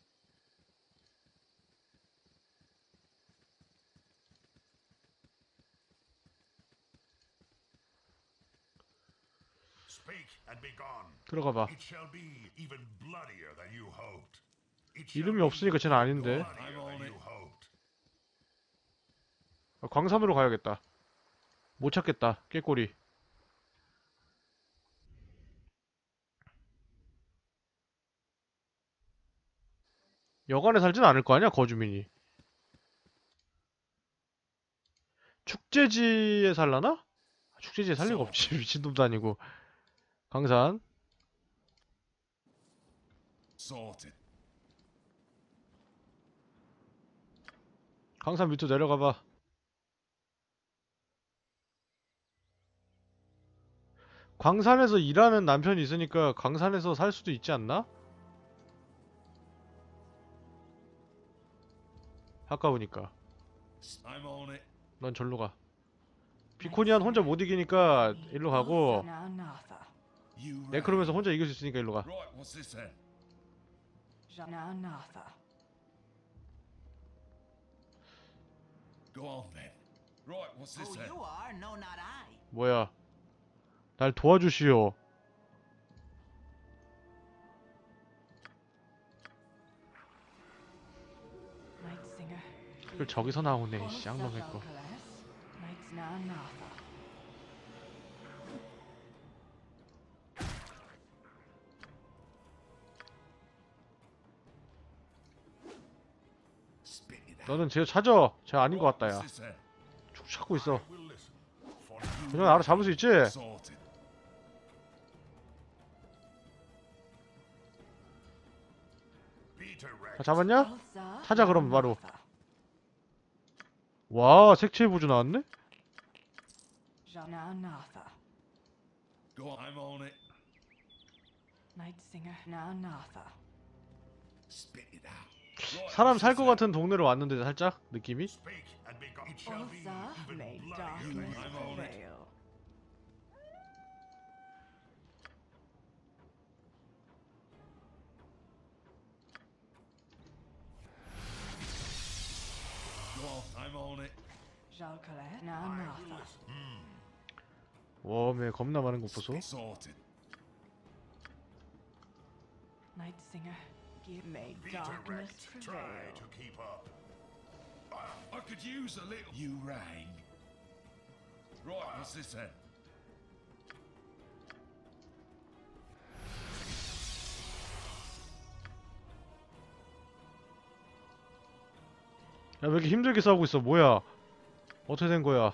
Speak and be gone. 들어가 봐. It shall be even bloodier than you hoped. It shall 이름이 be 없으니까 쟤는 아닌데. bloodier than you hoped. 아, 광산으로 가야겠다. 못 찾겠다. 깨꼬리. 여관에 살진 않을 거 아니야, 거주민이. 축제지에 살라나? 축제지에 살 리가 없지. 미친놈도 아니고. 광산. Sorted. 광산 밑으로 내려가봐. 광산에서 일하는 남편이 있으니까 광산에서 살 수도 있지 않나? 아까 보니까. I'm on it. 넌 절로 가. 비코니안 혼자 못 이기니까 일로 가고, Now, Nartha. You 네크롬에서 혼자 이길 수 있으니까 일로 가. Right, what's this then? Now, Nartha. Go on then. Right, what's this then? are? No, not I. 뭐야? 날 도와주시오. Night Singer. 그걸 저기서 나오네. 씨, 양놈의 거. Knights now, Nartha. Spit it out. 너는 쟤 찾아. 쟤 아닌 것 같다, 야. What's this then? 쭉 찾고 있어. We'll listen. For now, 그냥 알아 잡을 수 있지? Sorted. Peter Rex. 다 잡았냐? Ulsa, 찾아, now, 그럼 바로. Nartha. 와, 색채 보조 나왔네? Now, Nartha. Go on, I'm on it. Night Singer. Now, Nartha. Spit it out. Right, 사람 what's 살 this 것 then? 같은 동네로 왔는데 살짝 느낌이? Speak and be gone. It shall be Ulsa, even may bloodier darkness than I'm on it. prevail. Go on, I'm on it. Jalcalet. Now, Nartha. 웜에 겁나 많은 거 보소. Sorted. Night Singer. Give may Peter darkness Rex. prevail. Try to keep up. I could use a little. You rang. Right, what's this then? 야, 왜 이렇게 힘들게 싸우고 있어? 뭐야? 어떻게 된 거야?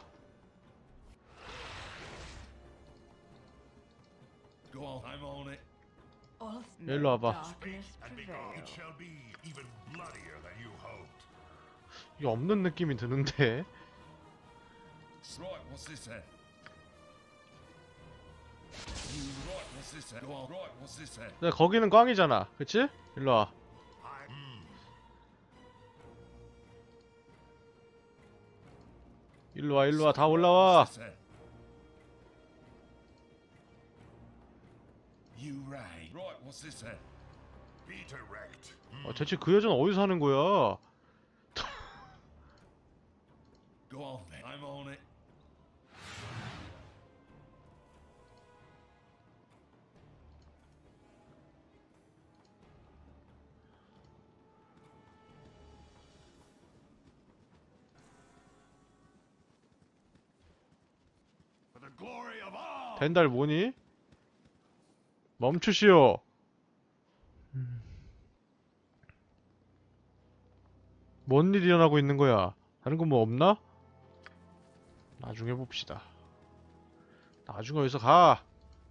Go on, I'm on it. Ulf, 야, 일로 와봐. darkness And be prevail. gone. It shall be even bloodier than you hoped. 이게 없는 느낌이 드는데? Right, what's this then? You right, what's this then? Go on, right, what's this then? 야, 거기는 꽝이잖아. 그치? 일로 와. I, mm, 일로 와, 일로 와. 다 올라와. What's this then? You rang. Right, what's this then? Peter Rex. 아, 대체 그 여자는 어디서 하는 거야? Go on then. I'm on it. For the glory of all. 벤달 뭐니? 멈추시오. 뭔 일이 일어나고 있는 거야? 다른 거 뭐 없나? 나중에 봅시다. 나중에 어디서 가?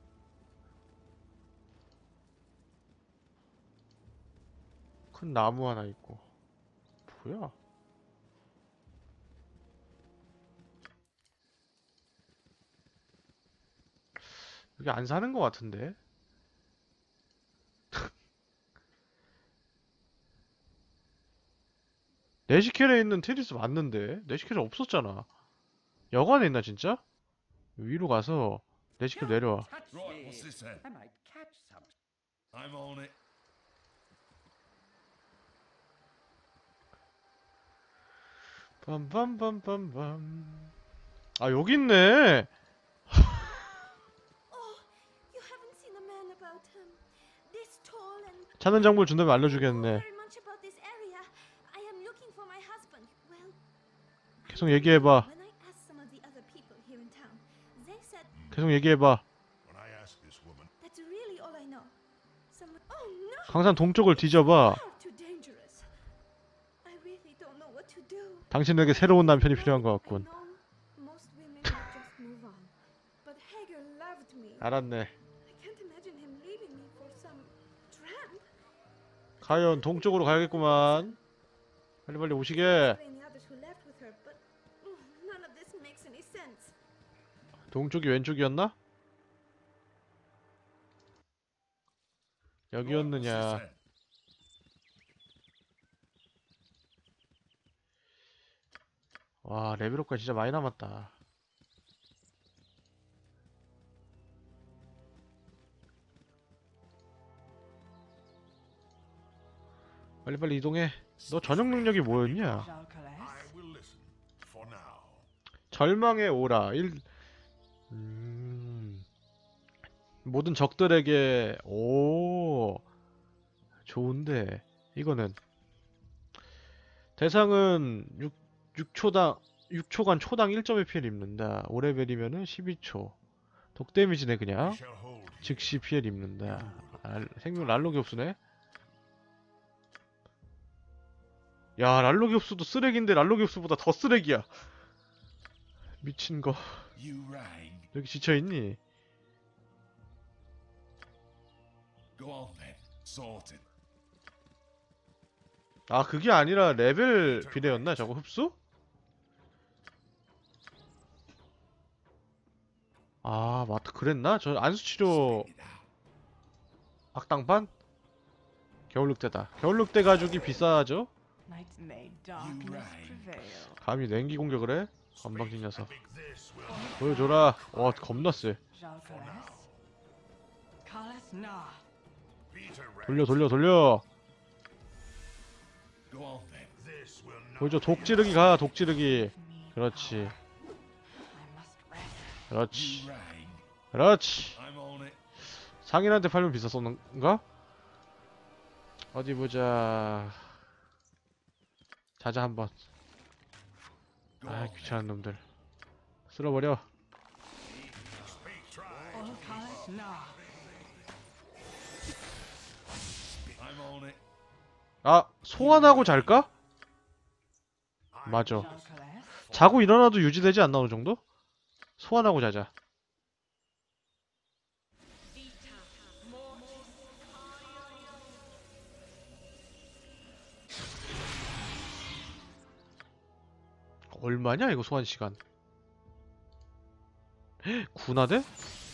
큰 나무 하나 있고. 뭐야? 여기 안 사는 거 같은데? 네시켈에 있는 테리스 맞는데? 네시켈에 없었잖아. 여관에 있나 진짜? 위로 가서 네시켈 내려와. Right, what's this then? I might catch some. I'm on it. 빰빰빰빰빰. 아, 여기 있네. Oh, you haven't seen a man about him. This tall and 찾는 장부를 준다면 알려주겠네. very much about this area. I am looking for my husband. Well, 계속 얘기해봐. When I asked some of the other people here in town, they said 계속 얘기해봐. When I asked this woman, that's really all I know. Some oh no! 항상 동쪽을 뒤져봐. Far too dangerous. I really don't know what to do. 당신에게 새로운 남편이 필요한 것 같군. I know most women would just move on, but Hager loved me. 알았네. I can't imagine him leaving me for some tramp. 과연 동쪽으로 가야겠구만. 빨리빨리 오시게. Any others who left with her, but oh, none of this makes any sense. 동쪽이 왼쪽이었나? what's 여기였느냐? this then? 와, 레벨업가 진짜 많이 남았다. 빨리빨리 이동해. 너 전용 능력이 뭐였냐? Jal Kales. I will listen for now. 절망의 오라. 일... 음... 모든 적들에게 오 좋은데 이거는 대상은 육, 육 초당 육 초간 초당 일 점의 피해를 입는다. 오 레벨이면은 십이 초. 독 데미지네 We 그냥. shall hold you. 즉시 피해를 입는다. 알, 생명 랄로기 흡수네. 야, 랄로기 흡수도 쓰레기인데 랄로기 흡수보다 더 쓰레기야. 미친 거. You rang. 여기 지쳐있니? Go on then. Sorted. 아, 그게 아니라 레벨 비례였나? 저거 흡수? 아, 맞다. 그랬나? 저 안수치료 악당반? 겨울늑대다. 겨울늑대 가죽이 비싸죠? Night's made darkness prevail. 감히 냉기 공격을 해? 건방진 녀석. Think this will 보여줘라. 와, 겁나 세. Jal Kales. Kales na. Peter rang. 돌려, 돌려, 돌려. Go on then. This will not 보여줘. 독지르기 가, 독지르기. Give me 그렇지. power. I must rest. 그렇지. You rang. 그렇지. I'm on it. 상인한테 팔면 비쌌었는가? 어디 보자. 자자 한번. Go 아, on then. 귀찮은 놈들. 쓸어버려. Speak try. All Kales na. I'm on it. 아, 소환하고 잘까? 맞아. Jal Kales. 자고 일어나도 유지되지 않나 어느 정도? 소환하고 자자. 얼마냐 이거 소환 시간? 군화대?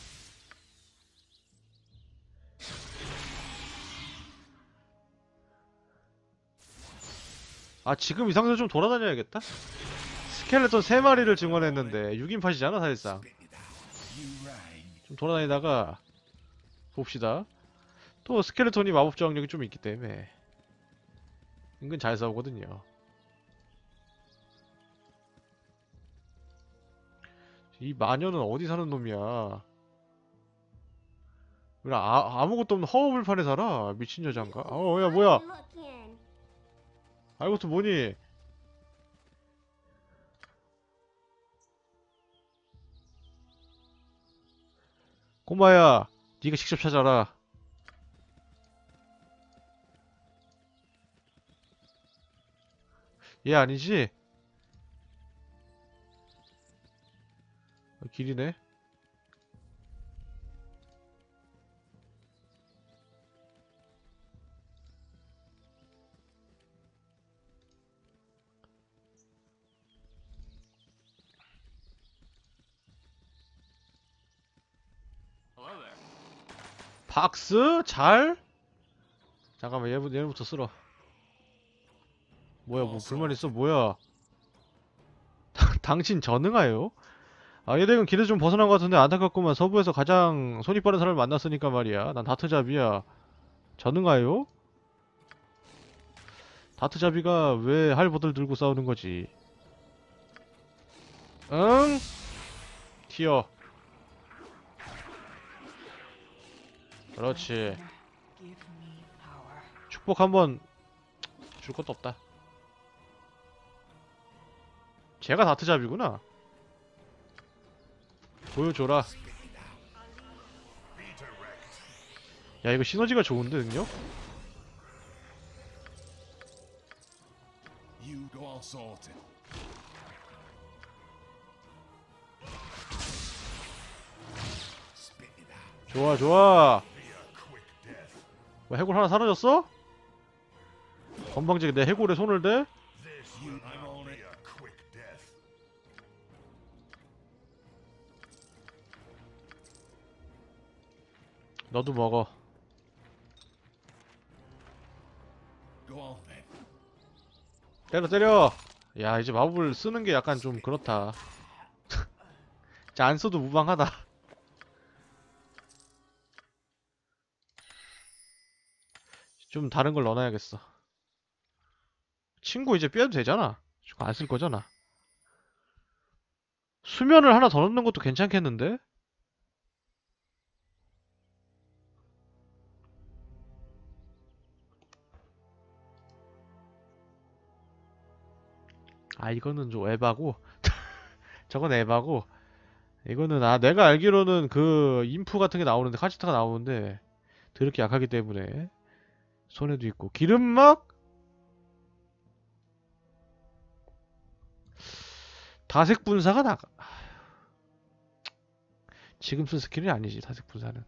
아, 지금 이 상태로 좀 돌아다녀야겠다. 스켈레톤 세 마리를 증원했는데 육 인팟이잖아 사실상. You rang. 좀 돌아다니다가 봅시다. 또 스켈레톤이 마법 저항력이 좀 있기 때문에 은근 잘 싸우거든요. 이 마녀는 어디 사는 놈이야? 왜 아, 아무것도 없는 허허벌판에 살아? 미친 여잔가? 어, 야 뭐야? 아, 이것도 뭐니? 꼬마야, 네가 직접 찾아라. 얘 아니지? 어, 길이네. 박스? 잘? 잠깐만, 얘부터, 얘부터 쓸어. 뭐야, 뭐 불만 있어? 뭐야? 당신 전능하요? 아, 얘 댁은 길에 좀 벗어난 것 같은데 안타깝구만. 서부에서 가장 손이 빠른 사람을 만났으니까 말이야. 난 다트잡이야. 전능하요? 다트잡이가 왜 할보들 들고 싸우는 거지? 응? 튀어. 그렇지. Give me power. 축복 한번 줄 것도 없다. 걔가 다트잡이구나. 보여줘라. 야 이거 시너지가 좋은데 능력? You go all sorted. Spit it out. 좋아 좋아. Be a quick death. 뭐 해골 하나 사라졌어? 건방지게 내 해골에 손을 대? This will not be a quick death. 너도 먹어. Go on then. 때려 때려. 야 이제 마법을 쓰는 게 약간 좀 그렇다. 자, 안 써도 무방하다. 좀 다른 걸 넣어놔야겠어. 친구 이제 빼도 되잖아. 저거 안 쓸 거잖아. 수면을 하나 더 넣는 것도 괜찮겠는데? 아 이거는 좀 에바고 저건 에바고 이거는 아 내가 알기로는 그 인프 같은 게 나오는데 카지타가 나오는데 더럽게 약하기 때문에 손해도 있고 기름막 다색 분사가 나 지금 쓴 스킬이 아니지 다색 분사는.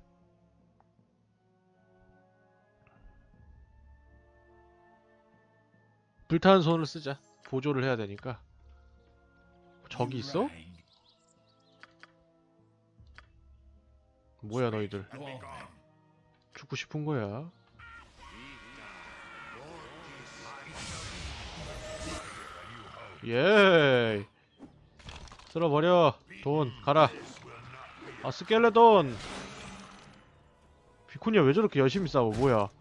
불타는 손을 쓰자. 보조를 해야 되니까. 적이 있어? 뭐야 너희들. Go on then. 죽고 싶은 거야. 예. 쓸어버려. 돈 가라. 아 스켈레톤. 비코니아 왜 저렇게 열심히 싸워. 뭐야.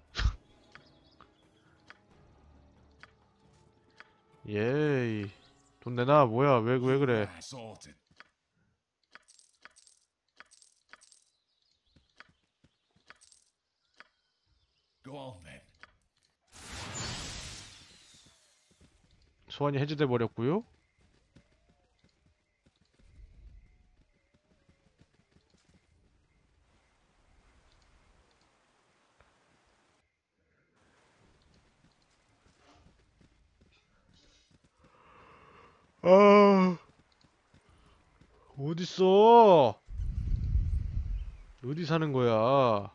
예이. 돈 내놔. 뭐야 왜, 왜 그래. Sorted. Go on then. 소환이 해제돼 버렸고요. 아 어딨어? 어디 사는 거야?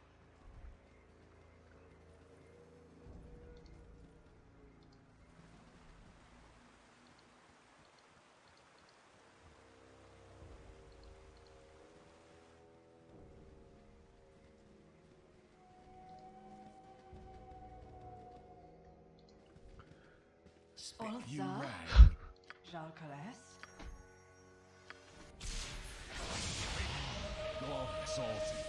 Spit you Olza? rang. Jalcales? Go on, sorted.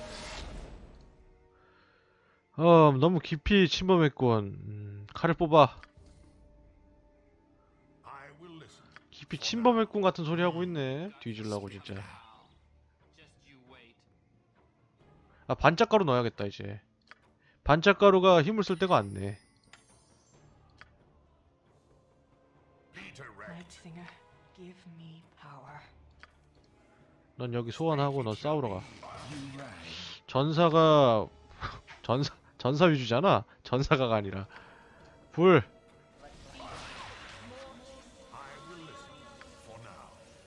어 너무 깊이 침범했군. 음, 칼을 뽑아. I will listen. 깊이 침범했군 같은 소리 하고 있네. 뒤질라고 진짜. 아 반짝가루 넣어야겠다 이제. 반짝가루가 힘을 쓸 때가 않네. Peter Rack. Nightsinger, give me power. 넌 여기 소환하고 넌 싸우러 가. You rang. 전사가 전사 전사 위주잖아. 전사가가 아니라 불. I will listen for now.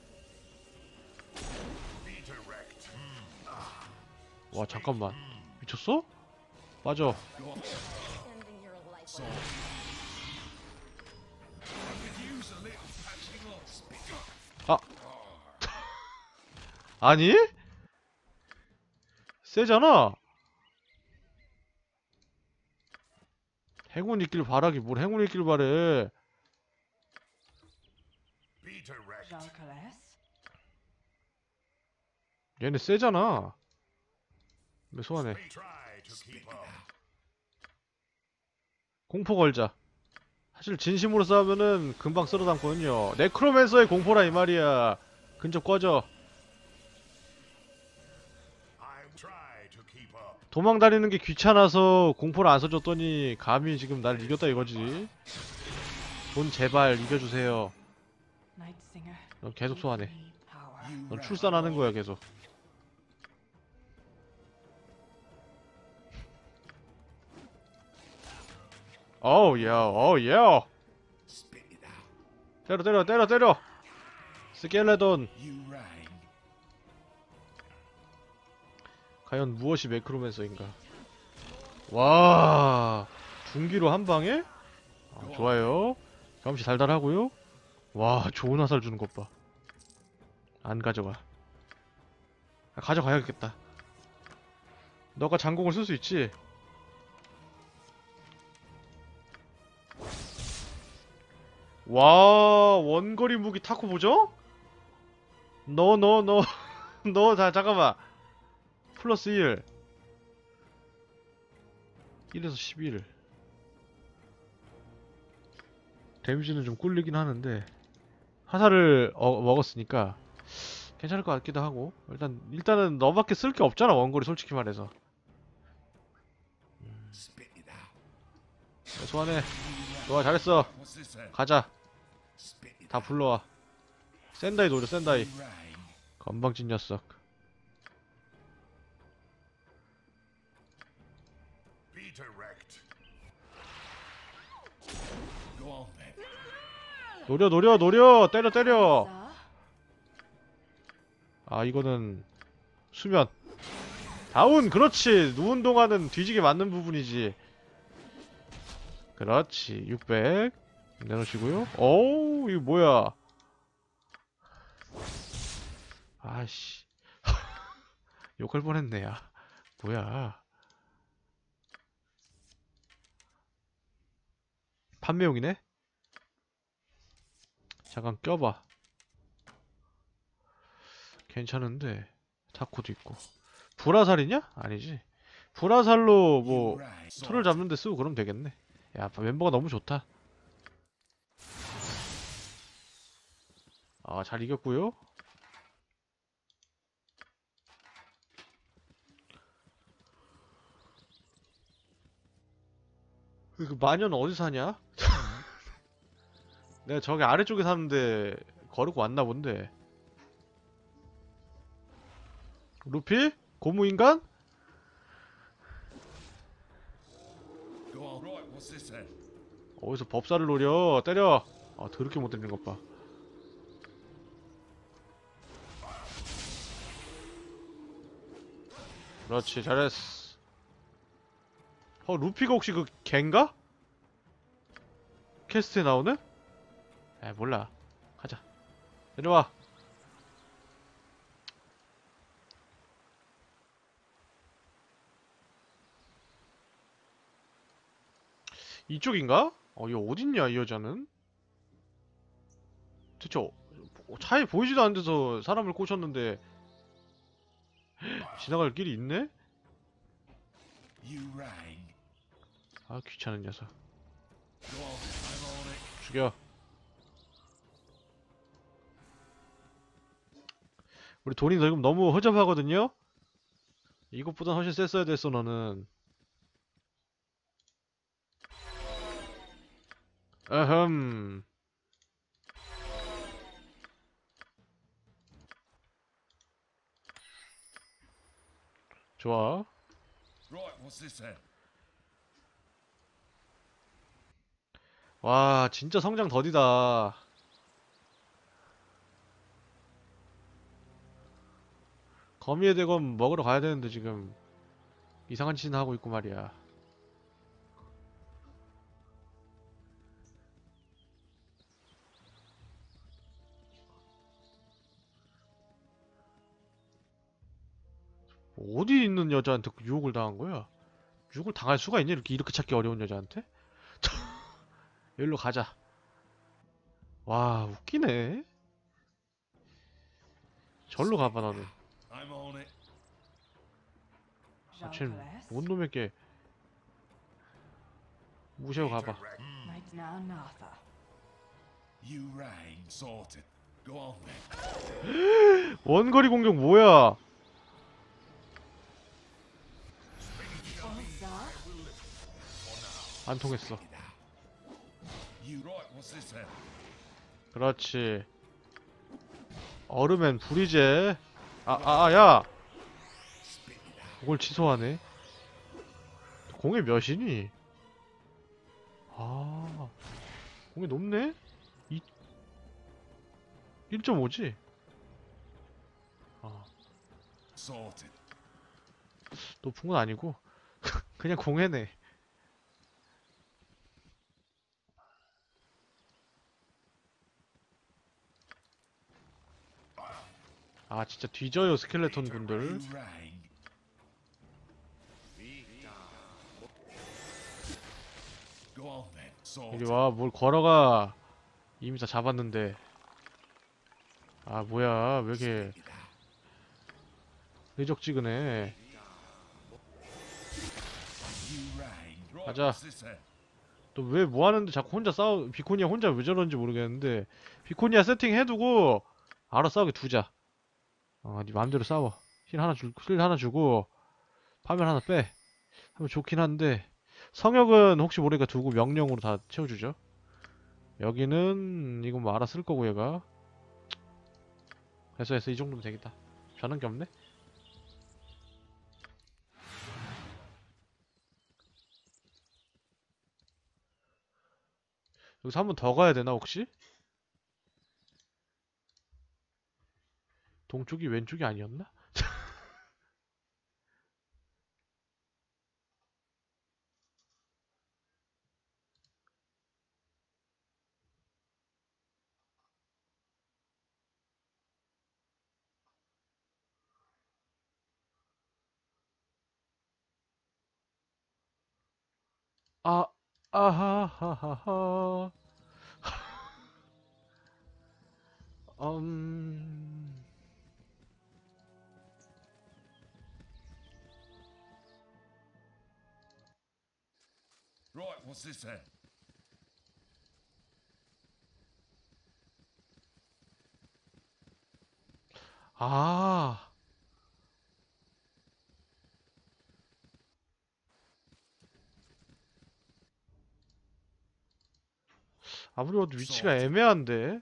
Peter Rack. 와 잠깐만 미쳤어? 빠져. Go on. Ending your life. Sorted. I could use a little patching up. Spit it. 아 아니? 세잖아. 행운 있길 바라기 뭘 행운 있길 바래. Peter Rack. Jalcales? 얘네 세잖아. 왜 소환해? Try to keep up. 공포 걸자. 사실 진심으로 싸우면은 금방 쓸어담거든요. 네크로맨서의 공포라 이 말이야. 근접 꺼져. I try to keep up. 도망다니는 게 귀찮아서 공포를 안 써줬더니 감히 지금 날 이겼다 이거지. 돈 제발 이겨주세요. Night Singer. 넌 계속 give 소환해. me power. You 넌 right. 출산하는 거야 계속. 어우 야, 어우 야. Spit it out. 때려 때려 때려 때려. 스켈레돈. You rang. 과연 무엇이 매크로맨서인가? 와, 중기로 한 방에? 아, 좋아요. 경험치 달달하고요. 와, 좋은 화살 주는 것 봐. 안 가져가. 아, 가져가야겠다. 너가 장공을 쓸 수 있지? 와, 원거리 무기 타코 보죠? 너, 너, 너, 너, 자, 잠깐만. 플러스 일. 일에서 십일. 데미지는 좀 꿀리긴 하는데 화살을 어, 먹었으니까 괜찮을 것 같기도 하고. 일단 일단은 너밖에 쓸 게 없잖아, 원거리. 솔직히 말해서. Spit it out. 네, 소환해. 좋아, 잘했어. What's this then? 가자. Spit it 다 out. 불러와. 센다이 노려, 센다이. You rang. 건방진 녀석. Peter wrecked. Go on then. 노려, 노려, 노려. 때려, 때려. Sir? 아, 이거는 수면. 다운. 그렇지. 누운 동안은 뒤지게 맞는 부분이지. 그렇지. 육백 내놓으시고요. 어우, 이거 뭐야. 아씨. 욕할 뻔했네. 야, 뭐야. 판매용이네? 잠깐 껴봐. 괜찮은데 타코도 있고. 불화살이냐? 아니지. 불화살로 뭐 You rang. 툴을 잡는 데 쓰고 그러면 되겠네. 야, 멤버가 너무 좋다. 아, 잘 이겼고요. 그 마녀는 어디 사냐? 내가 저기 아래쪽에 사는데 거르고 왔나 본데. 루피? 고무인간? Go on. Right, what's this then? 어디서 법사를 노려. 때려. 아, 더럽게 못 때리는 것 봐. 그렇지, 잘했어. 어, 루피가 혹시 그 걘가? 캐스트에 나오는? 에, 몰라. 가자. 내려와. 이쪽인가? 어, 이거 어딨냐, 이 여자는? 대체 어, 차에 보이지도 않는 데서 사람을 꼬셨는데 지나갈 길이 있네? You rang. 아, 귀찮은 녀석. Go on. I'm on it. 죽여. 우리 돈이 지금 너무 허접하거든요? 이것보단 훨씬 셌어야 됐어, 너는. 어흠. 좋아. Right, what's this then? 와, 진짜 성장 더디다. 거미의 대검 먹으러 가야 되는데 지금 이상한 짓이나 하고 있고 말이야. 어디 있는 여자한테 그 유혹을 당한 거야? 유혹을 당할 수가 있냐? 이렇게 이렇게 찾기 어려운 여자한테? 여기로 가자. 와, 웃기네. 절로 가봐, 너는. I'm on it. 아, Jean 쟤는 Calais? 뭔 놈에게 무시하고 가봐. Peter wrecked. Night now, Nartha. You rang. Sorted. Go on then. 원거리 공격 뭐야? Sir? 안 통했어. You right, what's this then? 그렇지. 얼음엔 불이제. 아, 아, 아, 야! 그걸 취소하네. 공이 몇이니? 아, 공이 높네? 이, 일 점 오지? 아, Sorted. 높은 건 아니고 그냥 공해네. 아, 진짜 뒤져요 스켈레톤 분들. You rang. Go on then. 이리 Sorted. 와, 뭘 걸어가. 이미 다 잡았는데. 아, 뭐야, 왜 이렇게 의적지근해. You rang. Right, 가자. what's this then? 너 왜 뭐하는데 자꾸 혼자 싸우. 비코니아 혼자 왜 저러는지 모르겠는데. 비코니아 세팅 해두고 알아 싸우게 두자. 어, 네 맘대로 싸워. 힐 하나 줄, 힐 하나 주고 파면 하나 빼. 하면 좋긴 한데 성역은 혹시 모르니까 두고 명령으로 다 채워주죠. 여기는 이건 뭐 알아 쓸 거고 얘가. 됐어 됐어, 이 정도면 되겠다. 변한 게 없네. 여기서 한 번 더 가야 되나 혹시? 동쪽이 왼쪽이 아니었나? 아, 아하하하하. 음... Right, what's this then? 아, 아무리 봐도 위치가 애매한데.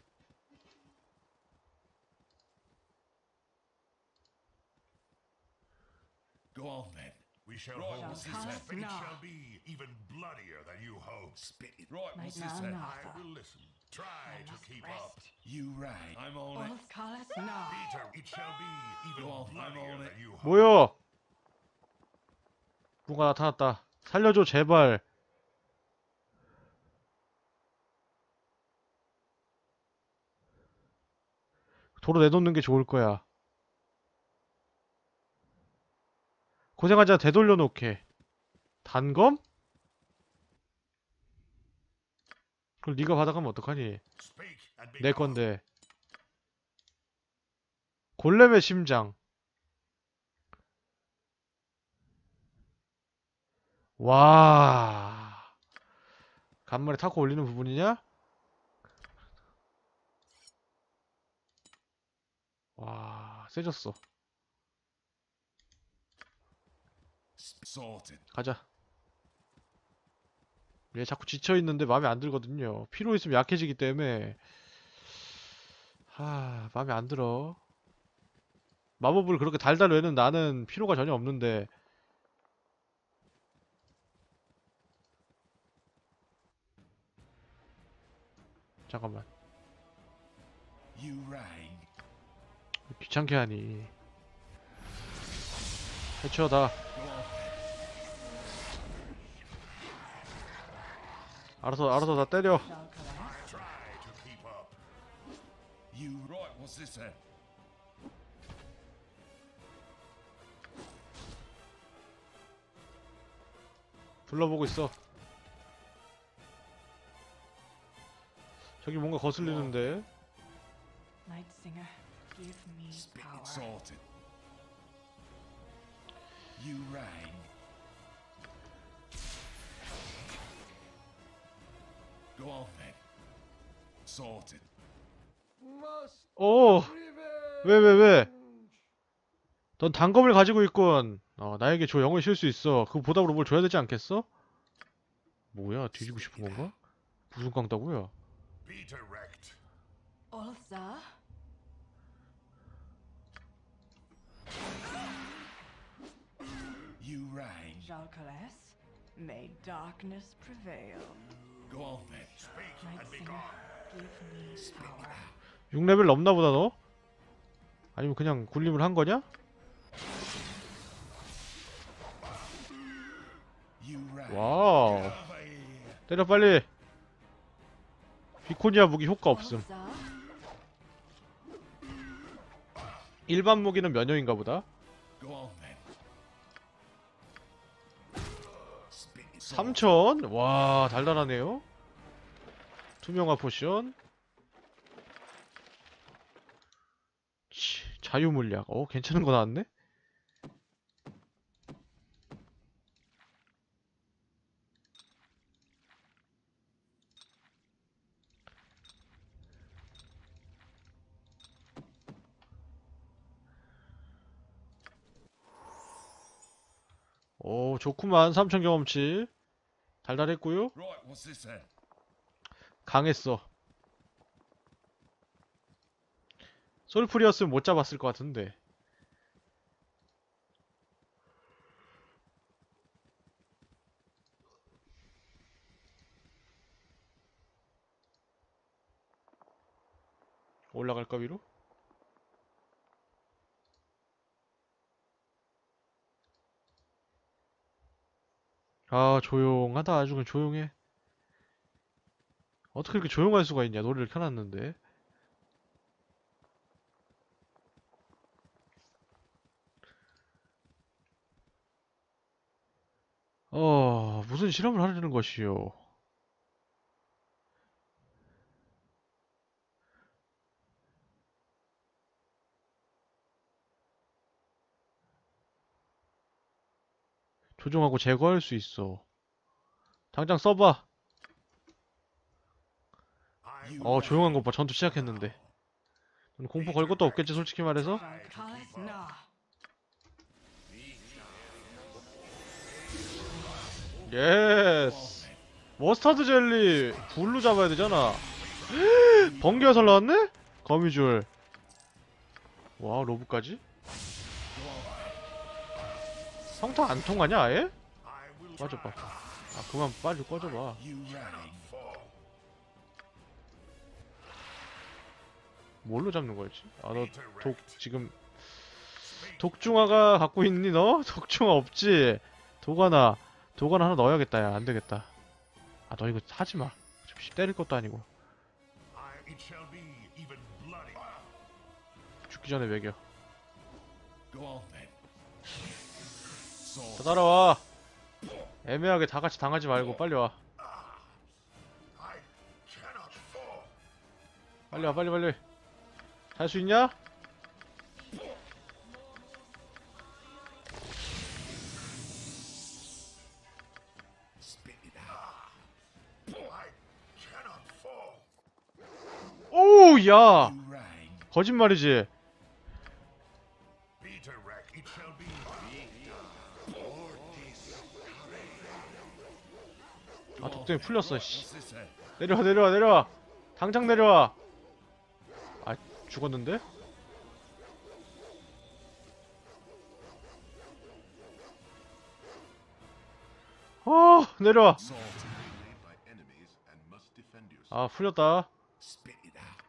Go on then. We shall Right, hold what's this this then? fate No. shall be even bloodier than you hope. Spit it. Right, Night what's this then? now, I will listen. Try I to must keep rest. up. You rang. I'm on it. All Carlos now. Peter, it shall be even Go on, I'm bloodier on it. than you hope. 뭐야? 뭔가 나타났다. 살려줘 제발. 도로 내놓는 게 좋을 거야. 고생하자, 되돌려놓게. 단검? 그걸 네가 받아가면 어떡하니? Speak and be 내 gone. 건데. 골렘의 심장. 와. 간만에 타코 올리는 부분이냐? 와, 세졌어. Sorted. 가자. 얘 자꾸 지쳐있는데 마음에 안 들거든요. 피로 있으면 약해지기 때문에. 하, 마음에 안 들어. 마법을 그렇게 달달 외는 나는 피로가 전혀 없는데. 잠깐만. You rang. 귀찮게 하니. 해쳐 다. Go on then. 알아서 알아서 다 때려. Shall collect. Try to keep up. You right, what's this then? 둘러보고 있어. 저기 뭔가 거슬리는데. Night Singer, give me Spit power. it. Sorted. You rang. Go on then. Sorted. 오! 왜, 왜, 왜? 넌 단검을 가지고 있군. 어, 나에게 줘. 영을 쉴 수 있어. 그거 보답으로 뭘 줘야 되지 않겠어? 뭐야? 뒤지고 싶은 건가? 무슨 깡따구야? Peter wrecked. Ulsa? reign. Jalcales, may darkness prevail. Go on then. Night Singer, give me power. 육 레벨 넘나 보다 너? 아니면 그냥 굴림을 한 거냐? You reign. 와우. 때려 빨리. 비코니아 무기 효과 없음. Well, sir, 일반 무기는 면역인가 보다. Go on then. Spit it. 삼천? 와, 달달하네요. 투명화 포션. 치, 자유물약. 어, 괜찮은 거 나왔네? 오, 좋구만. 삼천 경험치. 달달했고요. Right, what's this then? 강했어. 솔프리였으면 못 잡았을 것 같은데. 올라갈까 위로? 아, 조용하다. 아주 그냥 조용해. 어떻게 이렇게 조용할 수가 있냐. 노래를 켜놨는데. 어, 무슨 실험을 하려는 것이요. 조종하고 제거할 수 있어. 당장 써봐. 어, 조용한 것 봐. 전투 시작했는데. 공포 걸 것도 없겠지, 솔직히 말해서. Jalcales, no. 예스. 머스타드 젤리 불로 잡아야 되잖아. 번개화살 나왔네? 거미줄. 와, 로브까지? 성타 안 통하냐 아예? 빠져봐. 아, 그만 빨리 꺼져봐. You reign. 뭘로 잡는 거였지? 아, 너 독 지금 독중화가 갖고 있니 너? 독중화 없지? 독하나 독하나 하나 넣어야겠다. 야, 안 되겠다. 아, 너 이거 하지 마. 어차피 때릴 것도 아니고. It shall be even bloody. 죽기 전에 먹여. Go on then. 다 따라와. 애매하게 다 같이 당하지 말고 빨리 와. I cannot fall. 빨리 와, 빨리 빨리. 할 수 있냐? Spit it out. I cannot fall. 오, 야. You reign. 거짓말이지. Peter Rack, it shall be. 아, 독점이 풀렸어. 씨. What's this then? 내려와, 내려와, 내려와. 당장 내려와. 아, 죽었는데? 아, 내려와. 아, 풀렸다. Spit it out.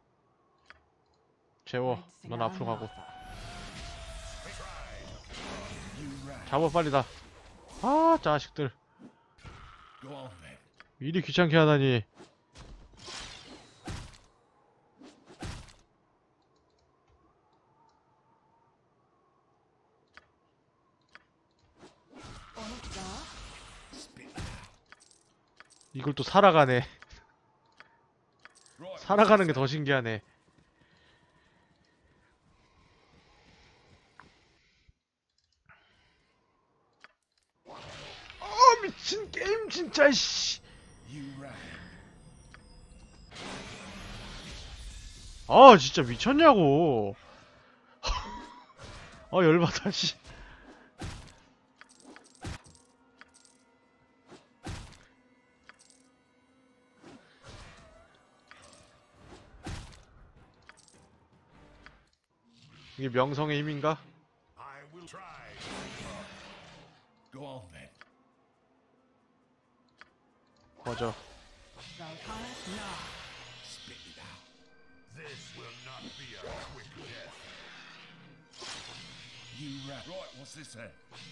재워. Night 넌 Singer, 앞으로 가고. Martha. You reign. 잡아, 빨리 다. 아, 자식들. Go on then. 일이 귀찮게 하다니. Oh, sir. Spit it out. 이걸 또 살아가네. Right. 살아가는 게 더 신기하네. 아, 미친 게임 진짜 씨. You reign. 아, 진짜 미쳤냐고. 아, 열받아 씨. 이게 명성의 힘인가? I will try. 맞아. Zalkaris Nah. Spit it out. This will not be a quick death. You rat. Right, what's this then?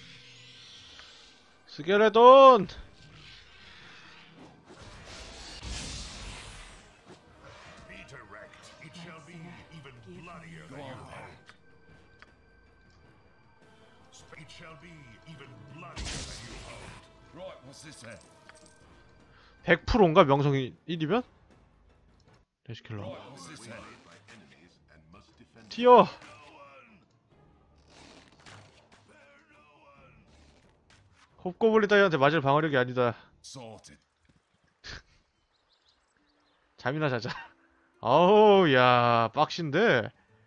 스켈레톤! Be direct. It shall be even bloodier than you hope. It shall be even bloodier than you hope. Right, what's this then? 백 퍼센트인가 명성이 일이면? 레시킬러. Right, what's this then? 튀어! 홉고블린 따위한테 맞을 방어력이 아니다. Sorted. 잠이나 자자. 아우, 야, 빡신데?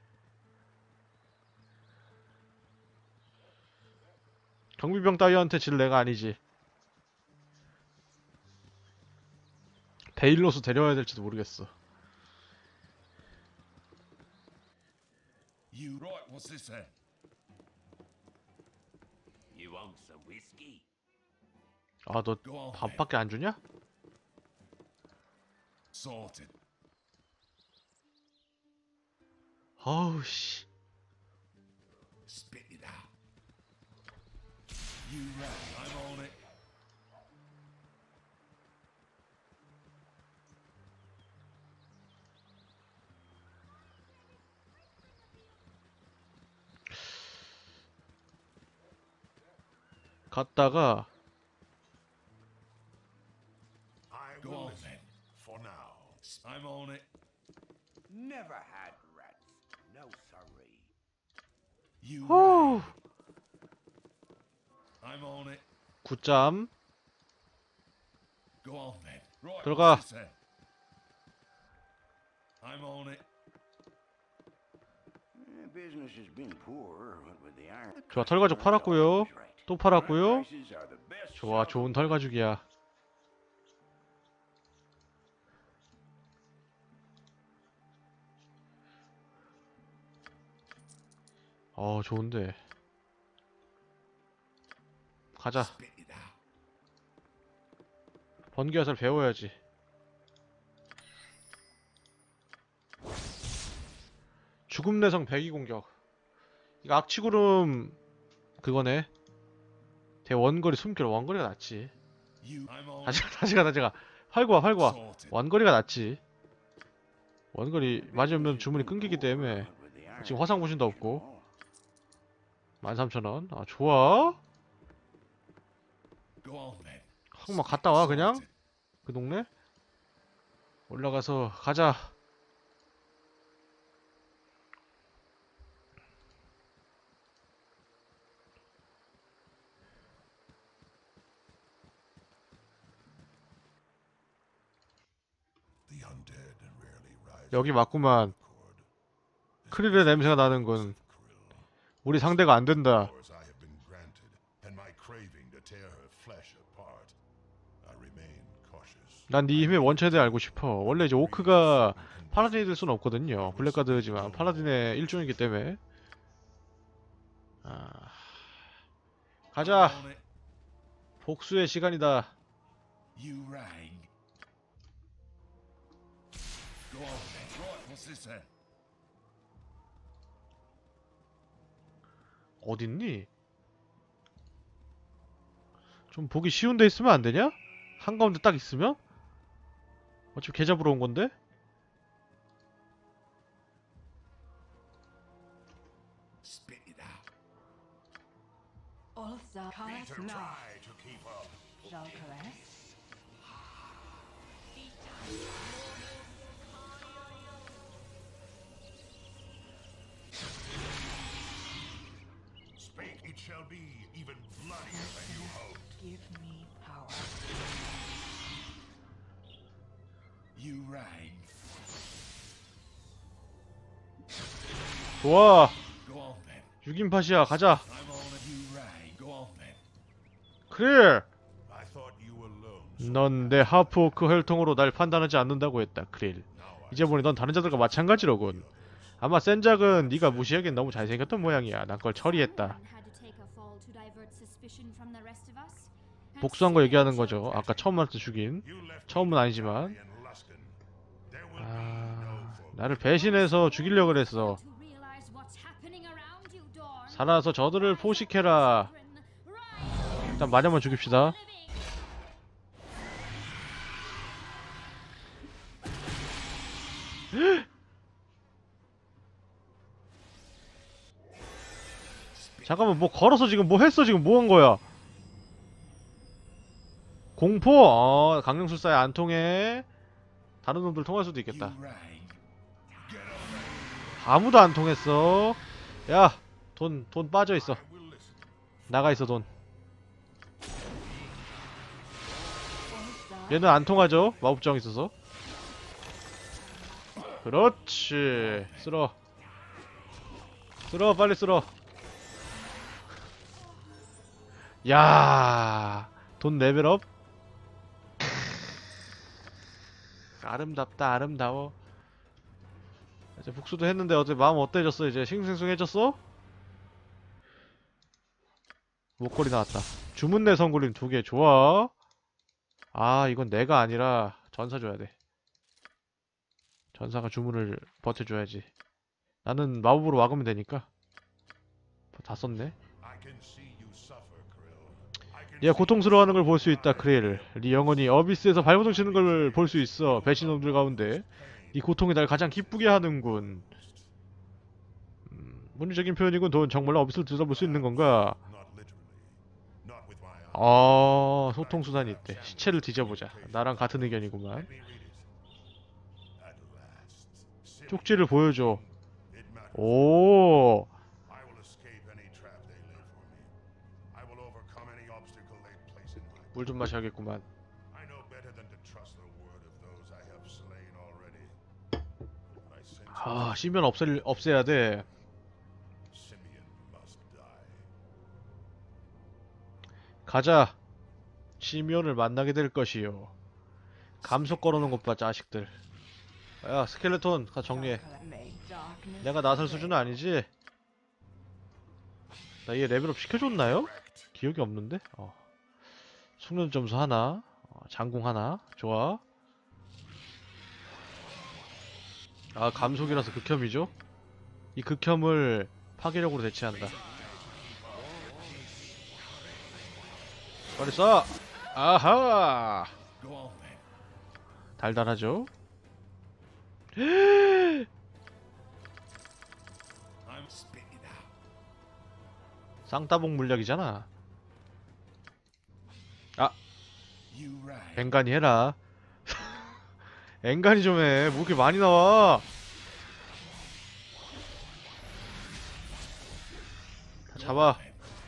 경비병 따위한테 질 내가 아니지. 베일로스 데려와야 될지도 모르겠어. You right, what's this then? You want some whiskey? 아, 너 Go on. then. 밥밖에 안 주냐? Sorted. 아우, 씨. Spit it out. You rat. I'm on it. 갔다가 I Go on then. For now. I'm on it. Never had rats. No sorry. You 후, rat. I'm on it. 굿잠. Go on then. Right. 들어가. what's this then? I'm on it. Eh, business has been poor, what with the iron. 좋아, 털가죽 팔았고요. 또 팔았고요. Prices are the best 좋아, 좋은 털가죽이야. 어, 좋은데. 가자. Spit it out. 번개화살 배워야지. 죽음 내성 배기 공격. 이거 악취구름 그거네. 대원거리 숨결. 원거리가 낫지. You. I'm on 다시 it. 가, 다시 가, 다시 가. 활구와, 활구와. Sorted. 원거리가 낫지. 원거리 맞으면 주문이 끊기기 때문에 what with the iron. 지금 화상 부신도 없고. 만 삼천 원. 아, 좋아. Go on then. 한번 갔다 와 그냥. Sorted. 그 동네. 올라가서 가자. The undead rarely rise. 여기 맞구만. 크릴의 냄새가 나는군. 우리 상대가 안 된다. Powers I have been granted, and my craving to tear her flesh apart. I remain cautious. 난 네 힘의 원천에 대해 알고 싶어. 원래 이제 오크가 팔라딘이 될 수는 없거든요. 블랙가드지만 팔라딘의 일종이기 때문에. 아... 가자. I'm on it. 복수의 시간이다. You rang. Go on then. Right, what's this then? 어딨니? 좀 보기 쉬운 데 있으면 안 되냐? 한가운데 딱 있으면? 어차피 개 잡으러 온 건데? Spit it out. All Zalkaris Nah. Try to keep up. Zalkaris. Speak, it shall be even bloodier than you hoped. Give me power. You rang. 좋아. Go on then. 육 인 팟이야. 가자. I'm on it. You rang. Go on then. 크릴. I thought you were lone. 넌 내 하프오크 혈통으로 날 판단하지 않는다고 했다. 크릴. 이제 보니 넌 다른 자들과 마찬가지로군. 아마 센작은 네가 무시하기엔 너무 잘생겼던 모양이야. 난 걸 처리했다. Had to take a fall to divert suspicion from the rest of us. 복수한 거 얘기하는 거죠. 아까 처음한테 죽인. You left 처음은 me 아니지만. to die in Luskan. There will be no 아, forgiveness. 나를 배신해서 죽이려고 그랬어. To realize what's happening around you, Dorn. 살아서 저들을 포식해라. 일단 마녀만 죽입시다. 잠깐만, 뭐 걸어서 지금 뭐 했어? 지금 뭐 한 거야? 공포? 어, 강령술사에 안 통해. 다른 놈들 통할 수도 있겠다. 아무도 안 통했어. 야, 돈, 돈 빠져있어. 나가있어, 돈. 얘는 안 통하죠? 마법정 있어서. 그렇지. 쓸어. 쓸어, 빨리 쓸어. 야, 돈 레벨업. 아름답다, 아름다워. 이제 복수도 했는데 어제 마음 어때졌어? 이제 싱숭생숭해졌어? 목걸이 나왔다. 주문내 성굴림 두 개. 좋아. 아, 이건 내가 아니라 전사 줘야 돼. 전사가 주문을 버텨줘야지. 나는 마법으로 막으면 되니까. 다 썼네. I can see you suffer, Krill. I can 얘 고통스러워하는 걸 볼 수 있다, 크레일. 네 영혼이 어비스에서 발버둥 치는 걸 볼 수 있어. 배신놈들 가운데 네 고통이 날 가장 기쁘게 하는군. 음, 문의적인 표현이군. 돈 정말로 어비스를 들여다볼 수 있는 건가? not literally, not with my eyes. 아, 소통수단이 있대. 시체를 뒤져보자. 나랑 같은 의견이구만. Let me read it. At last, 쪽지를 보여줘. it matters. 오, I will escape any trap they lay for me. I will overcome any obstacle they place in my way. 물 좀 마셔야겠구만. I know better than to trust the word of those I have slain already. I sense 아, 시면 없앨, 없애야 돼. Simeon must die. 가자. 시미온을 만나게 될 것이요. 감속 걸어놓은 것 봐, 자식들. 야, 스켈레톤 가 정리해. 내가 나설 수준은 아니지? 나 얘 레벨업 시켜줬나요? 기억이 없는데? 어. 숙련 점수 하나, 어, 장궁 하나. 좋아. 아, 감속이라서 극혐이죠? 이 극혐을 파괴력으로 대체한다. 빨리 쏴! 아하! 달달하죠? 쌍따봉 물약이잖아. 아! 앵간히 해라. 앵간히 좀 해. 뭐 이렇게 많이 나와? 다 잡아.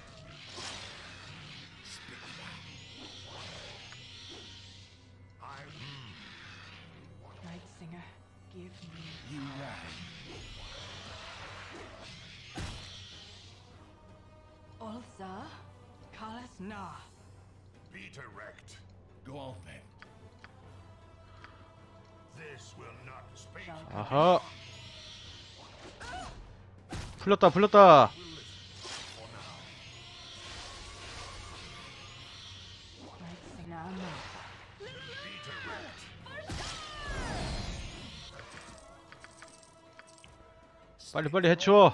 Nightsinger, give me. Ulsa, Kalas Na. Be direct. Go on then. This will not speak. 아하. 풀렸다, 풀렸다. Nightsinger, Na. Be direct. 빨리 빨리 해치워.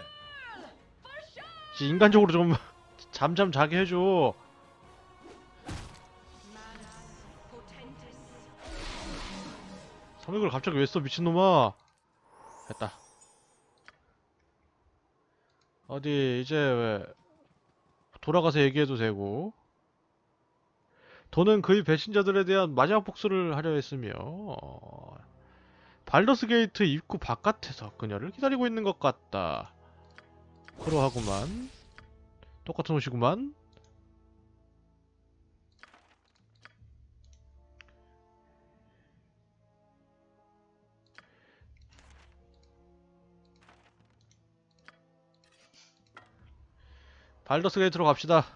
지 인간적으로 좀 잠잠 자게 해줘. 섬유를 갑자기 왜 써, 미친놈아. 됐다. 어디 이제 왜 돌아가서 얘기해도 되고. 돈은 그의 배신자들에 대한 마지막 복수를 하려 했으며 어, 발더스 게이트 입구 바깥에서 그녀를 기다리고 있는 것 같다. 그러하구만. 똑같은 옷이구만. 발더스 게이트로 갑시다.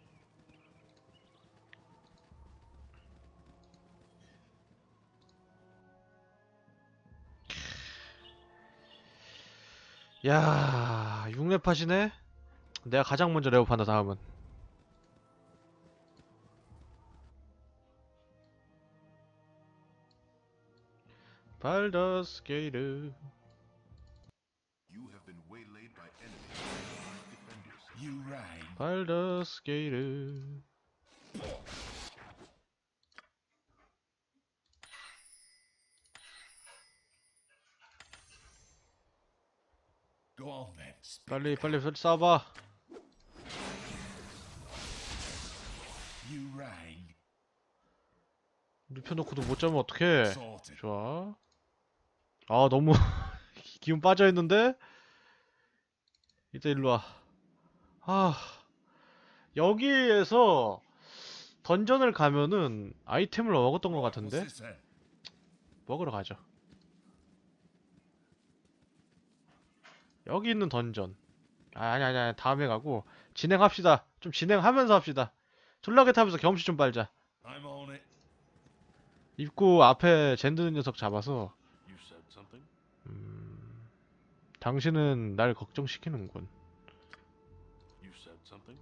야, 육 렙 하시네? 내가 가장 먼저 레오판다, 다음은. 발더스 게이트. You have been waylaid by enemies. Defend yourself. You right. 발더스 게이트. Go on then. 빨리 빨리 쏴봐. You right. 눕혀놓고도 못 잡으면 어떡해. Sorted. 좋아. 아 너무 기운 빠져있는데? 이따 일로와. 아 여기에서 던전을 가면은 아이템을 먹었던 것 같은데? What's this then? 먹으러 가죠. 여기 있는 던전. 아, 아니 아니 아니 다음에 가고 진행합시다. 좀 진행하면서 합시다. 둘라게 타면서 경험치 좀 빨자. I'm on it. 입구 앞에 젠드는 녀석 잡아서. You said something? 음... 당신은 날 걱정시키는군. You said something?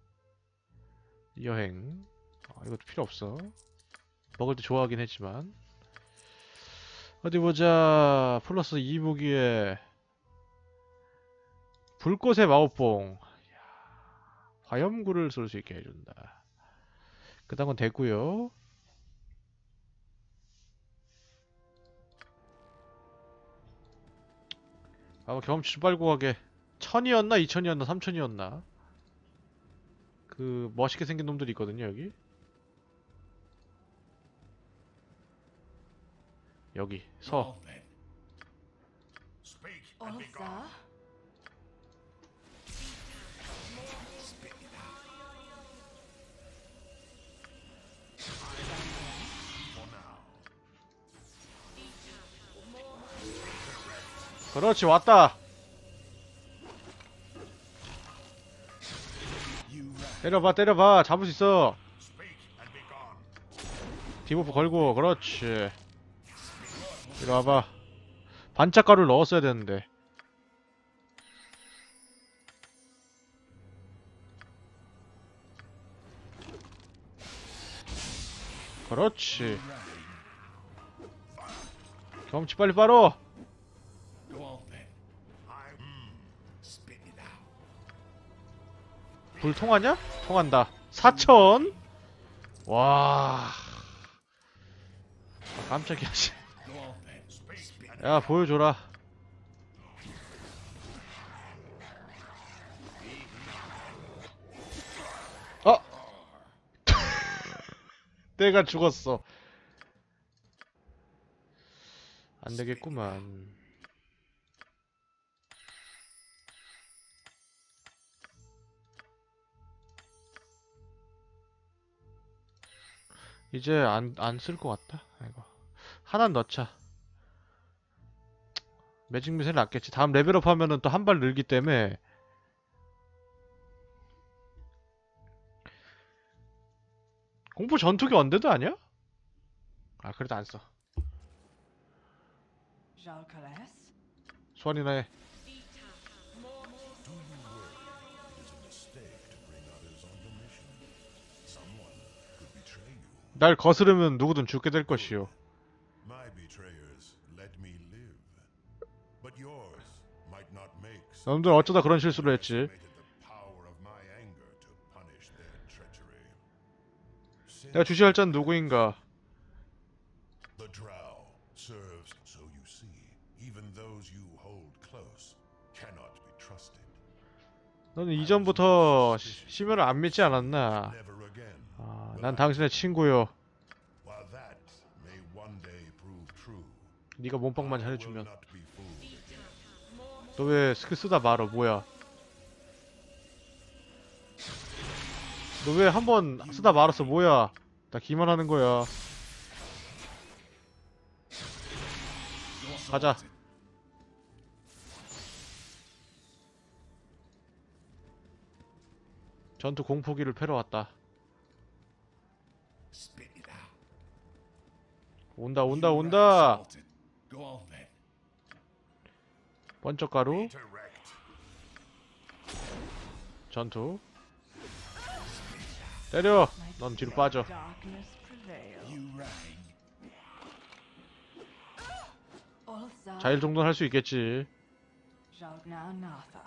이 여행. 아, 이것도 필요 없어. 먹을 때 좋아하긴 했지만. 어디 보자. 플러스 이 무기에 불꽃의 마법봉. 이야, 화염구를 쏠 수 있게 해준다. 그딴 건 됐고요. 아마 경험치 좀 빨고 가게. 천이었나 이천이었나 삼천이었나. 그 멋있게 생긴 놈들이 있거든요 여기. 여기 서. On then. Speak and be gone. Orsa? For now. 그렇지 왔다. You right. 때려봐 때려봐 잡을 수 있어. Speak and be gone. 디버프 걸고 그렇지. 이리 와봐. 반짝가루를 넣었어야 되는데. 그렇지. 경험치 빨리 빨어. Go on then. I'm Spit it out. 불 통하냐? 통한다. 사천. 와. 아, 깜짝이야. 씨. Go on then. speak and 야 보여줘라. 어? 내가 죽었어. 안 되겠구만. 이제 안 안 쓸 것 같다. 아이고. 하나 넣자. 매직 미세는 낫겠지. 다음 레벨업 하면은 또 한 발 늘기 때문에. 공포 전투기 언데드 아니야? 아 그래도 안 써. Jalcales? 소환이나 해. 날 거스르면 누구든 죽게 될 것이오. My betrayers let me live, but yours might not make so 놈들 어쩌다 그런 실수를 했지. estimated the power of my anger to punish their treachery. 내가 주시할 자는 누구인가? The drow serves, so you see, even those you hold close cannot be trusted. 너는 이전부터 시- 심혈을 안 믿지 않았나? Never again. 아, 난 당신의 친구요. While that may one day prove true, 네가 몸빵만 I will 잘해주면. not be fooled. 너 왜 스킬 쓰다 말어? 뭐야? 너 왜 한 번 쓰다 말았어? 뭐야? 나 기만하는 거야. 가자. 전투 공포기를 패러 왔다. Spit it out. 온다 온다 온다. Sorted. Go on then. 번쩍가루 direct. 전투. 때려. 넌 뒤로 빠져. Darkness prevails. You right. Ulsa. 자일 정도는 할 수 있겠지. Jodna Natha.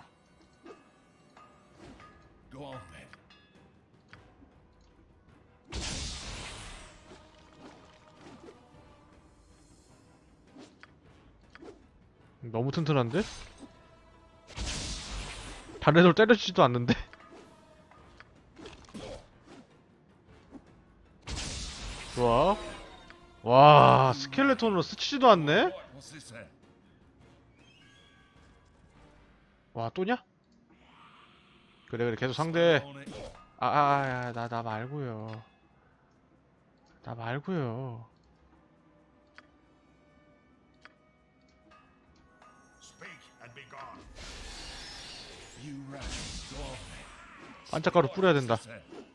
Go on then. 너무 튼튼한데? 다른 애들 때려치지도 않는데? 좋아. 와, 스켈레톤으로 스치지도 않네? What's this then? 와, 또냐? 그래, 그래, 계속 상대. On it. 아, 아, 아, 나, 나 말고요. 나 말고요. Speak and be gone. You ran. Go on then. 반짝가루 뿌려야 된다. What's this then?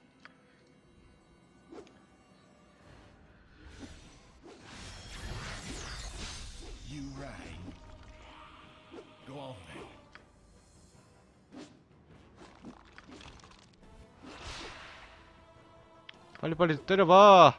You ran. Go on then. 빨리빨리 때려봐.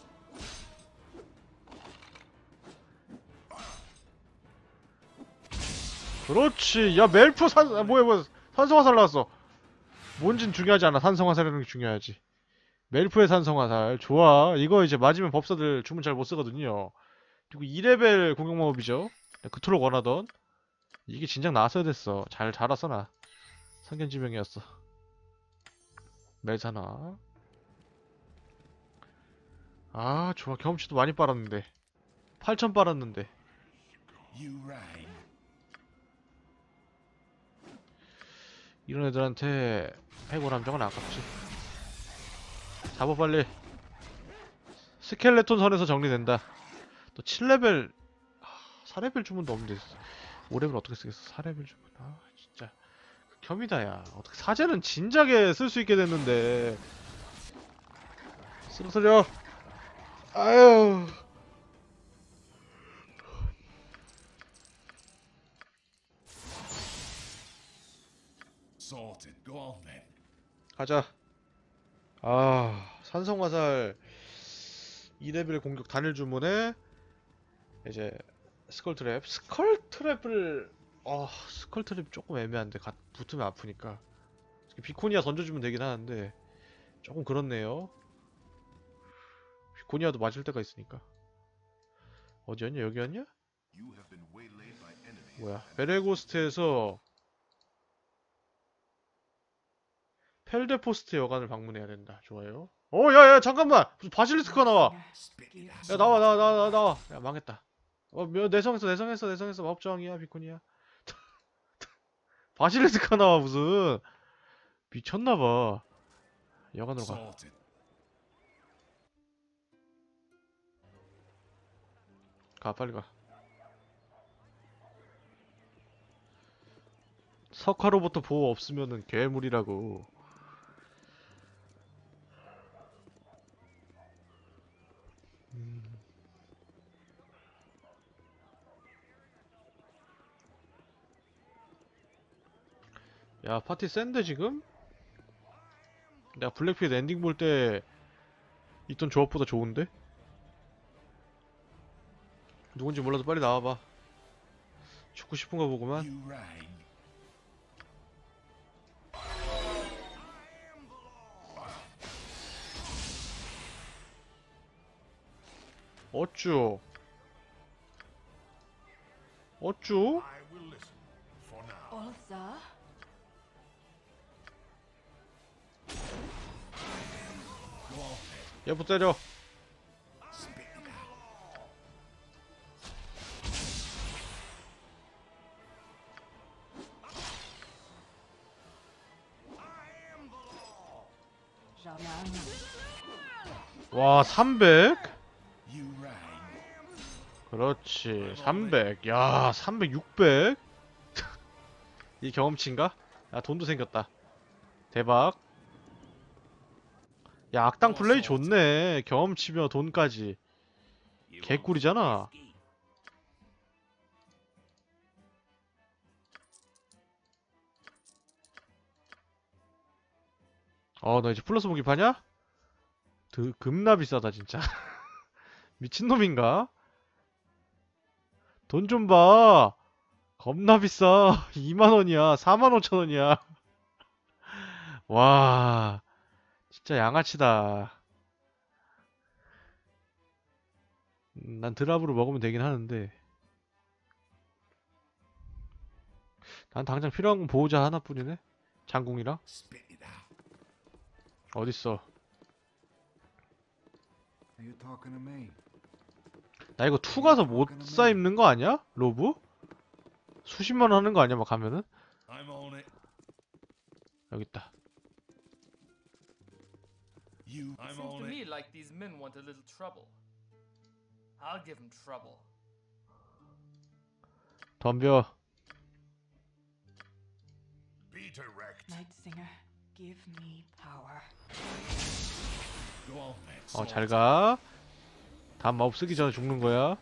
그렇지. 야, 멜프 산, 아, 뭐야, 뭐야. 산성화살 나왔어. 뭔진 중요하지 않아. 산성화살이라는 게 중요하지. 멜프의 산성화살. 좋아. 이거 이제 맞으면 법사들 주문 잘 못 쓰거든요. 그리고 이 레벨 공격마법이죠. 그토록 원하던. 이게 진작 나왔어야 됐어. 잘, 잘 왔어, 나. 성견지명이었어. 멜사나. 아, 좋아. 경험치도 많이 빨았는데. 팔천 빨았는데. You ran. 이런 애들한테 해골 함정은 아깝지. 잡아 빨리. 스켈레톤 선에서 정리된다. 또 칠 레벨 아, 사 레벨 주문도 없는데 오 레벨 어떻게 쓰겠어. 사 레벨 주문. 아 진짜 겸이다. 야 어떻게 사제는 진작에 쓸 수 있게 됐는데. 쓰러뜨려. 아유. Sorted. Go on then. 가자. 아, 산성화살 이 레벨 공격 단일 주문에 이제 스컬트랩. 스컬트랩을 아, 스컬트랩 조금 애매한데 가, 붙으면 아프니까. 비코니아 던져주면 되긴 하는데 조금 그렇네요. 비코니아도 맞을 때가 있으니까. 어디였냐? 여기였냐? 뭐야? 베레고스트에서 펠데포스트 여관을 방문해야 된다. 좋아요. 어, 야, 야, 잠깐만! 무슨 바실리스크가 나와! 야, 나와, 나와, 나와, 나와, 나와! 야, 망했다. 어, 내성했어, 내성했어, 내성했어. 마법저항이야, 비코니야. 바실리스크가 나와, 무슨. 미쳤나봐. 여관으로 가. Sorted. 가, 빨리 가. 석화로부터 보호 없으면은 괴물이라고. 음. 야, 파티 센데 지금? 내가 블랙피드 엔딩 볼 때 있던 조합보다 좋은데? 누군지 몰라도 빨리 나와봐. 죽고 싶은가 보구만. You ran. 어쭈? 어쭈? I will listen for now. Ulsa. Go on then. 얘부 때려. Spit it out. Jodna Natha. 와, 삼백? You ran. 그렇지. 삼백. 야, 삼백, 육백? 이 경험치인가? 야, 돈도 생겼다. 대박. 야, 악당 플레이 좋네. 경험치며 돈까지. 개꿀이잖아. 어, 너 이제 플러스 무기 파냐? 드, 겁나 비싸다, 진짜. 미친놈인가? 돈 좀 봐. 겁나 비싸. 이만 원이야. 사만 오천 원이야. 와, 진짜 양아치다. 음, 난 드랍으로 먹으면 되긴 하는데. 난 당장 필요한 건 보호자 하나뿐이네. 장궁이랑. Spit it out. 어딨어? Are you talking to me? 나 이거 투 가서 못 사 입는 거 아니야? 로브? 수십만 원 하는 거 아니야? 막 가면은? I'm on it. 여기 있다. You. I'm Seems to on me it. like these men want a little trouble. I'll give them trouble. 덤벼. Be direct. Night Singer, give me power. Go on then. 어, 잘 가. 다음 마법 쓰기 전에 죽는 거야.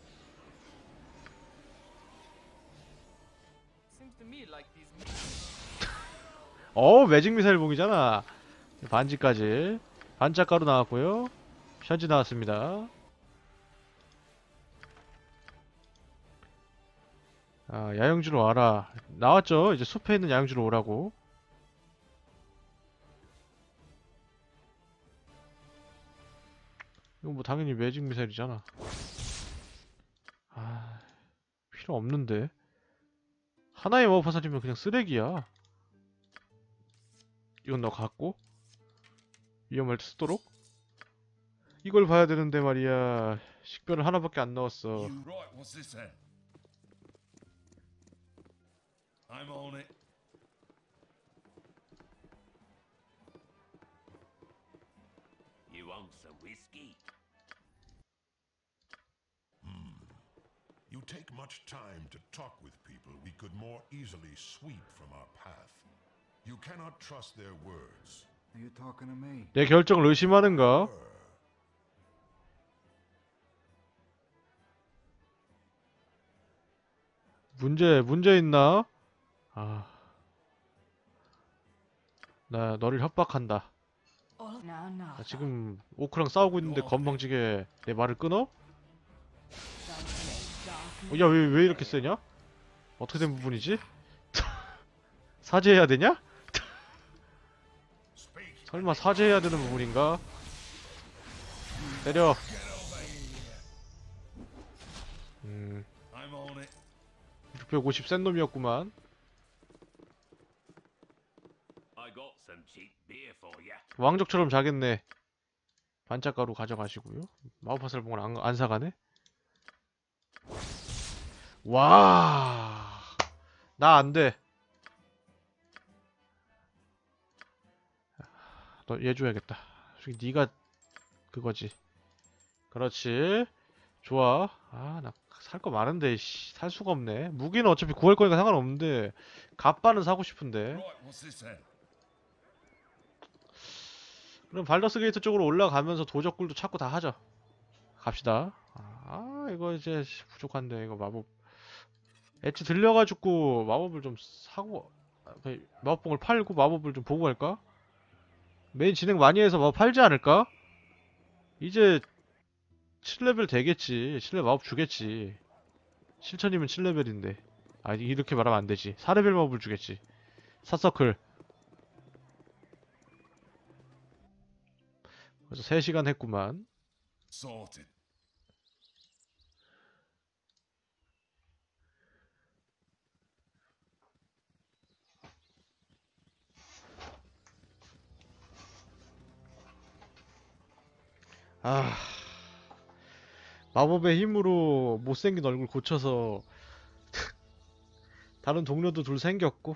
Seems to me like these men. 어, 매직 미사일 봉이잖아. 반지까지. 반짝가루 나왔고요. 션지 나왔습니다. 아, 야영지로 와라. 나왔죠? 이제 숲에 있는 야영지로 오라고. 이거 뭐 당연히 매직 미사일이잖아. 아, 필요 없는데. 하나의 마법 화살이면 그냥 쓰레기야. 이건 너 갖고 위험할 때 쓰도록. 이걸 봐야 되는데 말이야. 식별을 하나밖에 안 넣었어. You right. What's this then? I'm on it. You want some whiskey? You take much time to talk with people we could more easily sweep from our path. You cannot trust their words. Are you talking to me? 내 결정을 의심하는가? 문제, 문제 있나? 아. 나 너를 협박한다. All now, 나 Notha. 지금 오크랑 싸우고 있는데 건방지게 내 말을 끊어? 어, 야, 왜, 왜 이렇게 세냐? 어떻게 된 부분이지? 사죄해야 되냐? 설마 사죄해야 되는 부분인가? 때려. 음, I'm on it. 육백오십 센 놈이었구만. I got some cheap beer for ya. 왕족처럼 자겠네. 반짝가루 가져가시고요. 마법화살 봉을 안, 안 사가네. 와, 나 안 돼. 너 얘 줘야겠다. 솔직히 네가 그거지. 그렇지. 좋아. 아, 나 살 거 많은데 씨, 살 수가 없네. 무기는 어차피 구할 거니까 상관없는데 갑바는 사고 싶은데. Right. What's this then? 그럼 발더스 게이트 쪽으로 올라가면서 도적굴도 찾고 다 하죠. 갑시다. 아, 이거 이제 부족한데 이거 마법 엣지 들려가지고 마법을 좀 사고 마법봉을 팔고 마법을 좀 보고 갈까? 메인 진행 많이 해서 마법 팔지 않을까? 이제 칠 레벨 되겠지. 칠 레벨 마법 주겠지. 실천이면 칠 레벨인데 아, 이렇게 말하면 안 되지. 사 레벨 마법을 주겠지. 사서클. 그래서 세 시간 했구만. Sorted. 아, 마법의 힘으로 못생긴 얼굴 고쳐서 다른 동료도 둘 생겼고.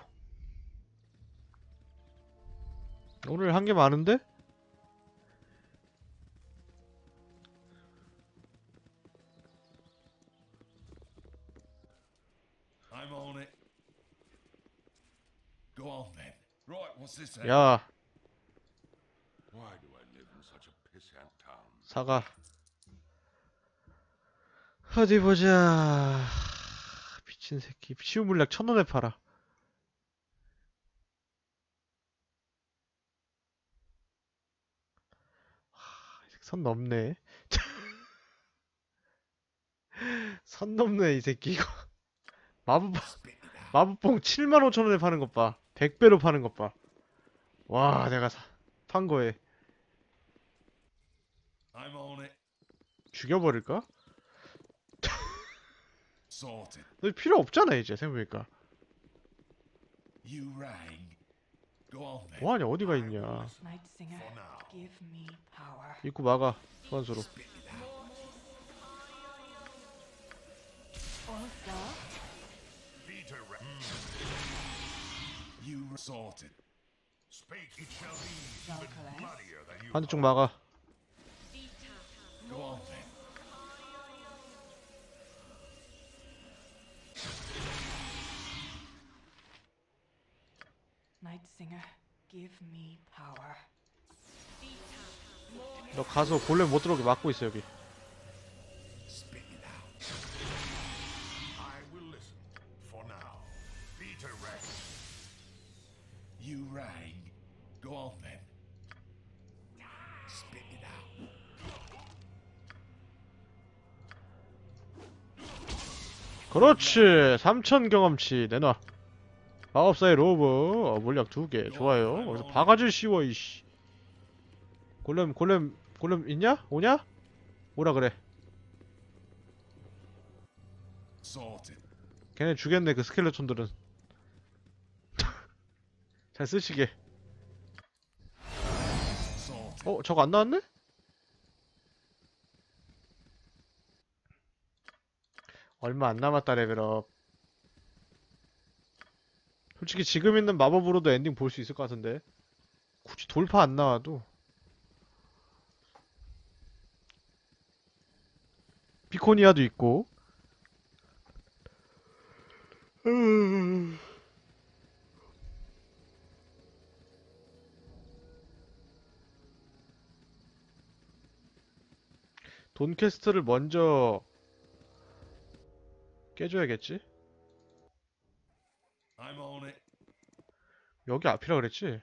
오늘 한 게 많은데? I'm on it. Go on then. Right. What's this then? 야, Why do I live in such a pissant town? 사과. 어디 보자. 미친 새끼. 치유 물약 천 원에 팔아. 하, 선 넘네. 선 넘네 이 새끼 이거. 마법 마법봉 칠만 오천 원에 파는 것 봐. 백 배로 파는 것 봐. 와, 내가 사, 판 거에 I'm on it. 죽여버릴까? Sorted. 너 필요 없잖아 이제 생각해보니까. You rang. Go on then. 뭐하냐 어디가 있냐. Night Singer, give me power. 입구 막아 소환수로. Ulsa, Peter Ra- You sorted. Speak, it shall be even bloodier than you 반대쪽 막아. Go on then. Night Singer, give me power. 너 가서 골렘 못 들어오게 막고 있어 여기. Spit it out. I will listen for now. Peter Rex. You rang. Go on then. Spit it out. 그렇지. 삼천 경험치 내놔. 마법사의 로브 어, 물약 두 개. 좋아요. 거기서 바가지 씌워 이씨. 골렘 골렘 골렘 있냐? 오냐? 오라 그래. Sorted. 걔네 죽였네 그 스켈레톤들은. 잘 쓰시게. Sorted. 어 저거 안 나왔네? 얼마 안 남았다 레벨업. 솔직히 지금 있는 마법으로도 엔딩 볼 수 있을 것 같은데 굳이 돌파 안 나와도. 비코니아도 있고. 돈 퀘스트를 먼저 깨줘야겠지? I'm on it. 여기 앞이라 그랬지?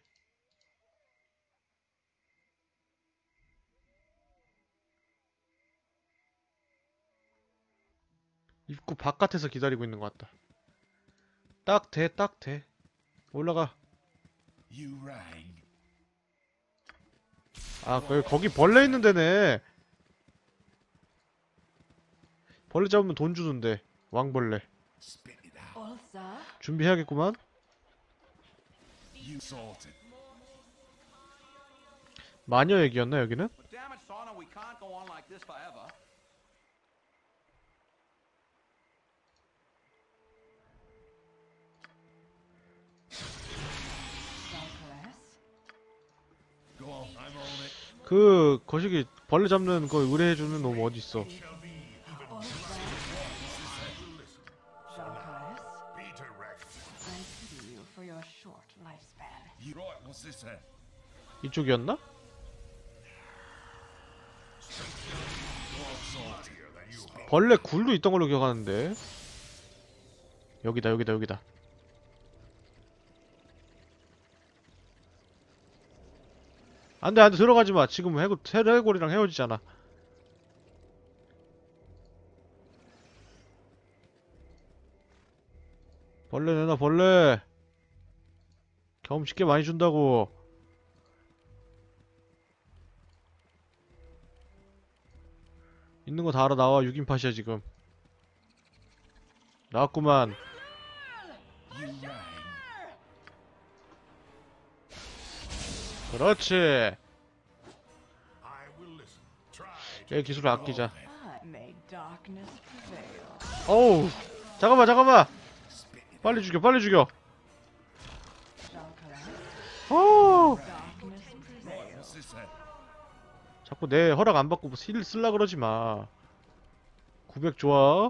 입구 바깥에서 기다리고 있는 것 같다. 딱 돼, 딱 돼. 올라가. You rang. 아, 거기, 거기 벌레 있는 데네. 벌레 잡으면 돈 주는데. 왕벌레. Spit it out. Ulsa, 준비해야겠구만. You sorted. 마녀 얘기였나 여기는? But damn it, Sauna, we can't go on like this forever. Dalcares, Go on. I'm on it. 그 거시기 벌레 잡는 거 의뢰해주는 놈 어디 있어? Ulsa, Dalcares, Peter Rex. I pity you for your short lifespan. You right. What's this then? 이쪽이었나? Go on, sorted. Bloodier than you hope. 벌레 굴도 있던 걸로 기억하는데. 여기다 여기다 여기다. 안돼 안돼 들어가지마. 지금 해골 해골이랑 헤어지잖아. 벌레 내놔 벌레. 경험치 꽤 많이 준다고. 있는 거 다 알아 나와. 육 인 팟이야 지금. 나왔구만. You rang. 그렇지. I will listen. Try to 얘 기술을 아끼자. I made darkness prevail. 어우 잠깐만 잠깐만. 빨리 죽여 빨리 죽여. Dalcares, 어우 darkness prevail. What's this then? 자꾸 내 허락 안 받고 힐 쓸라 그러지 마. 구백 좋아.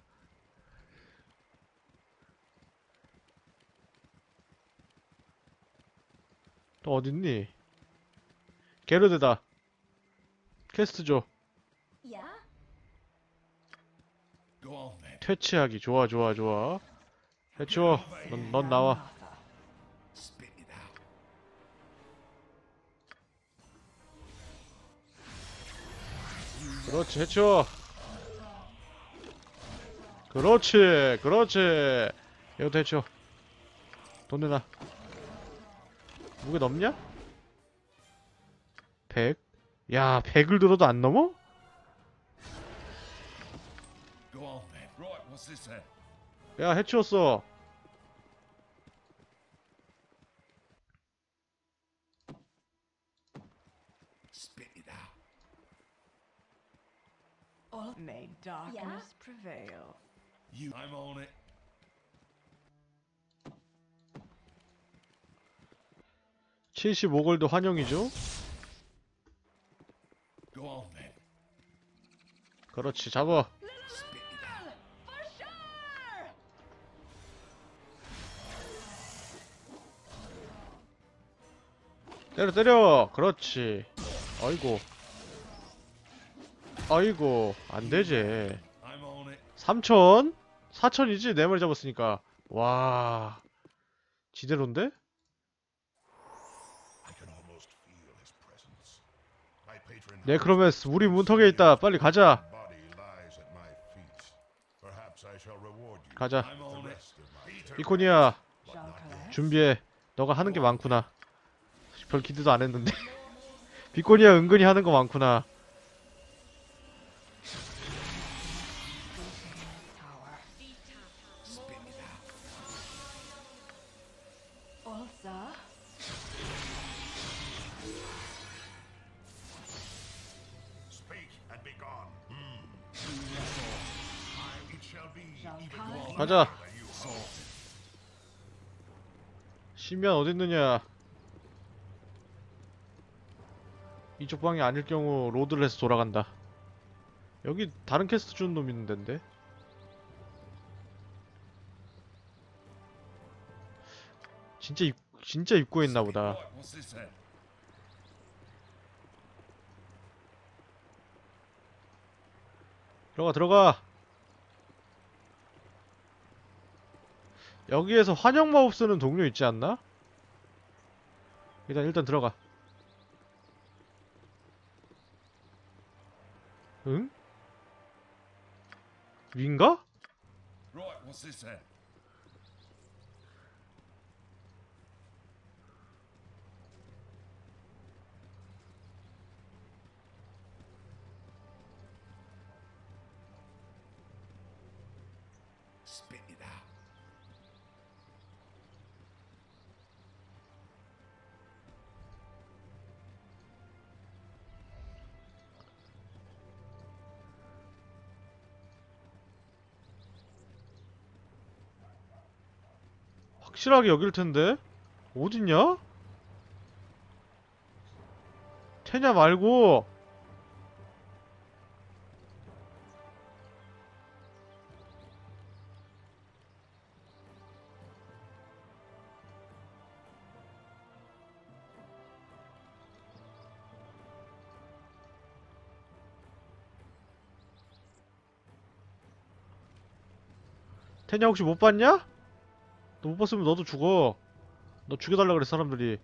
또 어딨니? 게르드다. 퀘스트 줘. Yeah? Go on then. 퇴치하기. 좋아 좋아 좋아. 해치워. 넌, 넌 나와. Martha, Spit it out. 그렇지 해치워. 그렇지, 그렇지. 이것도 해줘. 돈 내놔. 무게 넘냐? 백? 야, 백을 들어도 안 넘어? Go on then. Right, what's this then? 야, 해치웠어. Spit it out. All may darkness prevail. You, I'm on it. 칠십오 골드 환영이죠? Go on then. 그렇지, 잡아. Spit it out. 때려, 때려. 그렇지. 아이고. 아이고, 안 되지. I'm on it. 삼천? 사천이지? 네 마리 잡았으니까. 와. 지대로인데? I can almost feel his presence. My patron 네크로메스, 우리 문턱에 있다. 빨리 가자. body lies at my feet. Perhaps I shall reward you. 가자. I'm on The it. rest of my 이코니아, Jalcales? 준비해. 너가 하는 게 많구나. 별 기대도 안 했는데. 비코니아 은근히 하는 거 많구나. Tower. Spit it out. Ulsa? Speak and be gone. Hmm. I, it shall be even Jalcales? more 가자. than you hope. 시면 어딨느냐. 이쪽 방이 아닐 경우 로드를 해서 돌아간다. 여기 다른 캐스트 주는 놈 있는 데인데. 진짜 입, 진짜 입구에 있나 보다. Right, what's this then? 들어가, 들어가. 여기에서 환영 마법 쓰는 동료 있지 않나? 일단 일단 들어가. 응? 위인가? Right, what's this then? Spit it out. 확실하게 여길 텐데. 어딨냐? 테냐 말고. 테냐 혹시 못 봤냐? 너 못 봤으면 너도 죽어. 너 죽여달라 그래 사람들이.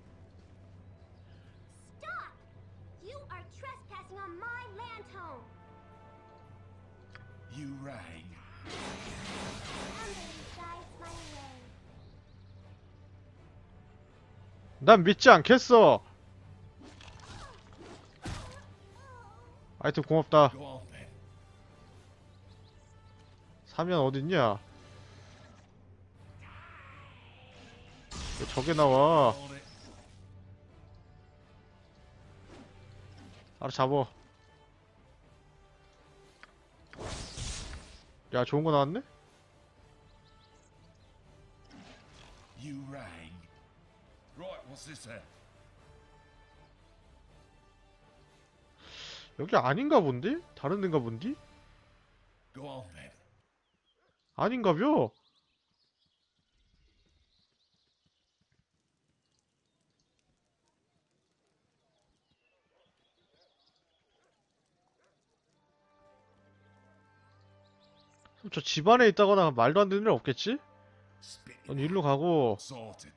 Stop! You are trespassing on my land home. You rang. Somebody guides my way. 난 믿지 않겠어. 아이템 고맙다. Go on then. 사면 어딨냐? 왜 저게 나와? On it. 알아 잡어. 야 좋은 거 나왔네? You rang. Right, what's this then? 여기 아닌가 본데? 다른 데인가 본디? Go on then. 아닌가벼? 저 집안에 있다거나 말도 안 되는 일 없겠지? Spit it 넌 out. 일로 가고 Sorted.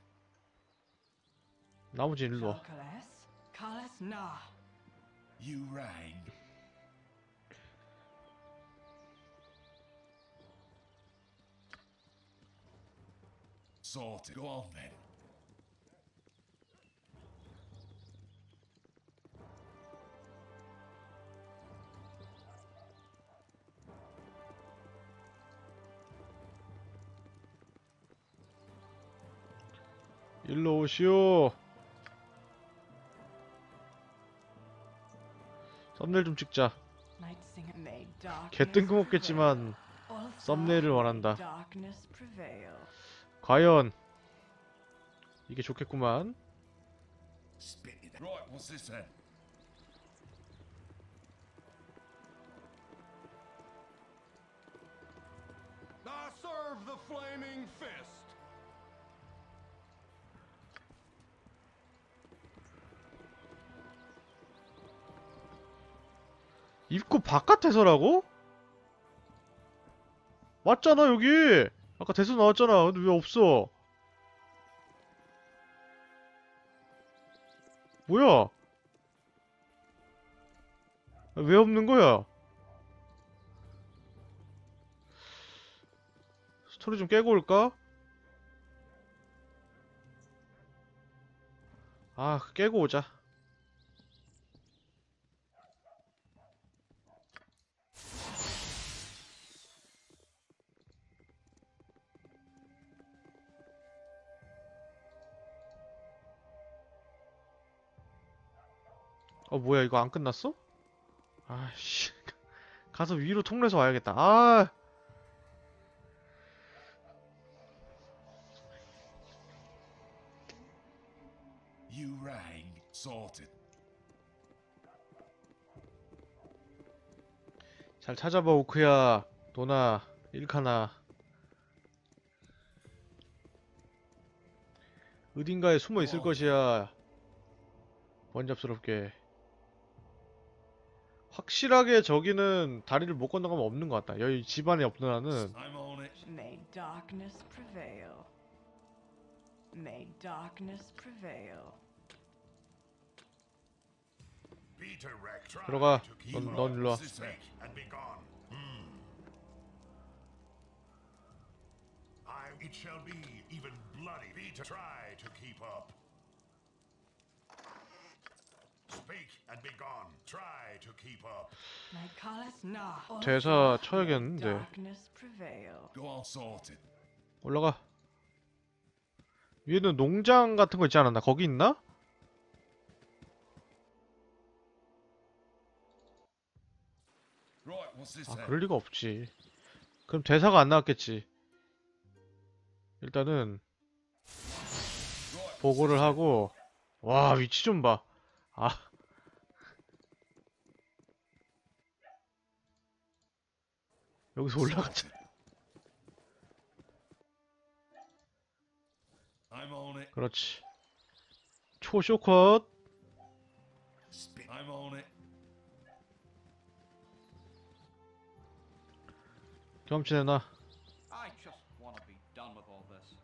나머지 일로 와. Jalcales? Kalas na. You rang. Sorted. Go on then. 일로 오시오. 썸네일 좀 찍자. 개 뜬금없겠지만 썸네일을 원한다. 과연 이게 좋겠구만. Right, what's this then? I serve the flaming fist. 입구 바깥에서라고? 맞잖아 여기. 아까 대수 나왔잖아. 근데 왜 없어? 뭐야? 왜 없는 거야? 스토리 좀 깨고 올까? 아, 깨고 오자. 어, 뭐야, 이거 안 끝났어? 아씨. 가서 위로 통로에서 와야겠다. 아! You rang. Sorted. 잘 찾아봐, 오크야. 노나, 일카나. 어딘가에 숨어 있을 것이야. 번잡스럽게. 확실하게 저기는 다리를 못 건너가면 없는 것 같다. 여기 집안에 없는 한은. May darkness prevail. May darkness prevail. 들어가. 넌, 넌 일로 와. It shall be even bloody. Peter, try to keep up. Speak and be gone. Try to keep up. May Kalas nah. 대사 쳐야겠는데. Darkness prevail. Go on, sorted. 올라가. 위에는 농장 같은 거 있지 않았나? 거기 있나? Right, what's this 아, then? 그럴 리가 없지. 그럼 대사가 안 나왔겠지. 일단은 보고를 하고. 와, 위치 좀 봐. 아. 여기서 올라가자. I'm on it. 그렇지. 초쇼컷. I'm on it. 경험치 내놔. I just want to be done with all this.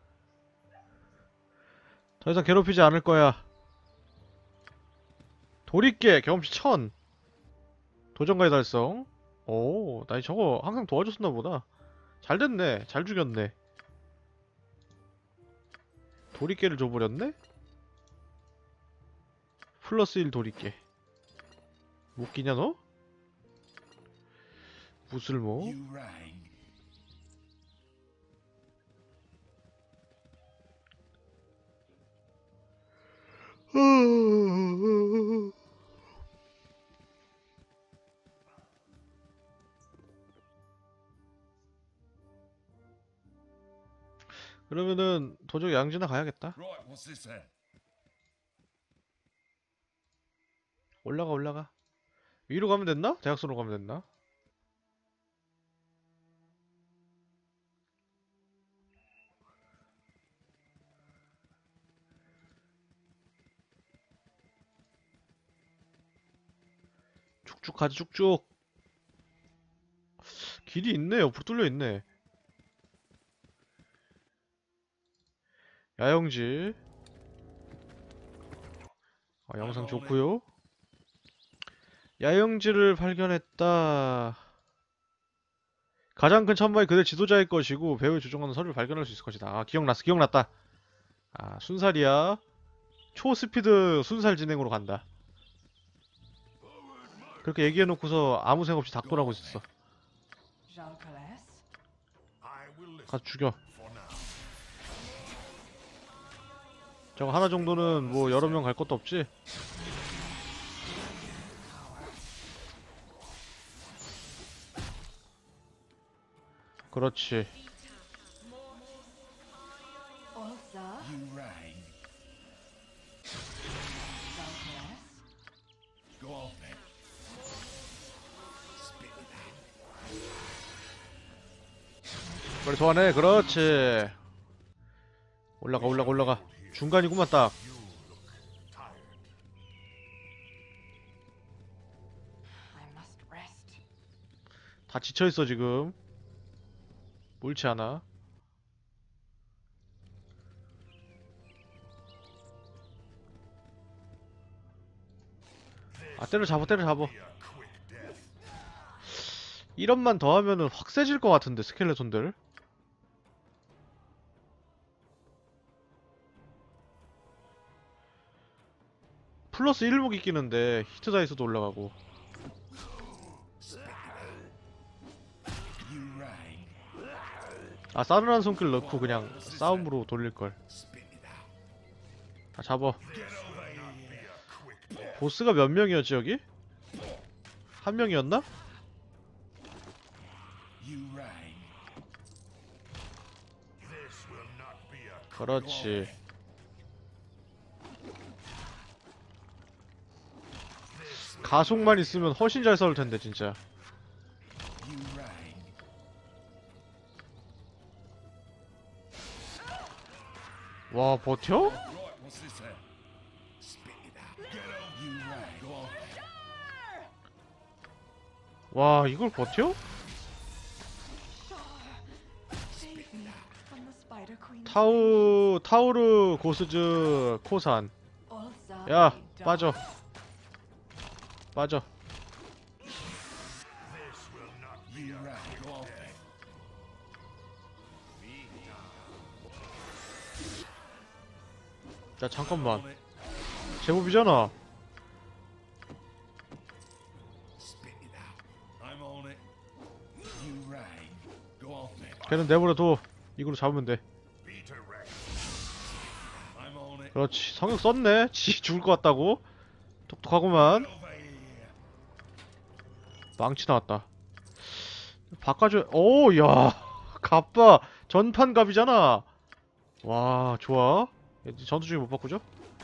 더 이상 괴롭히지 않을 거야. 돌입계 경험치 천. 도전가의 달성. 오, 나 저거 항상 도와줬었나 보다. 잘 됐네. 잘 죽였네. 돌입계를 줘버렸네? 플러스 일 돌입계. 웃기냐 너? 무슬모. You rang. 그러면은 도적 양지나 가야겠다. Right, what's this then? 올라가 올라가. 위로 가면 됐나? 대학소로 가면 됐나? 쭉쭉 가지 쭉쭉. 길이 있네. 옆으로 뚫려 있네. 야영지. 아, 영상 좋고요. 야영지를 발견했다. 가장 큰 천마의 그대 지도자일 것이고 배우에 조종하는 서류를 발견할 수 있을 것이다. 아, 기억났어. 기억났다. 아, 순살이야. 초스피드 순살 진행으로 간다. 그렇게 얘기해놓고서 아무 생각 없이 닥돌하고 있었어. Jean Calais? 가서 죽여. 저거 하나 정도는 뭐 여러 명 갈 것도 없지? 그렇지. Ulsa? You rang. Jean Calais? Go off then. Spit it out. 빨리 소환해. 그렇지. 올라가 올라가 올라가. 중간이구만 딱. I must rest. 다 지쳐있어 지금. 옳지 않아. 아, 때려잡아 때려잡아. 일원만 더 하면은 확 세질 것 같은데 스켈레톤들. 플러스 일 무기 끼는데 히트 다이스도 올라가고. 아, 싸늘한 손길 넣고 그냥 싸움으로 돌릴걸. 다 잡아. 보스가 몇 명이었지 여기? 한 명이었나? 그렇지. 가속만 있으면 훨씬 잘 싸울 텐데 진짜. 와, 버텨? 와, 이걸 버텨? 타우, 타우르 고스즈 코산. 야, 빠져. 빠져. 야, 잠깐만. 제법이잖아. 걔는 내버려둬. 이걸로 잡으면 돼. 그렇지. 성격 썼네. 지 죽을 것 같다고. 똑똑하구만. 망치 나왔다. 바꿔줘. 오, 야. 갑바. 전판 갑이잖아. 와, 좋아. 전투 중에 못 바꾸죠?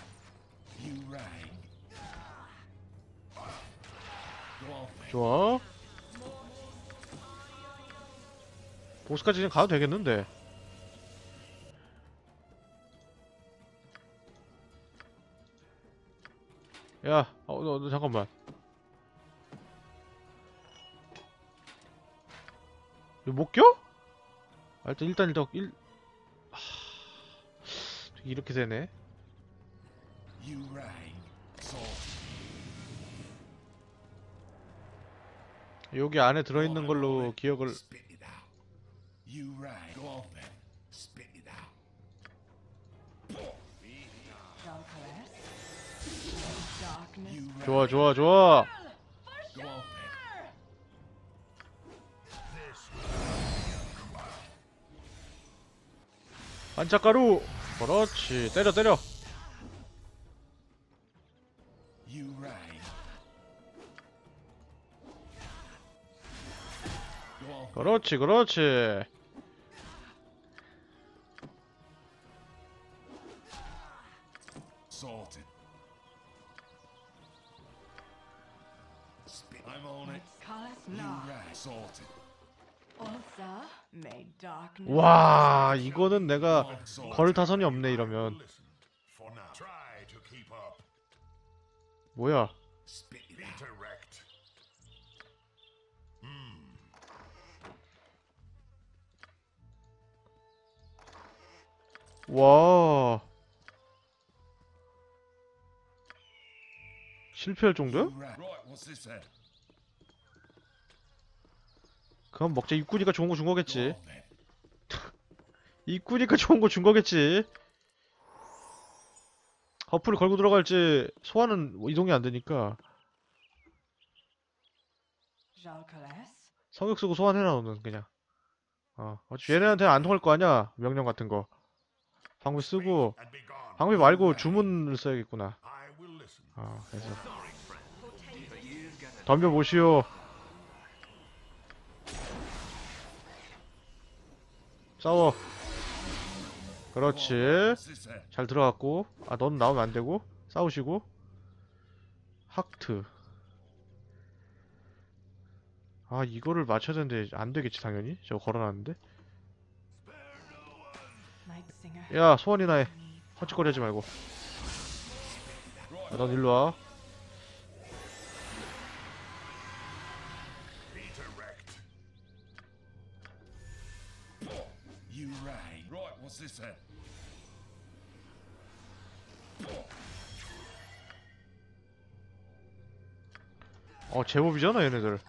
좋아. 보스까지 그냥 가도 되겠는데. 야, 어, 너, 너 잠깐만. 이거 못 껴? 아, 일단 일단 일단 일. 하... 이렇게 되네. 여기 안에 들어있는 걸로 기억을. 좋아 좋아 좋아. 반짝가루. 그렇지. 때려 때려. 그렇지 그렇지. 와, 이거는 내가 걸 타선이 없네 이러면. 뭐야? 와, 실패할 정도야? 그럼 먹자. 입구니까 좋은 거 준 거겠지. 입구니까 좋은 거 준 거겠지. 허프를 걸고 들어갈지 소환은 이동이 안 되니까. 성역 쓰고 소환해라 너는 그냥. 어, 어차피 얘네한테는 안 통할 거 아니야. 명령 같은 거. 방비 쓰고 방비 말고 주문을 써야겠구나. 어, 그래서 덤벼보시오. 싸워. 그렇지. 잘 들어갔고. 아, 넌 나오면 안 되고. 싸우시고. 학트. 아, 이거를 맞춰야 되는데 안 되겠지, 당연히. 저거 걸어놨는데. 야, 소원이나 해. 헛짓거리 하지 말고. 야, 넌 일로 와. 어, 제법이잖아, 얘네들.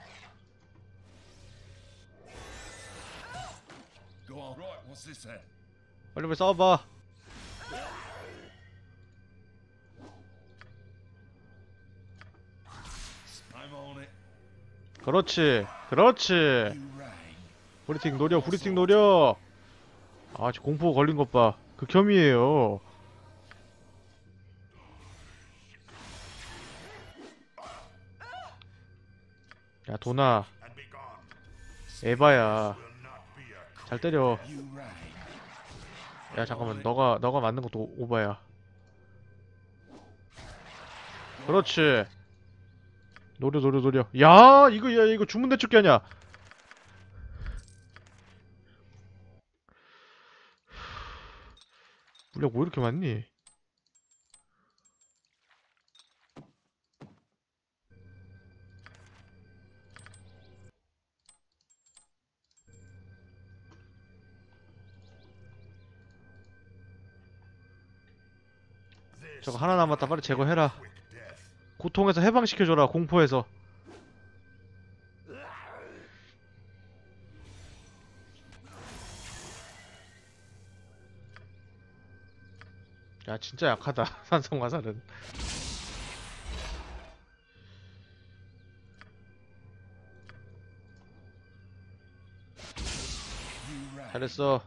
빨리 빨리 싸워봐. 그렇지, 그렇지. 브리팅 노려, 브리팅 노려. 아, 지금 공포 걸린 것 봐. 극혐이에요. 야, 도나. 에바야. 잘 때려. 야, 잠깐만. 너가 너가 맞는 것도 오- 오바야. 그렇지. 노려 노려 노려. 야, 이거 야 이거 주문 대축기 아니야. 물약 왜 이렇게 많니? 저거 하나 남았다. 빨리 제거해라. 고통에서 해방시켜줘라. 공포에서. 야, 진짜 약하다. 산성화살은. 잘했어.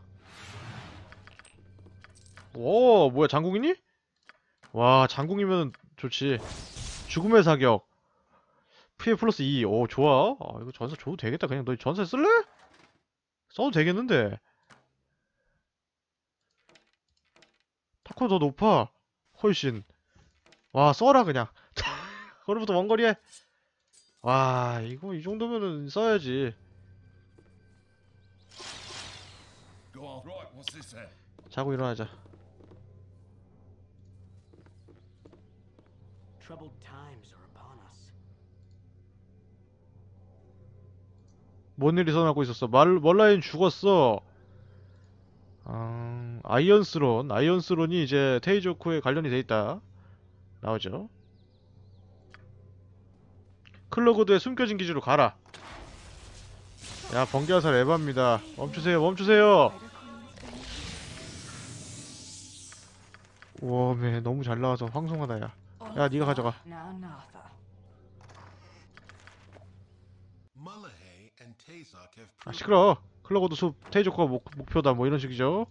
오, 뭐야, 장궁이니? 와, 장궁이면 좋지. 죽음의 사격. 피해 플러스 이. 오, 좋아. 아, 이거 전사 줘도 되겠다. 그냥 너 전사 쓸래? 써도 되겠는데. 타코 더 높아. 훨씬. 와, 써라, 그냥. 거리부터 원거리에. 와, 이거 이 정도면은 써야지. 자고 일어나자. 뭔 일이 일어나고 있었어? 말, 멀라인 죽었어. 음, 아이언스론. 아이언스론이 이제 테이조코에 관련이 돼 있다. 나오죠. 클로그드의 숨겨진 기지로 가라. 야, 번개화살 에바입니다. 멈추세요, 멈추세요. 우와, 매 너무 잘 나와서 황송하다, 야. 야, 니가 가져가. 아, 시끄러. 클로그드 숲 테이조코가 목, 목표다, 뭐 이런 식이죠.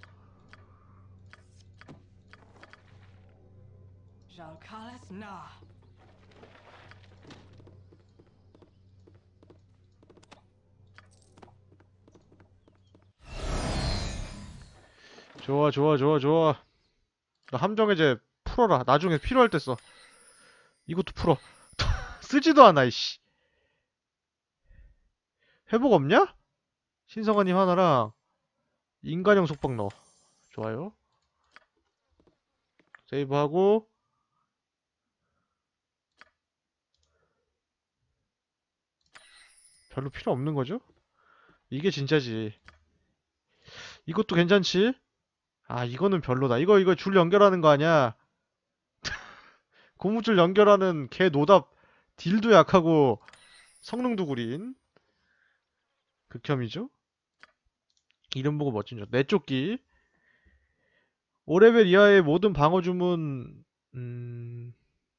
좋아, 좋아, 좋아, 좋아. 너 함정 해제 풀어라. 나중에 필요할 때 써. 이것도 풀어. 쓰지도 않아, 이씨. 회복 없냐? 신성아님 하나랑 인간형 속박 넣어. 좋아요. 세이브하고. 별로 필요 없는 거죠? 이게 진짜지. 이것도 괜찮지? 아, 이거는 별로다. 이거 이거 줄 연결하는 거 아니야? 고무줄 연결하는 개 노답. 딜도 약하고 성능도 구린. 극혐이죠? 이름 보고 멋진 점. 내쫓기. 오 레벨 이하의 모든 방어 주문, 음,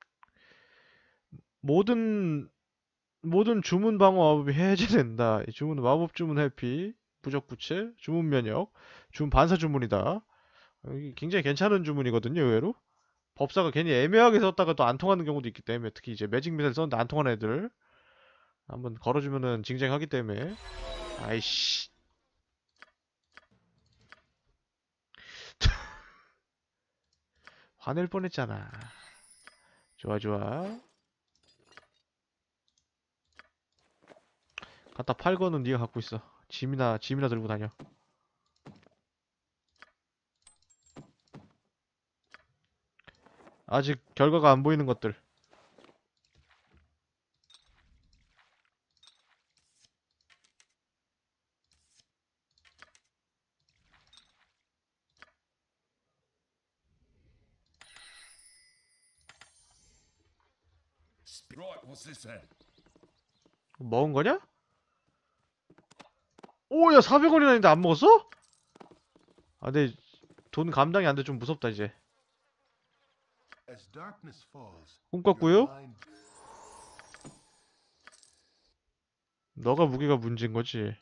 모든, 모든 주문 방어 마법이 해제된다. 이 주문은 마법 주문 회피, 부적 부채, 주문 면역, 주문 반사 주문이다. 여기 굉장히 괜찮은 주문이거든요, 의외로. 법사가 괜히 애매하게 썼다가 또 안 통하는 경우도 있기 때문에, 특히 이제 매직 미사일 썼는데 안 통하는 애들 한번 걸어주면은 징징하기 때문에. 아이씨. 화낼 뻔했잖아. 좋아 좋아. 갖다 팔거는 네가 갖고 있어. 짐이나 짐이나 들고 다녀. 아직 결과가 안 보이는 것들. Right, what's this then? 먹은 거냐? 오, 야, 사백 원이나 있는데 안 먹었어? 아, 근데 돈 감당이 안 돼. 좀 무섭다, 이제. As darkness falls, 꿈꿨고요? your mind 너가 무게가 문제인 거지.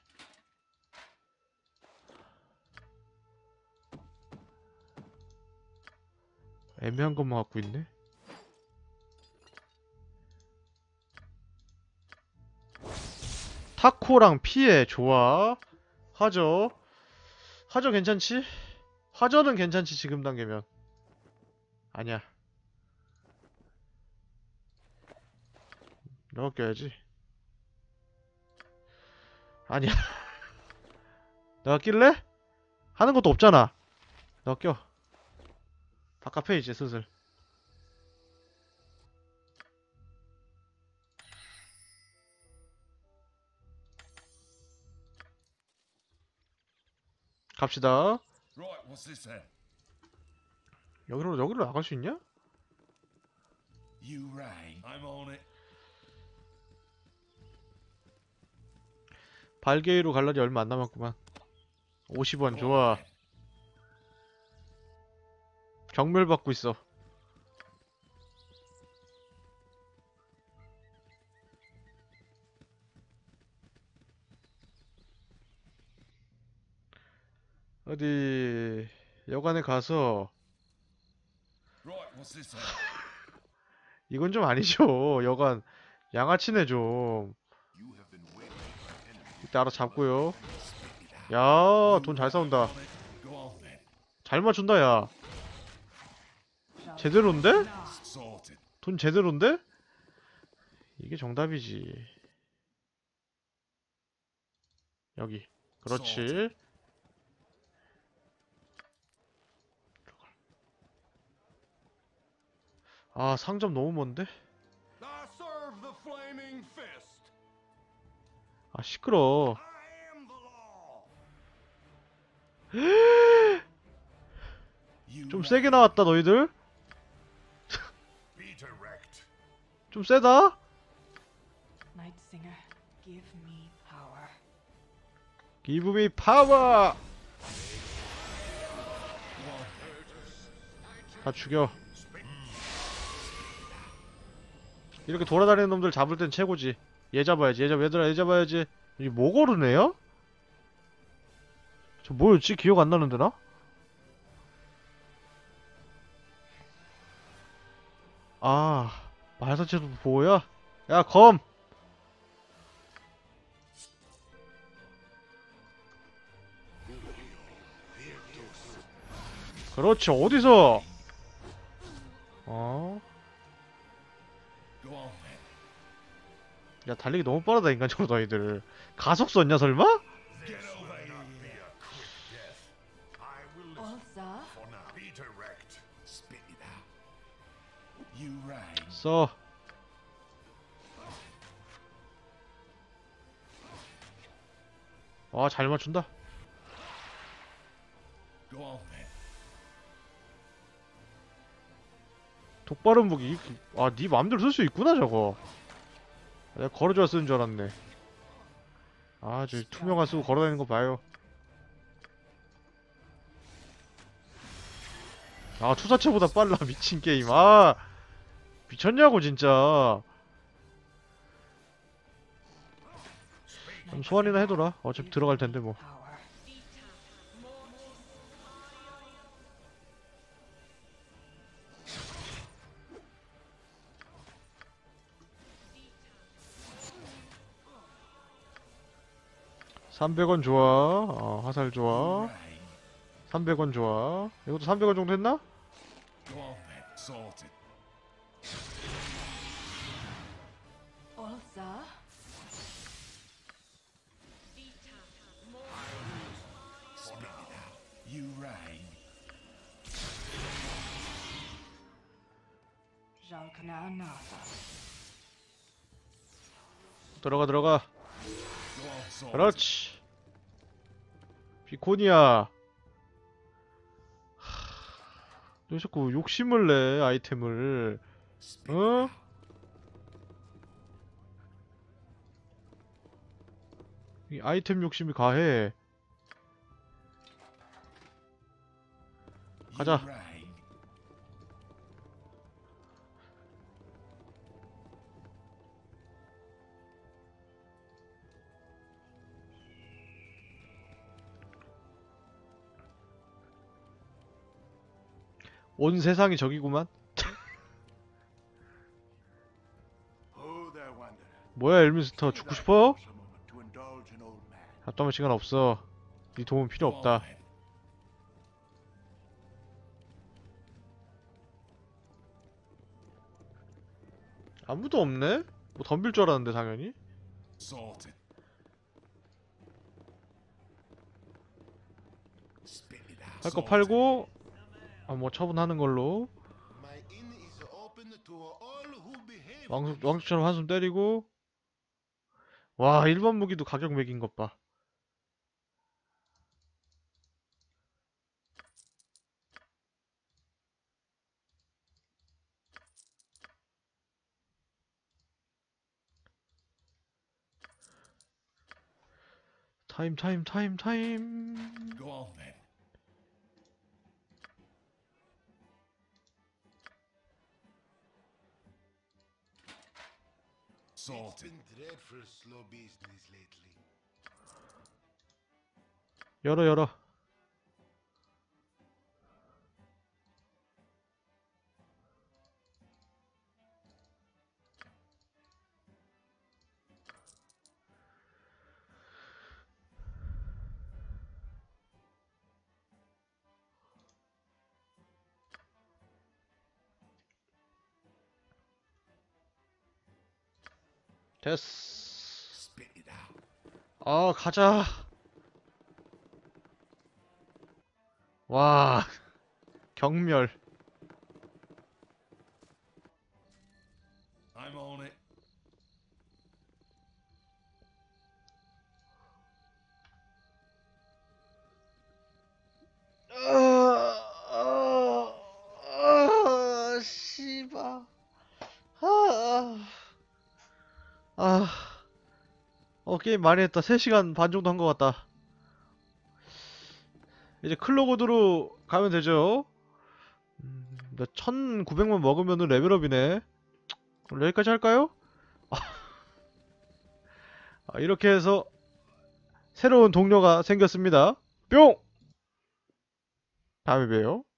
애매한 것만 갖고 있네. 타코랑 피해 좋아. 하저 하저 괜찮지? 하저는 괜찮지 지금 단계면. 아니야. 너가 껴야지. 아니야. 너가 낄래? 하는 것도 없잖아. 너가 껴. 바깥에 이제 슬슬. 갑시다. Right, what's this then? 여기로 여기로 나갈 수 있냐? You rang. I'm on it. 발게이로 갈 날이 얼마 안 남았구만. 오십 원 좋아. 경멸 받고 있어. 어디 여관에 가서 Right, what's this then? 이건 좀 아니죠. 여관 양아치네 좀. 이때 알아 잡고요. 야, 돈 잘 싸운다. Go on then. 잘 맞춘다, 야. 제대로인데? Sorted. 돈 제대로인데? 이게 정답이지. 여기. 그렇지. 아, 상점 너무 먼데? I serve the flaming fist. 아, 시끄러. I am the law. 좀 세게 나왔다, 너희들. Peter wrecked. 좀 세다? Nightsinger, give me power. Give me power! 다 죽여. 이렇게 돌아다니는 놈들 잡을 땐 최고지. 얘 잡아야지. 얘 잡아. 얘들아, 얘 잡아야지. 이게 뭐 거르네요? 저 뭐였지? 기억 안 나는데, 나? 아, 말사체도 보호야? 야, 검! 그렇지, 어디서? 어? Go on then. 야, 달리기 너무 빠르다, 인간적으로 너희들. 가속 썼냐, 설마? Get over here. I will listen Ulsa, for now. Peter wrecked. Spit it out. You rang. 써. 아, 잘 맞춘다. Go on then. 독바른 무기. 아, 네 맘대로 쓸 수 있구나, 저거. 내가 걸어줘야 쓰는 줄 알았네. 아, 저 투명화 쓰고 걸어다니는 거 봐요. 아, 투사체보다 빨라. 미친 게임. 아, 미쳤냐고 진짜. 그럼 소환이나 해둬라. 어차피 들어갈 텐데 뭐. 삼백 원 좋아. 어, 화살 좋아. 삼백 원 좋아. 이것도 삼백 원 정도 했나? Ulza? Jalkana Natha. 들어가 들어가. 그렇지. 비코니아. 왜 자꾸 욕심을 내 아이템을. 어? 이 아이템 욕심이 가해. 가자. 온 세상이 저기구만. 뭐야 엘미스터, 죽고 싶어? 답답할 시간 없어. 네 도움 필요 없다. 아무도 없네? 뭐 덤빌 줄 알았는데 당연히. 할 거 팔고 아, 뭐 처분하는 걸로. 왕숙, 왕숙처럼 한숨 때리고. 와, 일반 무기도 가격 매긴 것 봐. 타임 타임 타임 타임. It's been dreadful slow business lately. 열어 열어. 됐어. 아, 가자. 와, 경멸. I'm on it. 아, 아, 아, 씨발. 아, 아, 어, 게임 많이 했다. 세 시간 반 정도 한 것 같다. 이제 클로고드로 가면 되죠. 음, 천구백만 먹으면은 레벨업이네. 오늘 여기까지 할까요? 아, 이렇게 해서 새로운 동료가 생겼습니다. 뿅! 다음에 봬요.